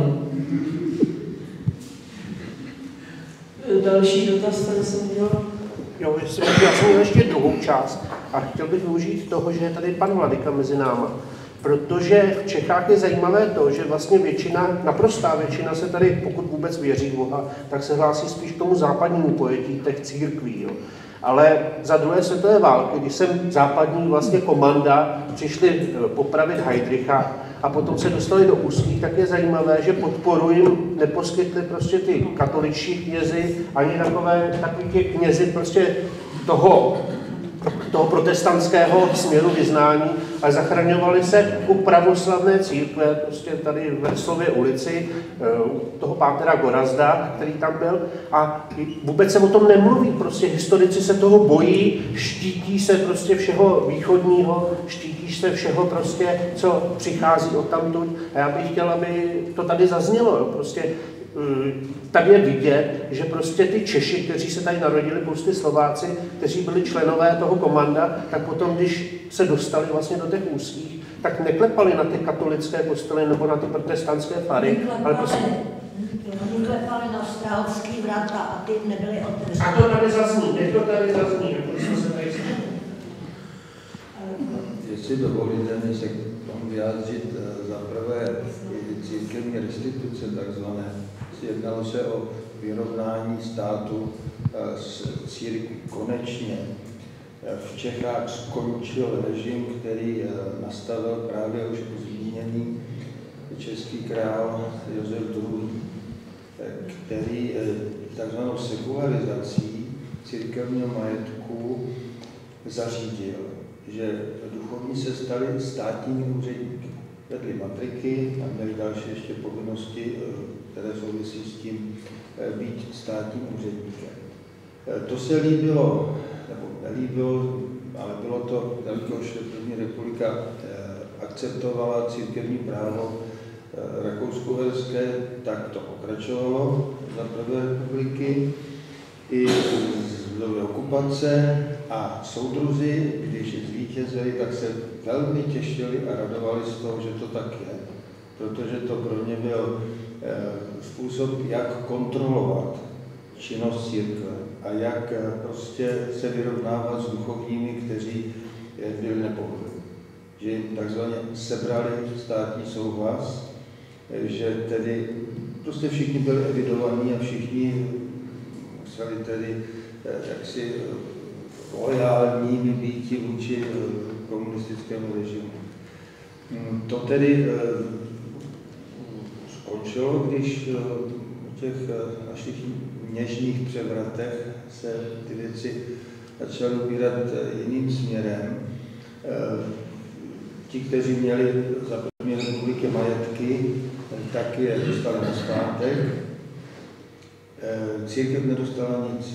Další dotaz, který jsem měl. Jo, já jsem měl ještě druhou část a chtěl bych využít toho, že je tady pan Vladyka mezi náma. Protože v Čechách je zajímavé to, že vlastně většina, naprostá většina se tady, pokud vůbec věří v Boha, tak se hlásí spíš k tomu západnímu pojetí těch církví. Jo. Ale za druhé světové války, když jsem západní vlastně komanda přišli popravit Heydricha a potom se dostali do úzkých, tak je zajímavé, že podporu jim neposkytli prostě ty katoličtí knězi, ani takový ty knězi prostě toho protestantského směru vyznání, ale zachraňovali se u pravoslavné církve, prostě tady v Verslově ulici, toho pátera Gorazda, který tam byl, a vůbec se o tom nemluví, prostě historici se toho bojí, štítí se prostě všeho východního, štítí se všeho prostě, co přichází odtamtud, a já bych chtěl, aby to tady zaznělo, jo, prostě tady je vidět, že prostě ty Češi, kteří se tady narodili, plus ty Slováci, kteří byli členové toho komanda, tak potom, když se dostali vlastně do těch úzkých, tak neklepali na ty katolické kostely nebo na ty protestantské fary, ale prostě... Oni klepali na Strálský vrata a ty nebyly otevřené. A to tady zazní, to tady zazní, protože se tady zazní. Jestli dovolíte mi se k tomu vyjádřit za prvé církevní restituce takzvané. Jednalo se o vyrovnání státu s církví. Konečně v Čechách skončil režim, který nastavil právě už zmíněný český král Josef II., který takzvanou sekularizací církevního majetku zařídil, že duchovní se stali státními úředníky. Vedli matriky a měli další ještě povinnosti, které souvisí s tím být státním úředníkem. To se líbilo, nebo nelíbilo, ale bylo to, jelikož první republika akceptovala církevní právo rakousko-uherské, tak to pokračovalo za prvé republiky i z době okupace a soudruzi, když zvítězili, tak se velmi těšili a radovali z toho, že to tak je, protože to pro ně byl způsob, jak kontrolovat činnost církve a jak prostě se vyrovnávat s duchovními, kteří byli nepohodlní. Že jim takzvaně sebrali státní souhlas, že tedy prostě všichni byli evidovaní a všichni museli tedy jaksi loajální být vůči komunistickému režimu. To tedy skončilo, když v těch našich něžných převratech se ty věci začaly ubírat jiným směrem. Ti, kteří měli za první republiky majetky, tak je dostali na zpátek. církev nedostala nic.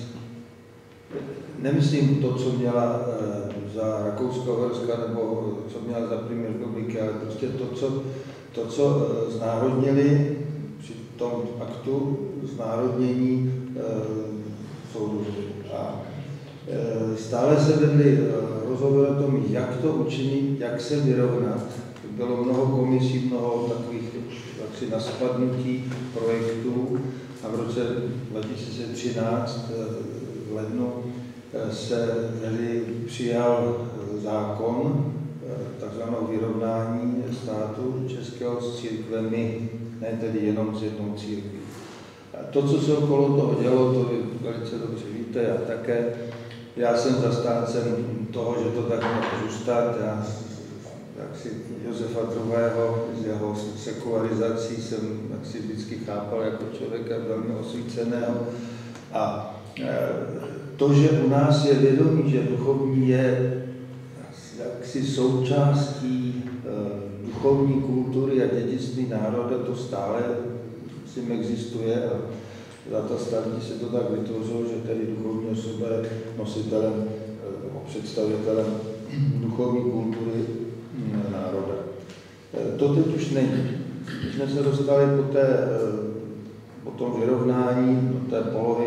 Nemyslím to, co měla za Rakousko-Uherska nebo co měla za první republiky, ale prostě to, co znárodnili při tom aktu znárodnění soudružů. A stále se vedly rozhovory o tom, jak to učinit, jak se vyrovnat. Bylo mnoho komisí, mnoho takových jaksi naspadnutí projektů a v roce 2013 v lednu se tedy přijal zákon, takzvanou vyrovnání státu českého s církvemi, ne tedy jenom s jednou církví. A to, co se okolo toho dělo, to vy velice dobře víte, já také. Já jsem zastáncem toho, že to tak může zůstat. Já si Josefa II. Z jeho sekularizací jsem si vždycky chápal jako člověka velmi osvíceného. A to, že u nás je vědomí, že duchovní je jaksi součástí duchovní kultury a dědictví národa, to stále si existuje a za ta staletí se to tak vytvořilo, že tady duchovní osoba je nositelem, představitelem duchovní kultury národa. To teď už není. Když jsme se dostali po tom vyrovnání do té polohy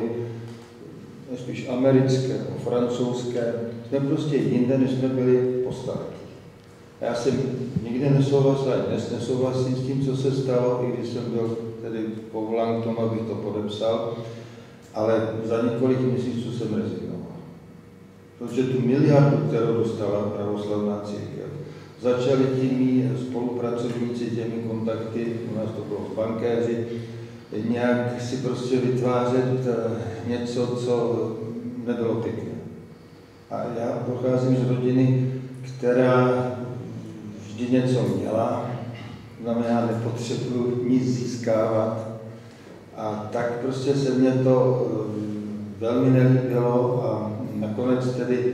spíš americké, francouzské, jsme prostě jinde, než jsme byli po staletí. Já jsem nikdy nesouhlasil, dnes nesouhlasím s tím, co se stalo, i když jsem byl tedy povolán k tomu, abych to podepsal, ale za několik měsíců jsem rezignoval. Protože tu miliardu, kterou dostala pravoslavná církev, začali těmi spolupracovníci, těmi kontakty, u nás to bylo bankéři, nějak si prostě vytvářet něco, co nebylo pěkné. A já pocházím z rodiny, která vždy něco měla, znamená, nepotřebuji nic získávat. A tak prostě se mně to velmi nelíbilo a nakonec tedy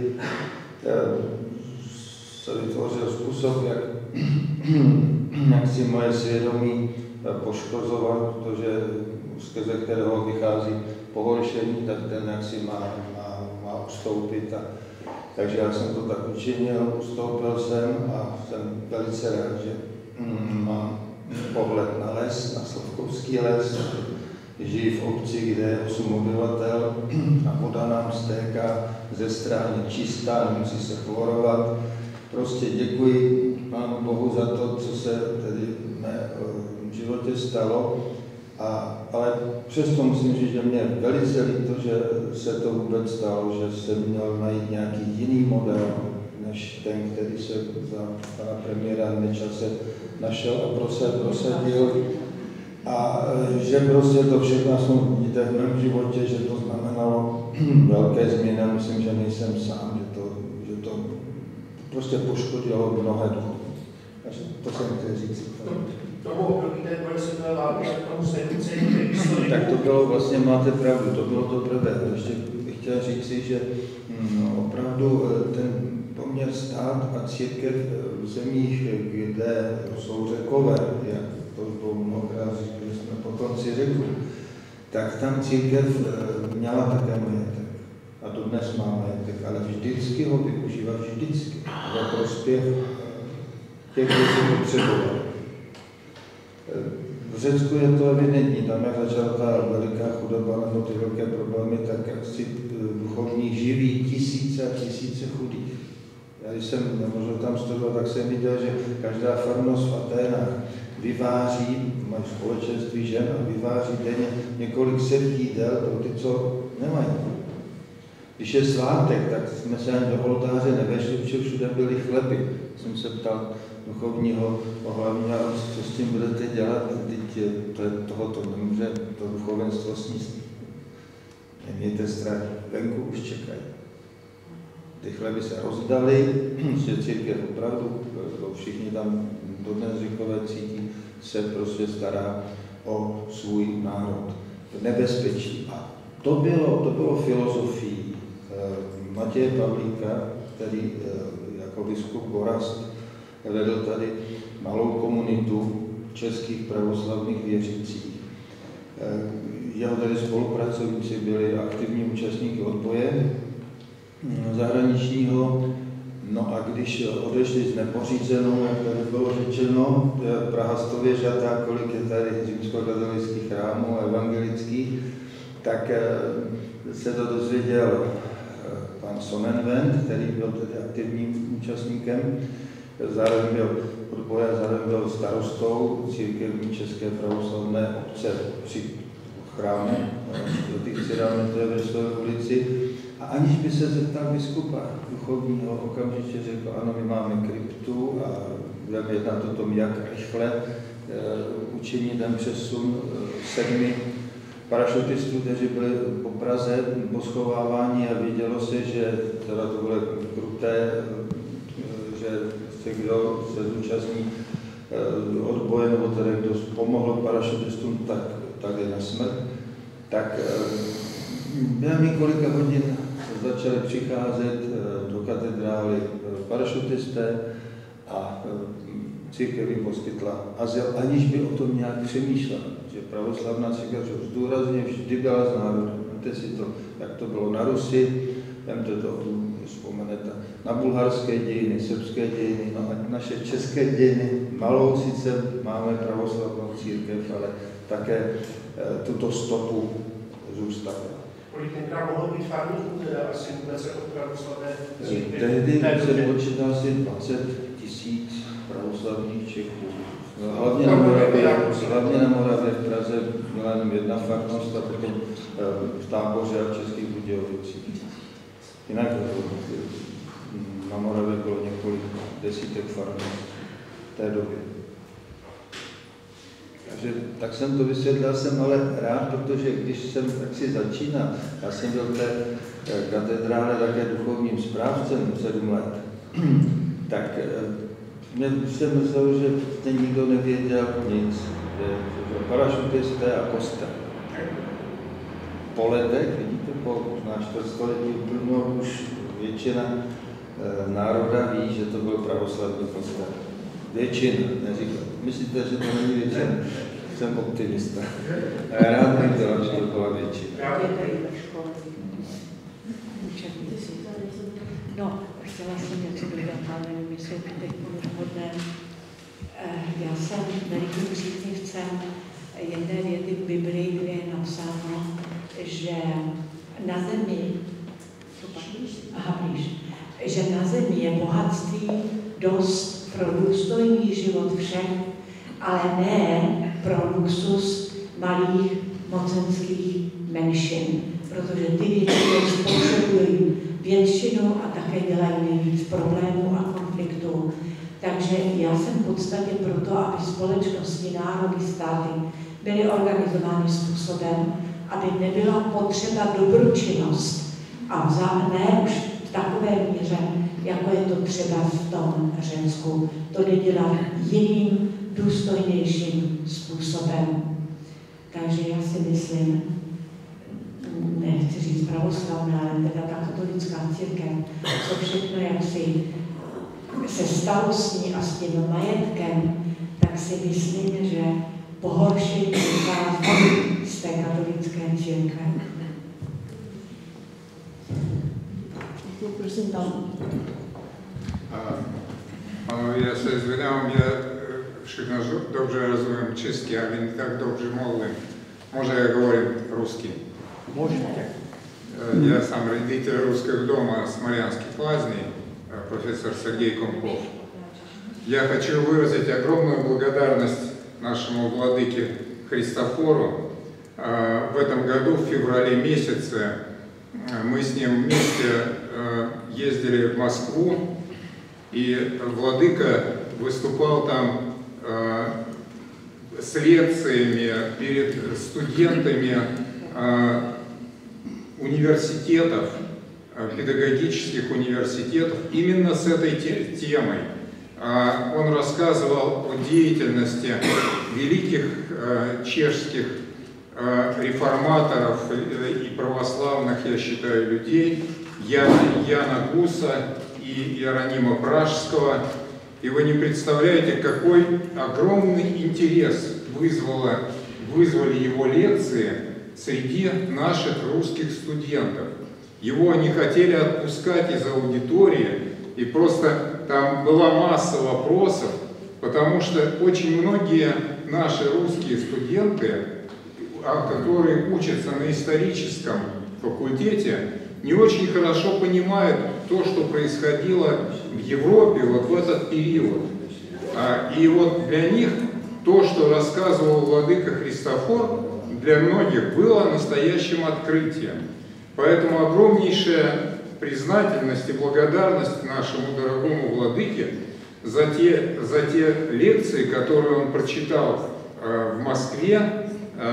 se vytvořil způsob, jak si moje svědomí poškozovat, protože skrze kterého vychází pohoršení, tak ten jak si má ustoupit. Takže já jsem to tak učinil, ustoupil jsem a jsem velice rád, že mám pohled na les, na Slavkovský les. Žijí v obci, kde je 8 obyvatel a voda nám stéká ze stráně čistá, nemusí se chlorovat. Prostě děkuji Pánu Bohu za to, co se tedy v mé životě stalo. Ale přesto musím říct, že mě velice líto, že se to vůbec stalo, že jsem měl najít nějaký jiný model, než ten, který se za pana premiéra Nečase našel a prosadil. A že prostě to všechno jsem vidíte v mém životě, že to znamenalo velké změny. Myslím, že nejsem sám, že to prostě poškodilo mnohé duchovní. Takže to jsem chtěl říct. Tak to bylo vlastně, máte pravdu, to bylo to prvé. Ještě bych chtěl říci, že opravdu ten poměr stát a církev v zemích, kde jsou Řekové, jak to bylo mnohokrát, když jsme po konci řekli, tak tam církev měla také majetek. A dodnes má majetek, ale vždycky ho využívá vždycky ve prospěch těch, kteří potřebovali. V Řecku je to evidentní, tam jak začala ta veliká chudoba nebo ty velké problémy, tak jak si duchovní živí tisíce a tisíce chudých. Já když jsem nemůžu tam studovat, tak jsem viděl, že každá farnost v Aténách vyváří, mají společenství žen a vyváří denně několik set jídel pro ty, co nemají. Když je svátek, tak jsme se ani do oltáře nevešli, protože všude byly chleby. Jsem se ptal duchovního hlavního, co s tím budete dělat, teď tohoto nemůže to duchovenstvo sníst. Nemějte strach, venku už čekají. Ty chleby se rozdali, že církev opravdu, všichni tam dodnes Řekové cítí, se prostě stará o svůj národ. Nebezpečí. A to bylo filozofií Matěje Pavlíka, který jako biskup Gorazd vedl tady malou komunitu českých pravoslavných věřících. jeho tady spolupracovníci byli aktivní účastníky odboje zahraničního. No a když odešli s nepořízenou, jak tady bylo řečeno, Praha stověřata, kolik je tady římskokatolických chrámů, evangelických, tak se to dozvěděl pan Sonnenwend, který byl tedy aktivním účastníkem, zároveň byl odboje, zároveň byl starostou církevní České pravoslavné obce při chrámu svatých Cyriláků ve Veselé ulici. A aniž by se zeptal biskupa duchovního, okamžitě řekl, ano, my máme kryptu a budeme jednat o tom, jak rychle učinit ten přesun 7 parašutistů, kteří byli po Praze poschováváni a vidělo se, že teda to bylo kruté, že se kdo se zúčastní odboje, nebo teda kdo pomohl parašutistům, tak je na smrt. Tak během několika hodin začali přicházet do katedrály parašutisté a církev jim poskytla azyl, aniž by o tom nějak přemýšlela. Že pravoslavná církev zdůrazně vždy byla z národa. Víte si to, jak to bylo na Rusi, vemte to, vzpomenete, na bulharské dějiny, srbské dějiny, no a naše české dějiny, malou sice máme pravoslavnou církev, ale také tuto stopu zůstala. Kolik tenkrát mohlo být farníků, teda asi vůbec od pravoslavné církve? Tehdy se počítá asi 20 000 pravoslavných Čechů. Hlavně na Moravě, v Praze byla jenom jedna farnost a potom v Táboře a v Českých Budějovicích. Jinak na Moravě bylo několik desítek farnost v té době. Takže tak jsem to vysvětlil, jsem ale rád, protože když jsem taky začínal, já jsem byl v té katedrále také duchovním správcem 7 let, tak mě jsem myslel, že nikdo nevěděl nic, že parašutisté a kostel. Po letech, vidíte, po možná 4 století uplynulo, už většina národa ví, že to byl pravoslavný kostel. Většina, neříkám. Myslíte, že to není většina? Jsem optimista. A já rád bych dělal, že to byla většina. No, chtěla jsem něco dodat, ale nevím, jestli teď budu vhodné. Já jsem velikým příznivcem jedné věty v Biblii, kde je napsáno, že na zemi, že na zemi je bohatství dost pro důstojný život všech, ale ne pro luxus malých mocenských menšin, protože ty většinou způsobují většinu a také dělají nejvíc problémů a konfliktů. Takže já jsem v podstatě proto, aby společnosti, národy, státy byly organizovány způsobem, aby nebyla potřeba dobročinnost a ne už v takové míře, jako je to třeba v tom Řecku, to nedělat jiným, důstojnějším způsobem. Takže já si myslím, nechci říct pravoslavná, ale teda ta katolická církev, co všechno jaksi se stalo s ní a s tím majetkem, tak si myslím, že pohoršení vychází z té katolické církve. Prosím tam. Панове, я се извинявам, я ще не добре розумiem чеський, а він так добре мовить. Може я говорю русский? Можете. Я сам родитель русского дома с Марианских лазней, профессор Сергей Комков. Я хочу выразить огромную благодарность нашему владыке Христофору. В этом году, в феврале месяце, мы с ним вместе ездили в Москву, и владыка выступал там с лекциями перед студентами университетов, педагогических университетов, именно с этой темой. Он рассказывал о деятельности великих чешских реформаторов и православных, я считаю, людей, Яна Гуса и Иеронима Пражского. И вы не представляете, какой огромный интерес вызвали его лекции среди наших русских студентов. Его не хотели отпускать из аудитории, и просто там была масса вопросов, потому что очень многие наши русские студенты, которые учатся на историческом факультете, не очень хорошо понимают то, что происходило в Европе вот в этот период. И вот для них то, что рассказывал владыка Христофор, для многих было настоящим открытием. Поэтому огромнейшая признательность и благодарность нашему дорогому владыке за те лекции, которые он прочитал в Москве.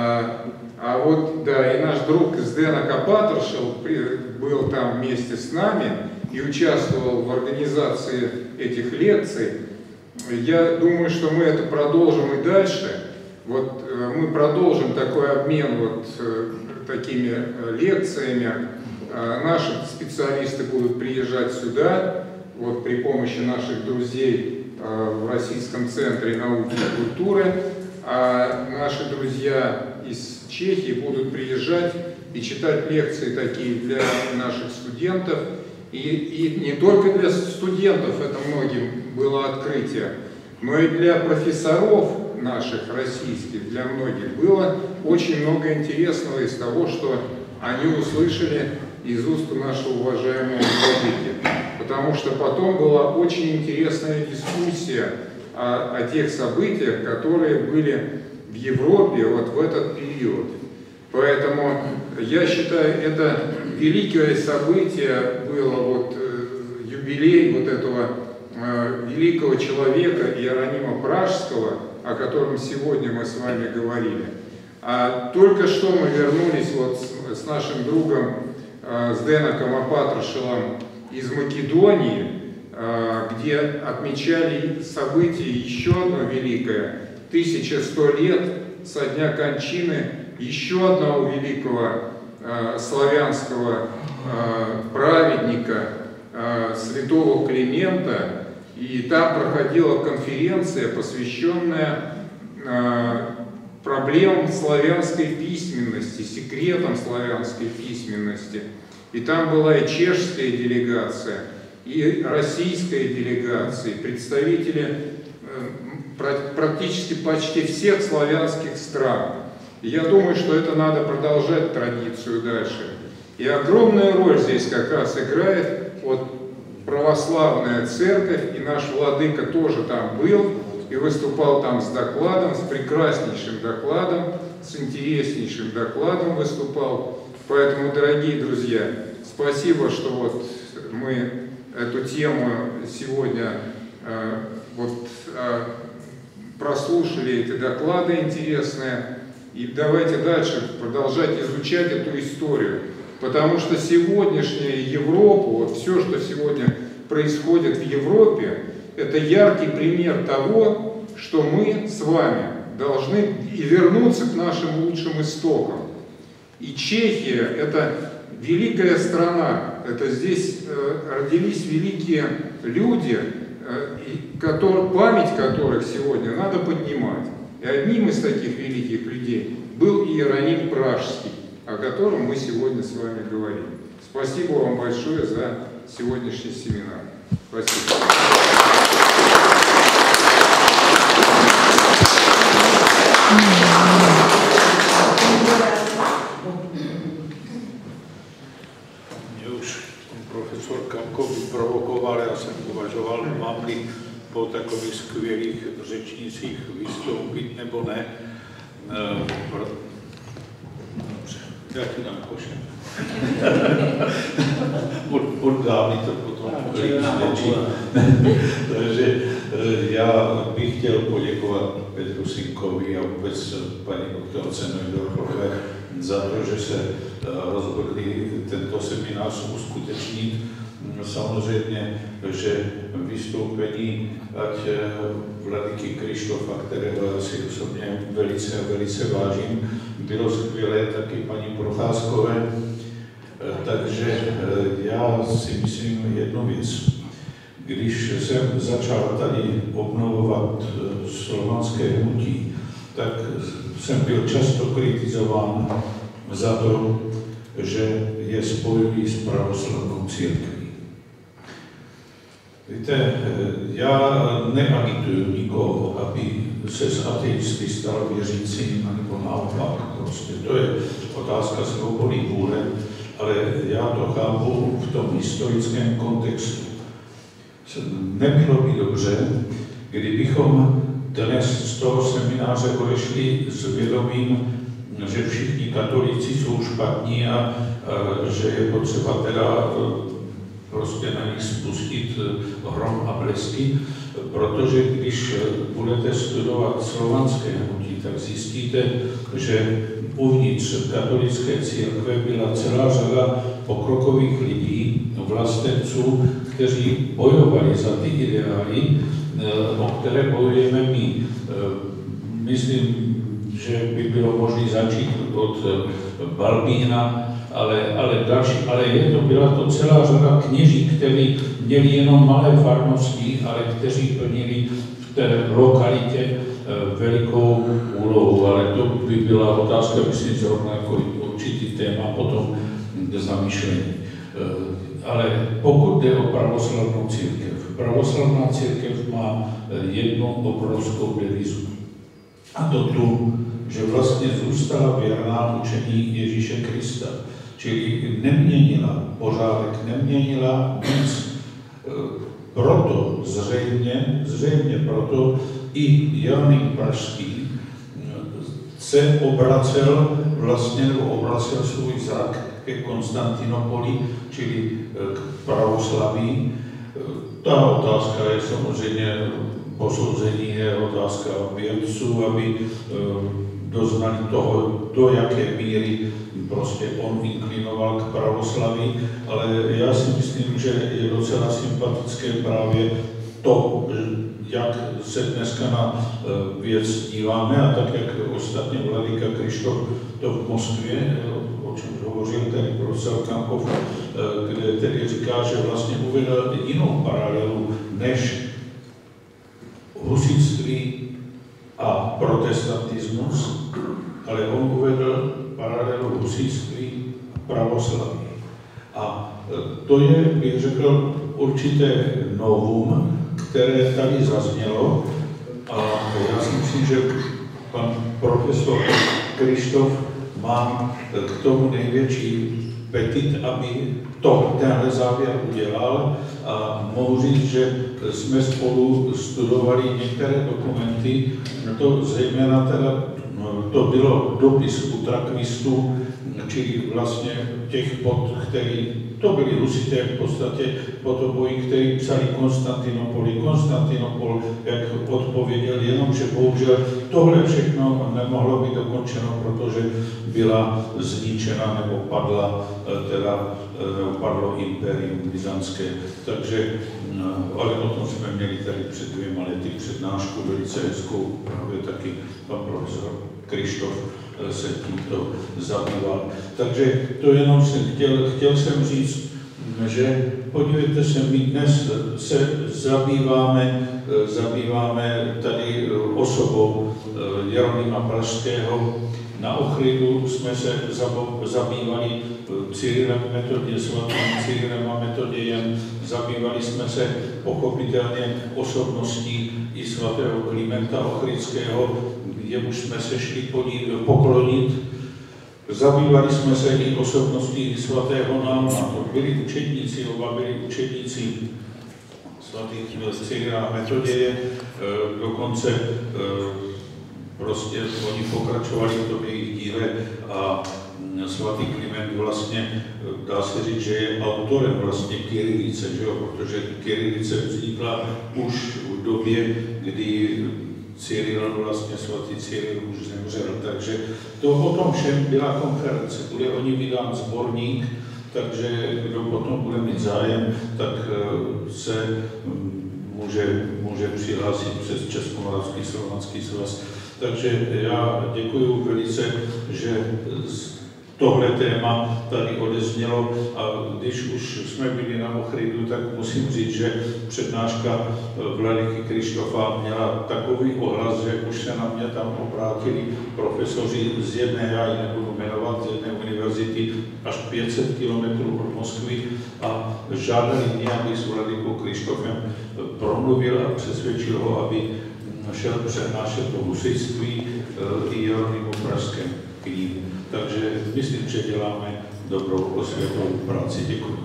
А вот, да, и наш друг Зденок Апаторшил был там вместе с нами и участвовал в организации этих лекций. Я думаю, что мы это продолжим и дальше. Вот мы продолжим такой обмен вот такими лекциями. Наши специалисты будут приезжать сюда, вот при помощи наших друзей в Российском центре науки и культуры, а наши друзья из Чехии будут приезжать и читать лекции такие для наших студентов. И не только для студентов это многим было открытие, но и для профессоров наших российских, для многих было очень много интересного из того, что они услышали из уст нашего уважаемого владыки. Потому что потом была очень интересная дискуссия о тех событиях, которые были в Европе вот в этот период. Поэтому я считаю, это великое событие было, вот юбилей вот этого великого человека Иеронима Пражского, о котором сегодня мы с вами говорили. А только что мы вернулись вот с нашим другом Зденоком Апаторшилом из Македонии, где отмечали событие еще одно великое, 1100 лет со дня кончины еще одного великого славянского праведника, святого Климента. И там проходила конференция, посвященная проблемам славянской письменности, секретам славянской письменности. И там была и чешская делегация, и российская делегация, и представители практически почти всех славянских стран. И я думаю, что это надо продолжать традицию дальше. И огромную роль здесь как раз играет вот православная церковь, и наш владыка тоже там был, и выступал там с докладом, с прекраснейшим докладом, с интереснейшим докладом выступал. Поэтому, дорогие друзья, спасибо, что вот мы эту тему сегодня прослушали, эти доклады интересные. И давайте дальше продолжать изучать эту историю. Потому что сегодняшняя Европа, вот все, что сегодня происходит в Европе, это яркий пример того, что мы с вами должны и вернуться к нашим лучшим истокам. И Чехия – это великая страна, это здесь родились великие люди, память которых сегодня надо поднимать. И одним из таких великих людей был Иероним Пражский, о котором мы сегодня с вами говорим. Спасибо вам большое за сегодняшний семинар. Спасибо. Mě už profesor Kamko vyprovokoval, já jsem uvažoval, mám-li po takových skvělých řečnicích vystoupit nebo ne. Já ti dám košem. Oddá mi to potom řečí. Takže já bych chtěl poděkovat Petru Sinkovi a vůbec paní doktorce Neudorfové za to, že se rozhodli tento seminář uskutečnit. Samozřejmě, že vystoupení ať vladyky Krištofa, kterého si osobně velice vážím, bylo skvělé, taky paní Procházkové. Takže já si myslím jednu věc. Když jsem začal tady obnovovat slovanské hnutí, tak jsem byl často kritizován za to, že je spojují s pravoslavnou církví. Víte, já neagituju nikoho, aby se z ateisty stal věřícím, nebo naopak. Prostě to je otázka svobody vůle, ale já to chápu v tom historickém kontextu. Nebylo by dobře, kdybychom dnes z toho semináře odešli s vědomím, že všichni katolíci jsou špatní a že je potřeba teda prostě na nich spustit hrom a blesky, protože když budete studovat slovanské hnutí, tak zjistíte, že uvnitř katolické církve byla celá řada pokrokových lidí, vlastenců, kteří bojovali za ty ideály, o které bojujeme my. Myslím, že by bylo možné začít od Balbína, ale byla to celá řada kněží, kteří měli jenom malé farnosti, ale kteří plnili v té lokalitě velikou úlohu. Ale to by byla otázka, myslím, zrovna jako určitý téma potom zamýšlení. Ale pokud jde o pravoslavnou církev, pravoslavná církev má jednu obrovskou devizu. A to tu, že vlastně zůstala věrná učení Ježíše Krista. Čili neměnila pořádek, neměnila nic. Proto zřejmě proto i Jeroným Pražský se obracel svůj zrak ke Konstantinopoli, čili k pravoslaví. Ta otázka je samozřejmě posouzení, je otázka vědců, aby doznali toho, do jaké míry prostě on inklinoval k pravoslaví, ale já si myslím, že je docela sympatické právě to, jak se dneska na věc díváme, a tak, jak ostatně vladyka Krištof to v Moskvě, o čem hovořil tady profesor Kankov, kde tedy říká, že vlastně uvedl jinou paralelu než husitství a protestantismus, ale on uvedl paralelu husitství a pravoslaví. A to je, bych řekl, určité novum, které tady zaznělo, a já si myslím, že pan profesor Krištof má k tomu největší petit, aby tenhle závěr udělal, a mohu říct, že jsme spolu studovali některé dokumenty, to zejména teda, to bylo dopis utrakvistů, čili vlastně těch to byli husité v podstatě podoboji, kteří psali Konstantinopol, jak odpověděl, jenomže bohužel tohle všechno nemohlo být dokončeno, protože byla zničena nebo padlo impérium byzantské. Takže, ale o tom jsme měli tady před 2 lety přednášku velice hezkou, právě taky pan profesor Krištof se tímto zabýval. Takže to jenom jsem chtěl jsem říct, že podívejte se, my dnes se zabýváme tady osobou Jeronýma Pražského. Na Ochridu jsme se zabývali Cyrilem svatým Cyrilem a Metodějem, zabývali jsme se pochopitelně osobností i svatého Klimenta Ochridského, jemuž jsme se šli poklonit. Zabývali jsme se i osobností svatého Nauma, to byli učedníci, oba byli učedníci svatých Cyrila a Metoděje, dokonce prostě oni pokračovali v tom jejich díle a svatý Kliment vlastně dá se říct, že je autorem vlastně kyrilice, že jo? Protože kyrilice vznikla už v době, kdy svatý Cyril už zemřel, takže to o tom všem byla konference, bude o ní vydán sborník, takže kdo potom bude mít zájem, tak se může přihlásit přes Českomoravský slovanský svaz. Takže já děkuji velice, že tohle téma tady odeznělo a když už jsme byli na Ochrydu, tak musím říct, že přednáška Vladyky Krištofa měla takový ohlas, že už se na mě tam obrátili profesoři z jedné, já ji nebudu jmenovat, z jedné univerzity až 500 kilometrů od Moskvy a žádali mě, aby s Vladykou Krištofem promluvil a přesvědčil ho, aby šel přednášet o husitství i Jeronýmu Pražském knihu. Takže myslím, že děláme dobrou osvětovou práci. Děkuji.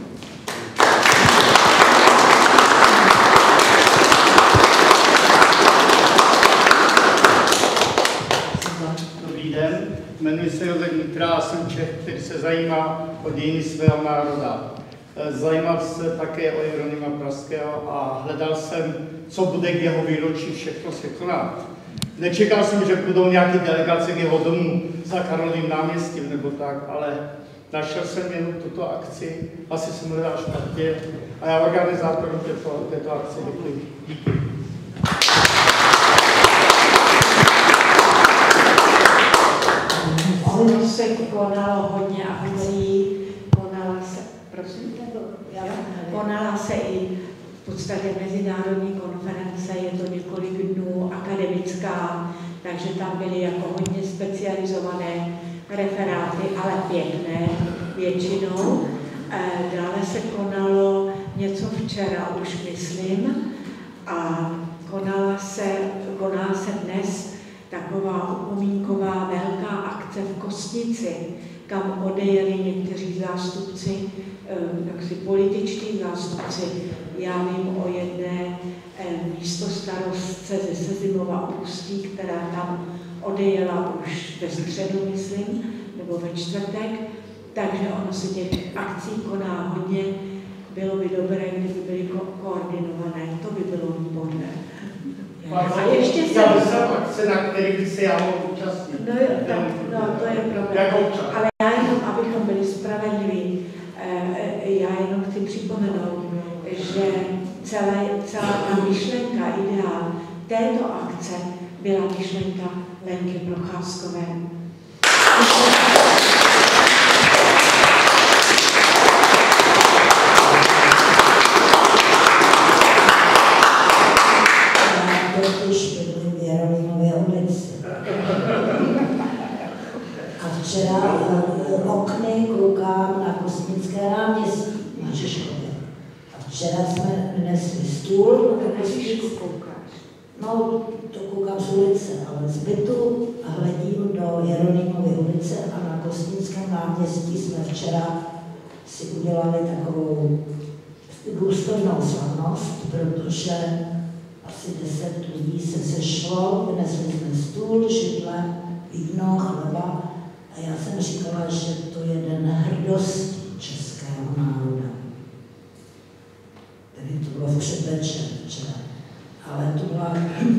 Dobrý den, jmenuji se Josef Nitra a jsem Čech, který se zajímá o dějiny svého národa. Zajímal se také o Jeronýma Pražského a hledal jsem, co bude k jeho výročí všechno se konat. Nečekal jsem, že budou nějaké delegace k jeho domu za Karlovým náměstím nebo tak, ale našel jsem jen tuto akci, asi jsem hledal špatně a já organizátorům této akce děkuji. Díky. Ono se konalo hodně akcí, konala se i v podstatě mezinárodní konference, je to několik dnů, akademická, takže tam byly jako hodně specializované referáty, ale pěkné většinou. Dále se konalo něco včera už, myslím, a koná se dnes taková upomínková velká akce v Kostnici, kam odejeli někteří zástupci, jaksi političtí zástupci. Já vím o jedné místostarostce ze Sezimova Ústí, která tam odejela už ve středu, myslím, nebo ve čtvrtek, takže ono se těch akcí koná hodně. Bylo by dobré, kdyby byly koordinované, to by bylo výborné. A ještě jsem akce, na kterých by se já mohl účastnit. No, to je problém. Ale já jenom, abychom byli spravedliví, já jenom chci připomenout, že celá ta myšlenka, ideál této akce byla myšlenka Lenky Procházkové. Včera okny koukám na Kostnické náměstí na Žižkově. A včera jsme nesli stůl. No, to koukám z ulice, ale z bytu a hledím do Jeronýmovy ulice a na Kostnickém náměstí jsme včera si udělali takovou důstojnou slavnost, protože asi 10 lidí se sešlo, vynesli jsme stůl, židle, víno, chleba. A já jsem říkala, že to je den hrdosti českého národa. Tedy to bylo v předvečer včera. Ale to byla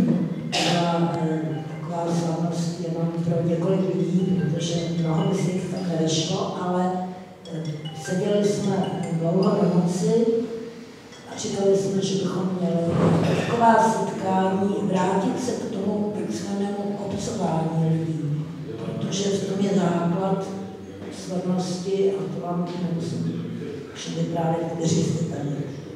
taková slavnost jenom pro několik lidí, protože mnoho by si jich tam nevešlo, ale seděli jsme dlouho do noci a čekali jsme, že bychom měli taková setkání, vrátit se k tomu takzvanému obcování lidí. Protože v tom je základ slavnosti a to vám nemusím vyprávět, kteří jste tady.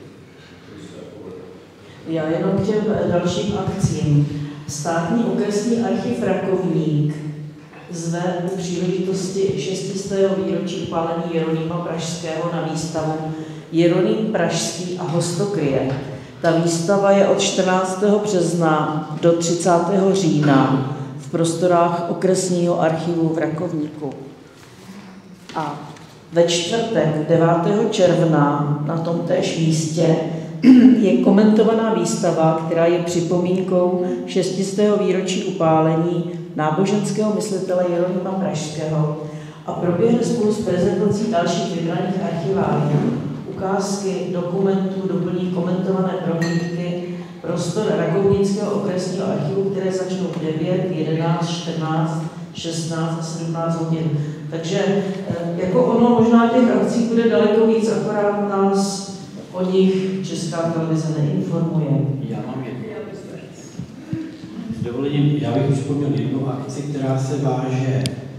Já jenom k těm dalším akcím. Státní okresní archiv Rakovník zve u příležitosti 600. výročí upálení Jeronýma Pražského na výstavu Jeroným Pražský a hostokryje. Ta výstava je od 14. března do 30. října v prostorách okresního archivu v Rakovníku. A ve čtvrtek 9. června na tomtéž místě je komentovaná výstava, která je připomínkou 600. výročí upálení náboženského myslitele Jeronýma Pražského a proběhne spolu s prezentací dalších vybraných archivárií. Ukázky dokumentů doplní komentované prohlídky prostor Rakovnického okresního archivu, které začnou v 9, 11, 14, 16 a 17 hodin. Takže jako ono, možná těch akcí bude daleko víc, akorát nás o nich Česká televize neinformuje. Já mám jednu. S dovolením, já bych připomněl jednu akci, která se váže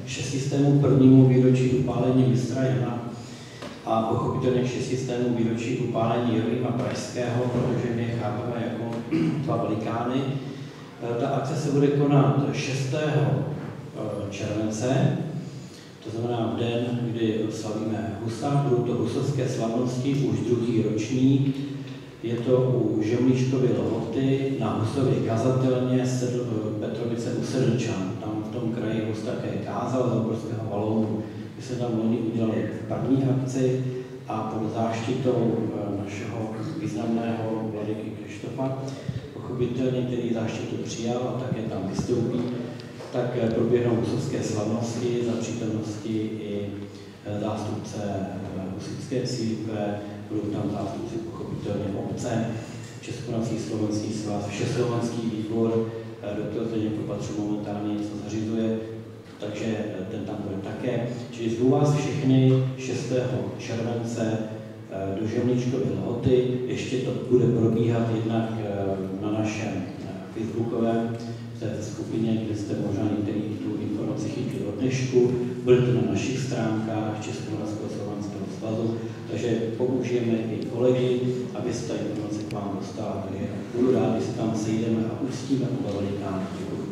600. prvnímu výročí upálení mistra Jana a pochopitelně 600. výročí upálení Jeronýma Pražského, protože my je chápeme jako dva velikány. Ta akce se bude konat 6. července, to znamená v den, kdy slavíme Husa, budou to husovské slavnosti, už druhý ročník. Je to u Žemlíčkovy Lhoty na Husově kazatelně Petrovice u Sedlčan. Tam v tom kraji Hus také kázal z obrovského valonu. My jsme tam loni udělali první akci a pod záštitou našeho významného vladyky Krištofa, pochopitelně, který záštitu přijal a také tam vystoupí, tak proběhnou husovské slavnosti za přítomnosti i zástupce husitské církve, budou tam zástupci pochopitelně obce, Českomoravský slovenský svaz, Všeslovenský výbor, doktor Zdeněk Opatřil momentálně něco zařizuje, takže ten tam bude také. Čili zvu vás všechny 6. července do Žemlíčkovy Lhoty. Ještě to bude probíhat jednak na našem facebookovém této skupině, kde jste možná některý tu informaci chytli od dnešku. Bude to na našich stránkách Českomoravského slovanského svazu, takže použijeme i kolegy, aby se ta informace k vám dostala. Takže budu rád, když se tam sejdeme a ustíme oba velikány. Děkuji.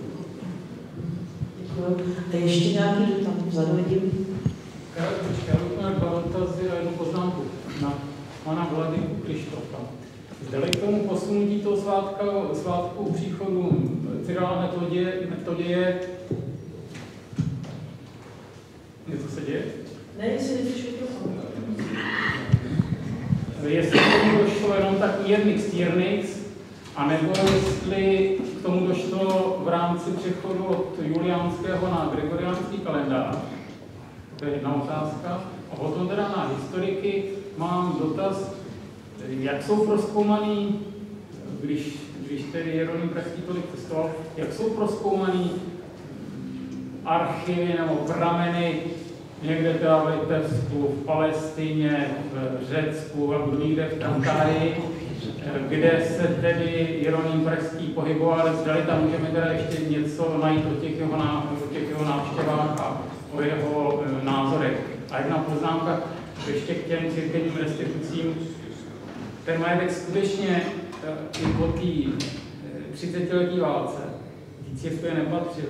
A ještě nějaký dotaz vzadu vidím? Já bych dva dotazy a jednu poznámku na pana Vladyku Krištofa. Zdali k tomu posunutí toho svátku příchodu Cyrila Metoděje něco se děje? Ne, jestli neslyším to. Jestli k tomu došlo jenom takový jednix týrnix, anebo jestli k tomu došlo v rámci přechodu od juliánského na gregoriánský kalendář. To je jedna otázka. A potom teda na historiky mám dotaz, jak jsou prozkoumaný, když tedy Jeroným Pražský tolik cestoval, jak jsou prozkoumaný archivy nebo prameny někde teda v Litevsku, v Palestině, v Řecku a někde v Tantárii, kde se tedy Jeroným Pražský pohyboval, zdali tam můžeme teda ještě něco najít o těch jeho návštěvách a o jeho názorech. A jedna poznámka ještě k těm církevním restitucím. Ten majetek skutečně i po té 30letí válce té církve nepatřil.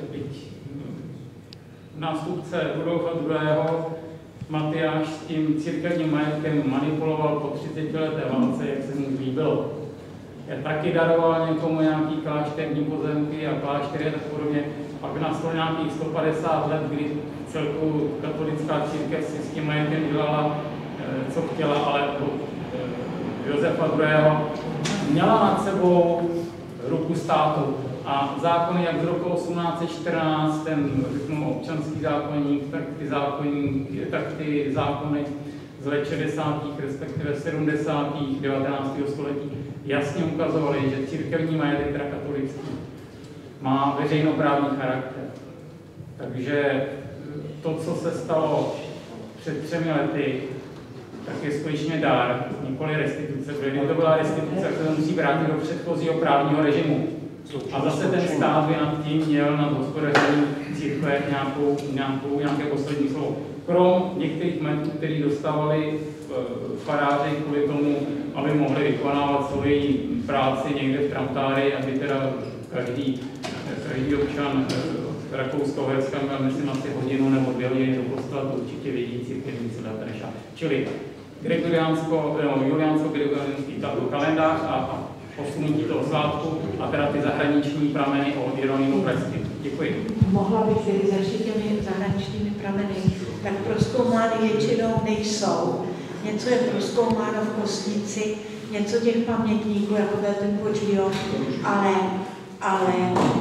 Nástupce Rudolfa II. Matyáš s tím církevním majetkem manipuloval po 30leté válce, jak se mu líbilo. Taky daroval někomu nějaký klášterní pozemky a kláštery a tak podobně. Pak nastalo nějakých 150 let, kdy celkovou katolická církev si s tím majetkem dělala, co chtěla, ale Josefa II. Měla nad sebou ruku státu. A zákony jak z roku 1814, ten občanský zákoník, tak ty zákony z let 60. respektive 70. 19. století jasně ukazovaly, že církevní majetek, teda katolický, má veřejnoprávní charakter. Takže to, co se stalo před 3 lety, tak je skutečně dár, nikoli restituce. Kdyby to byla restituce, tak se musí vrátit do předchozího právního režimu. A zase ten stát by nad tím měl nad hospodařením církve nějaké poslední slovo. Krom některých majetků, který dostávali faráři kvůli tomu, aby mohli vykonávat svoji práci někde v Tramtári, aby teda každý občan Rakouska-Uherska měl, myslím, asi hodinu nebo 2 hodiny do kostela, to určitě vědí církevní Sedatereša. Čili juliánsko-gregoriánský kalendář a posunutí toho svátku a teda ty zahraniční prameny o Jeronýmu Pražském. Děkuji. Mohla bych tedy začít těmi zahraničními prameny, tak prozkoumány většinou nejsou. Něco je prozkoumáno v Kostnici, něco těch pamětníků, jako byl ten Počího, ale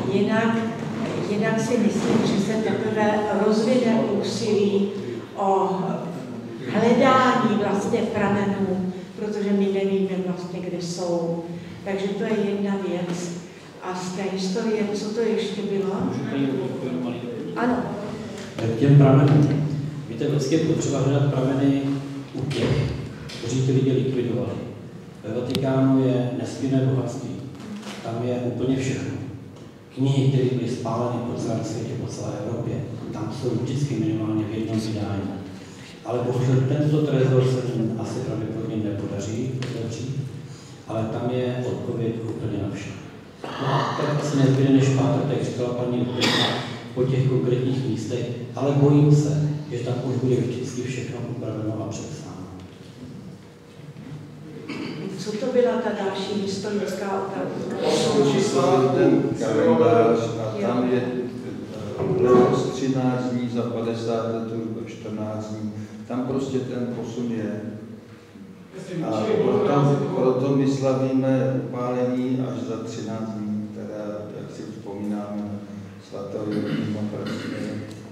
jinak si myslím, že se teprve rozvine úsilí o hledání vlastně pramenů, protože my nevíme vlastně, kde jsou. Takže to je jedna věc. A z té historie, co to ještě bylo? Ano. K těm pramenům. Víte, vždycky je potřeba hledat prameny u těch, kteří ty lidi likvidovali. Ve Vatikánu je nesmírné bohatství. Tam je úplně všechno. knihy, které byly spáleny po celém světě, po celé Evropě, tam jsou vždycky minimálně v jednom vydání. Ale bohužel tento trezor se asi pravděpodobně nepodaří otevřít, ale tam je odpověď úplně na vše. No a tak asi nezbyde než pátek, tak říkala paní Lukášová, po těch konkrétních místech, ale bojím se, že tam už bude vždycky všechno upraveno a přepsáno. Co to byla ta další historická opravdu? Ten kalendář a tam je letos 13 dní, za 50 let 14 dní. Tam prostě ten posun je. A proto my slavíme upálení až za 13 dní, teda, jak si vzpomínáme, svatého Jeronýma Pražského.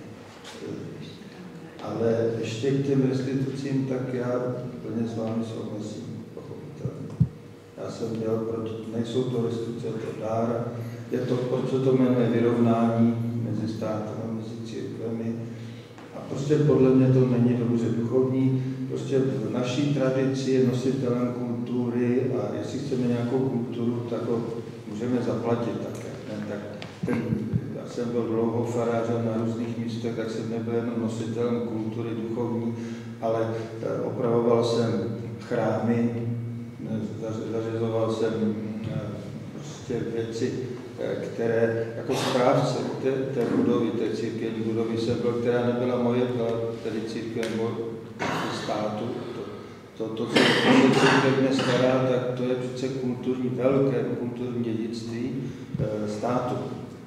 Ale ještě k těm restitucím, tak já plně s vámi souhlasím, pochopitelně. Já jsem měl, nejsou to restituce, to dár, je to, proč se to jmenuje vyrovnání mezi státem a mezi církvemi. A prostě podle mě to není dobře duchovní. Prostě v naší tradici je nositelem kultury a jestli chceme nějakou kulturu, tak ho můžeme zaplatit také. Ne? Tak já jsem byl dlouho farářem na různých místech, tak jsem nebyl jenom nositelem kultury duchovní, ale opravoval jsem chrámy, zařizoval jsem prostě věci, které jako správce té budovy, té církevní budovy jsem byl, která nebyla moje, byla tedy církev státu. To, co se církev dnes stará, tak to je přece kulturní, velké kulturní dědictví státu.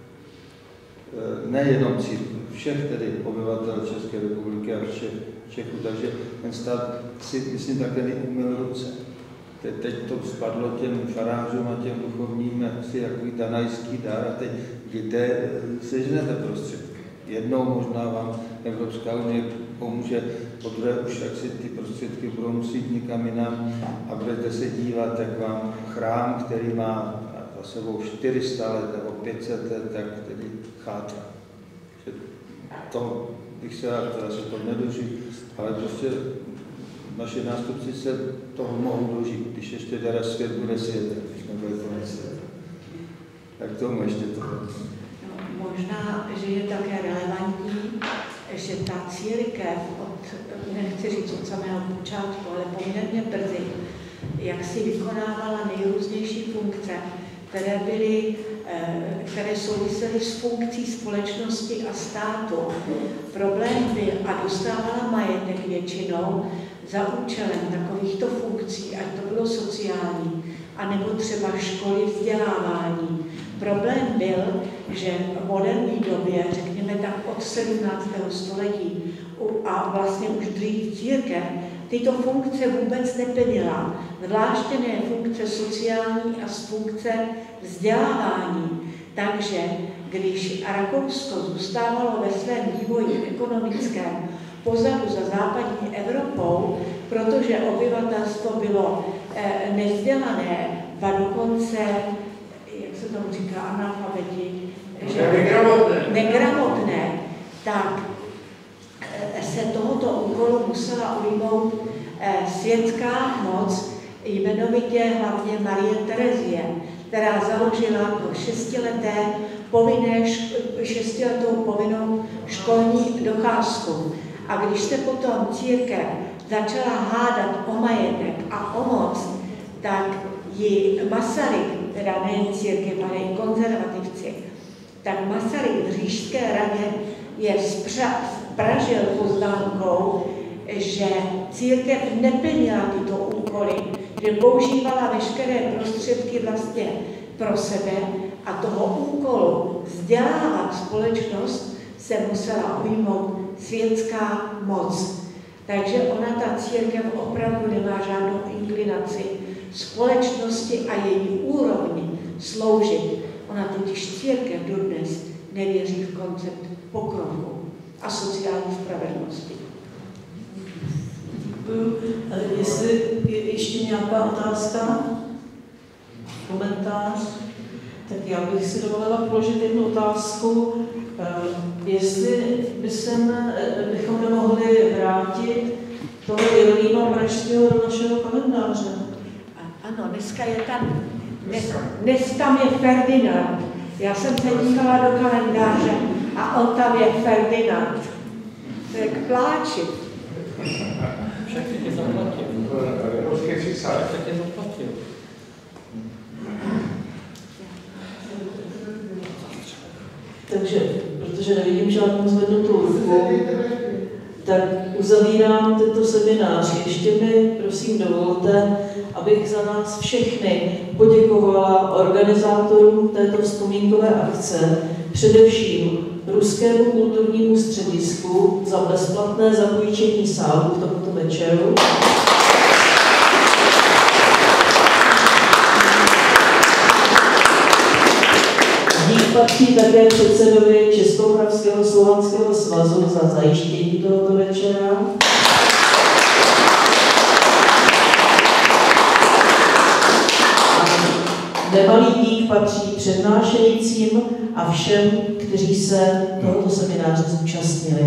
Nejenom církve, všech tedy obyvatel České republiky a všech Čechů, takže ten stát si, myslím, také neumyl ruce. Teď to spadlo těm farářům a těm duchovním jaksi jakový danajský dár a teď kde sežnete prostředky. Jednou možná vám Evropská unie pomůže, podruhé už jak si ty prostředky budou muset nikam jinam a budete se dívat, jak vám chrám, který má za sebou 400 let nebo 500 let, tak tedy chátra. To bych se rád, teda se to nedožil, ale prostě naši nástupci se toho mohou dožít, když ještě teda svět bude světem, když nebude konec světa. Tak tomu ještě to. Možná, že je také relevantní, že ta církev nechci říct od samého počátku, ale poměrně brzy, jak si vykonávala nejrůznější funkce, které souvisely s funkcí společnosti a státu. Problém byl a dostávala majetek většinou za účelem takovýchto funkcí, ať to bylo sociální, anebo třeba školy vzdělávání. Problém byl, že v moderní době, řekněme tak od 17. století a vlastně už dřív církev, tyto funkce vůbec neplnila, zvláště ne funkce sociální a z funkce vzdělávání. Takže když Rakousko zůstávalo ve svém vývoji ekonomickém pozadu za západní Evropou, protože obyvatelstvo bylo nevzdělané, a dokonce, jak se tomu říká, analfabeti, negramotné, tak se tohoto úkolu musela ujmout světská moc, jmenovitě hlavně Marie Terezie, která založila po 6letou povinnou školní docházku. A když se potom církev začala hádat o majetek a o moc, tak ji Masaryk, teda nejen církev, ale i konzervativci, tak Masaryk v Říšské radě je spražil poznámkou, že církev neplnila tyto úkoly, že používala veškeré prostředky vlastně pro sebe a toho úkolu vzdělávat společnost se musela ujmout světská moc. Takže ona, ta církev, opravdu nemá žádnou inklinaci společnosti a její úrovni sloužit. Ona totiž církev dodnes nevěří v koncept pokroku a sociální spravedlnosti. Jestli je ještě nějaká otázka, komentář, tak já bych si dovolila položit jednu otázku. Jestli bychom nemohli vrátit toho Jeronýma Pražského do našeho kalendáře. Ano, dneska je tam, dnes tam je Ferdinand. Já jsem se dívala do kalendáře a on tam je Ferdinand. To je k pláči. Všechny tě zaplatil. Všechny tě zaplatil. Takže, protože nevidím žádnou zvednutou ruku, tak uzavírám tento seminář. Ještě mi prosím dovolte, abych za nás všechny poděkovala organizátorům této vzpomínkové akce, především Ruskému kulturnímu středisku za bezplatné zapůjčení sálu k tomuto večeru. Dík patří také předsedovi Českomoravského slovanského svazu za zajištění tohoto večera. Nemalý dík patří přednášejícím a všem, kteří se tohoto semináře zúčastnili.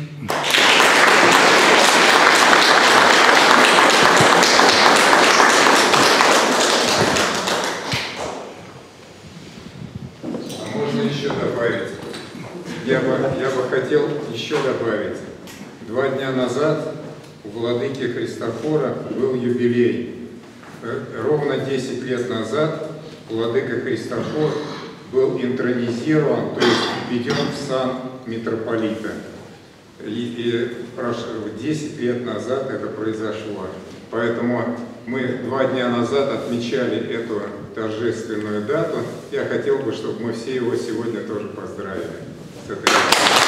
А можно еще добавить? Я бы хотел еще добавить. 2 дня назад у владыки Христофора был юбилей. Ровно 10 лет назад владыка Христофор был интронизирован, то есть введен в сан митрополита. И 10 лет назад это произошло. Поэтому мы 2 дня назад отмечали эту торжественную дату. Я хотел бы, чтобы мы все его сегодня тоже поздравили с этой датой.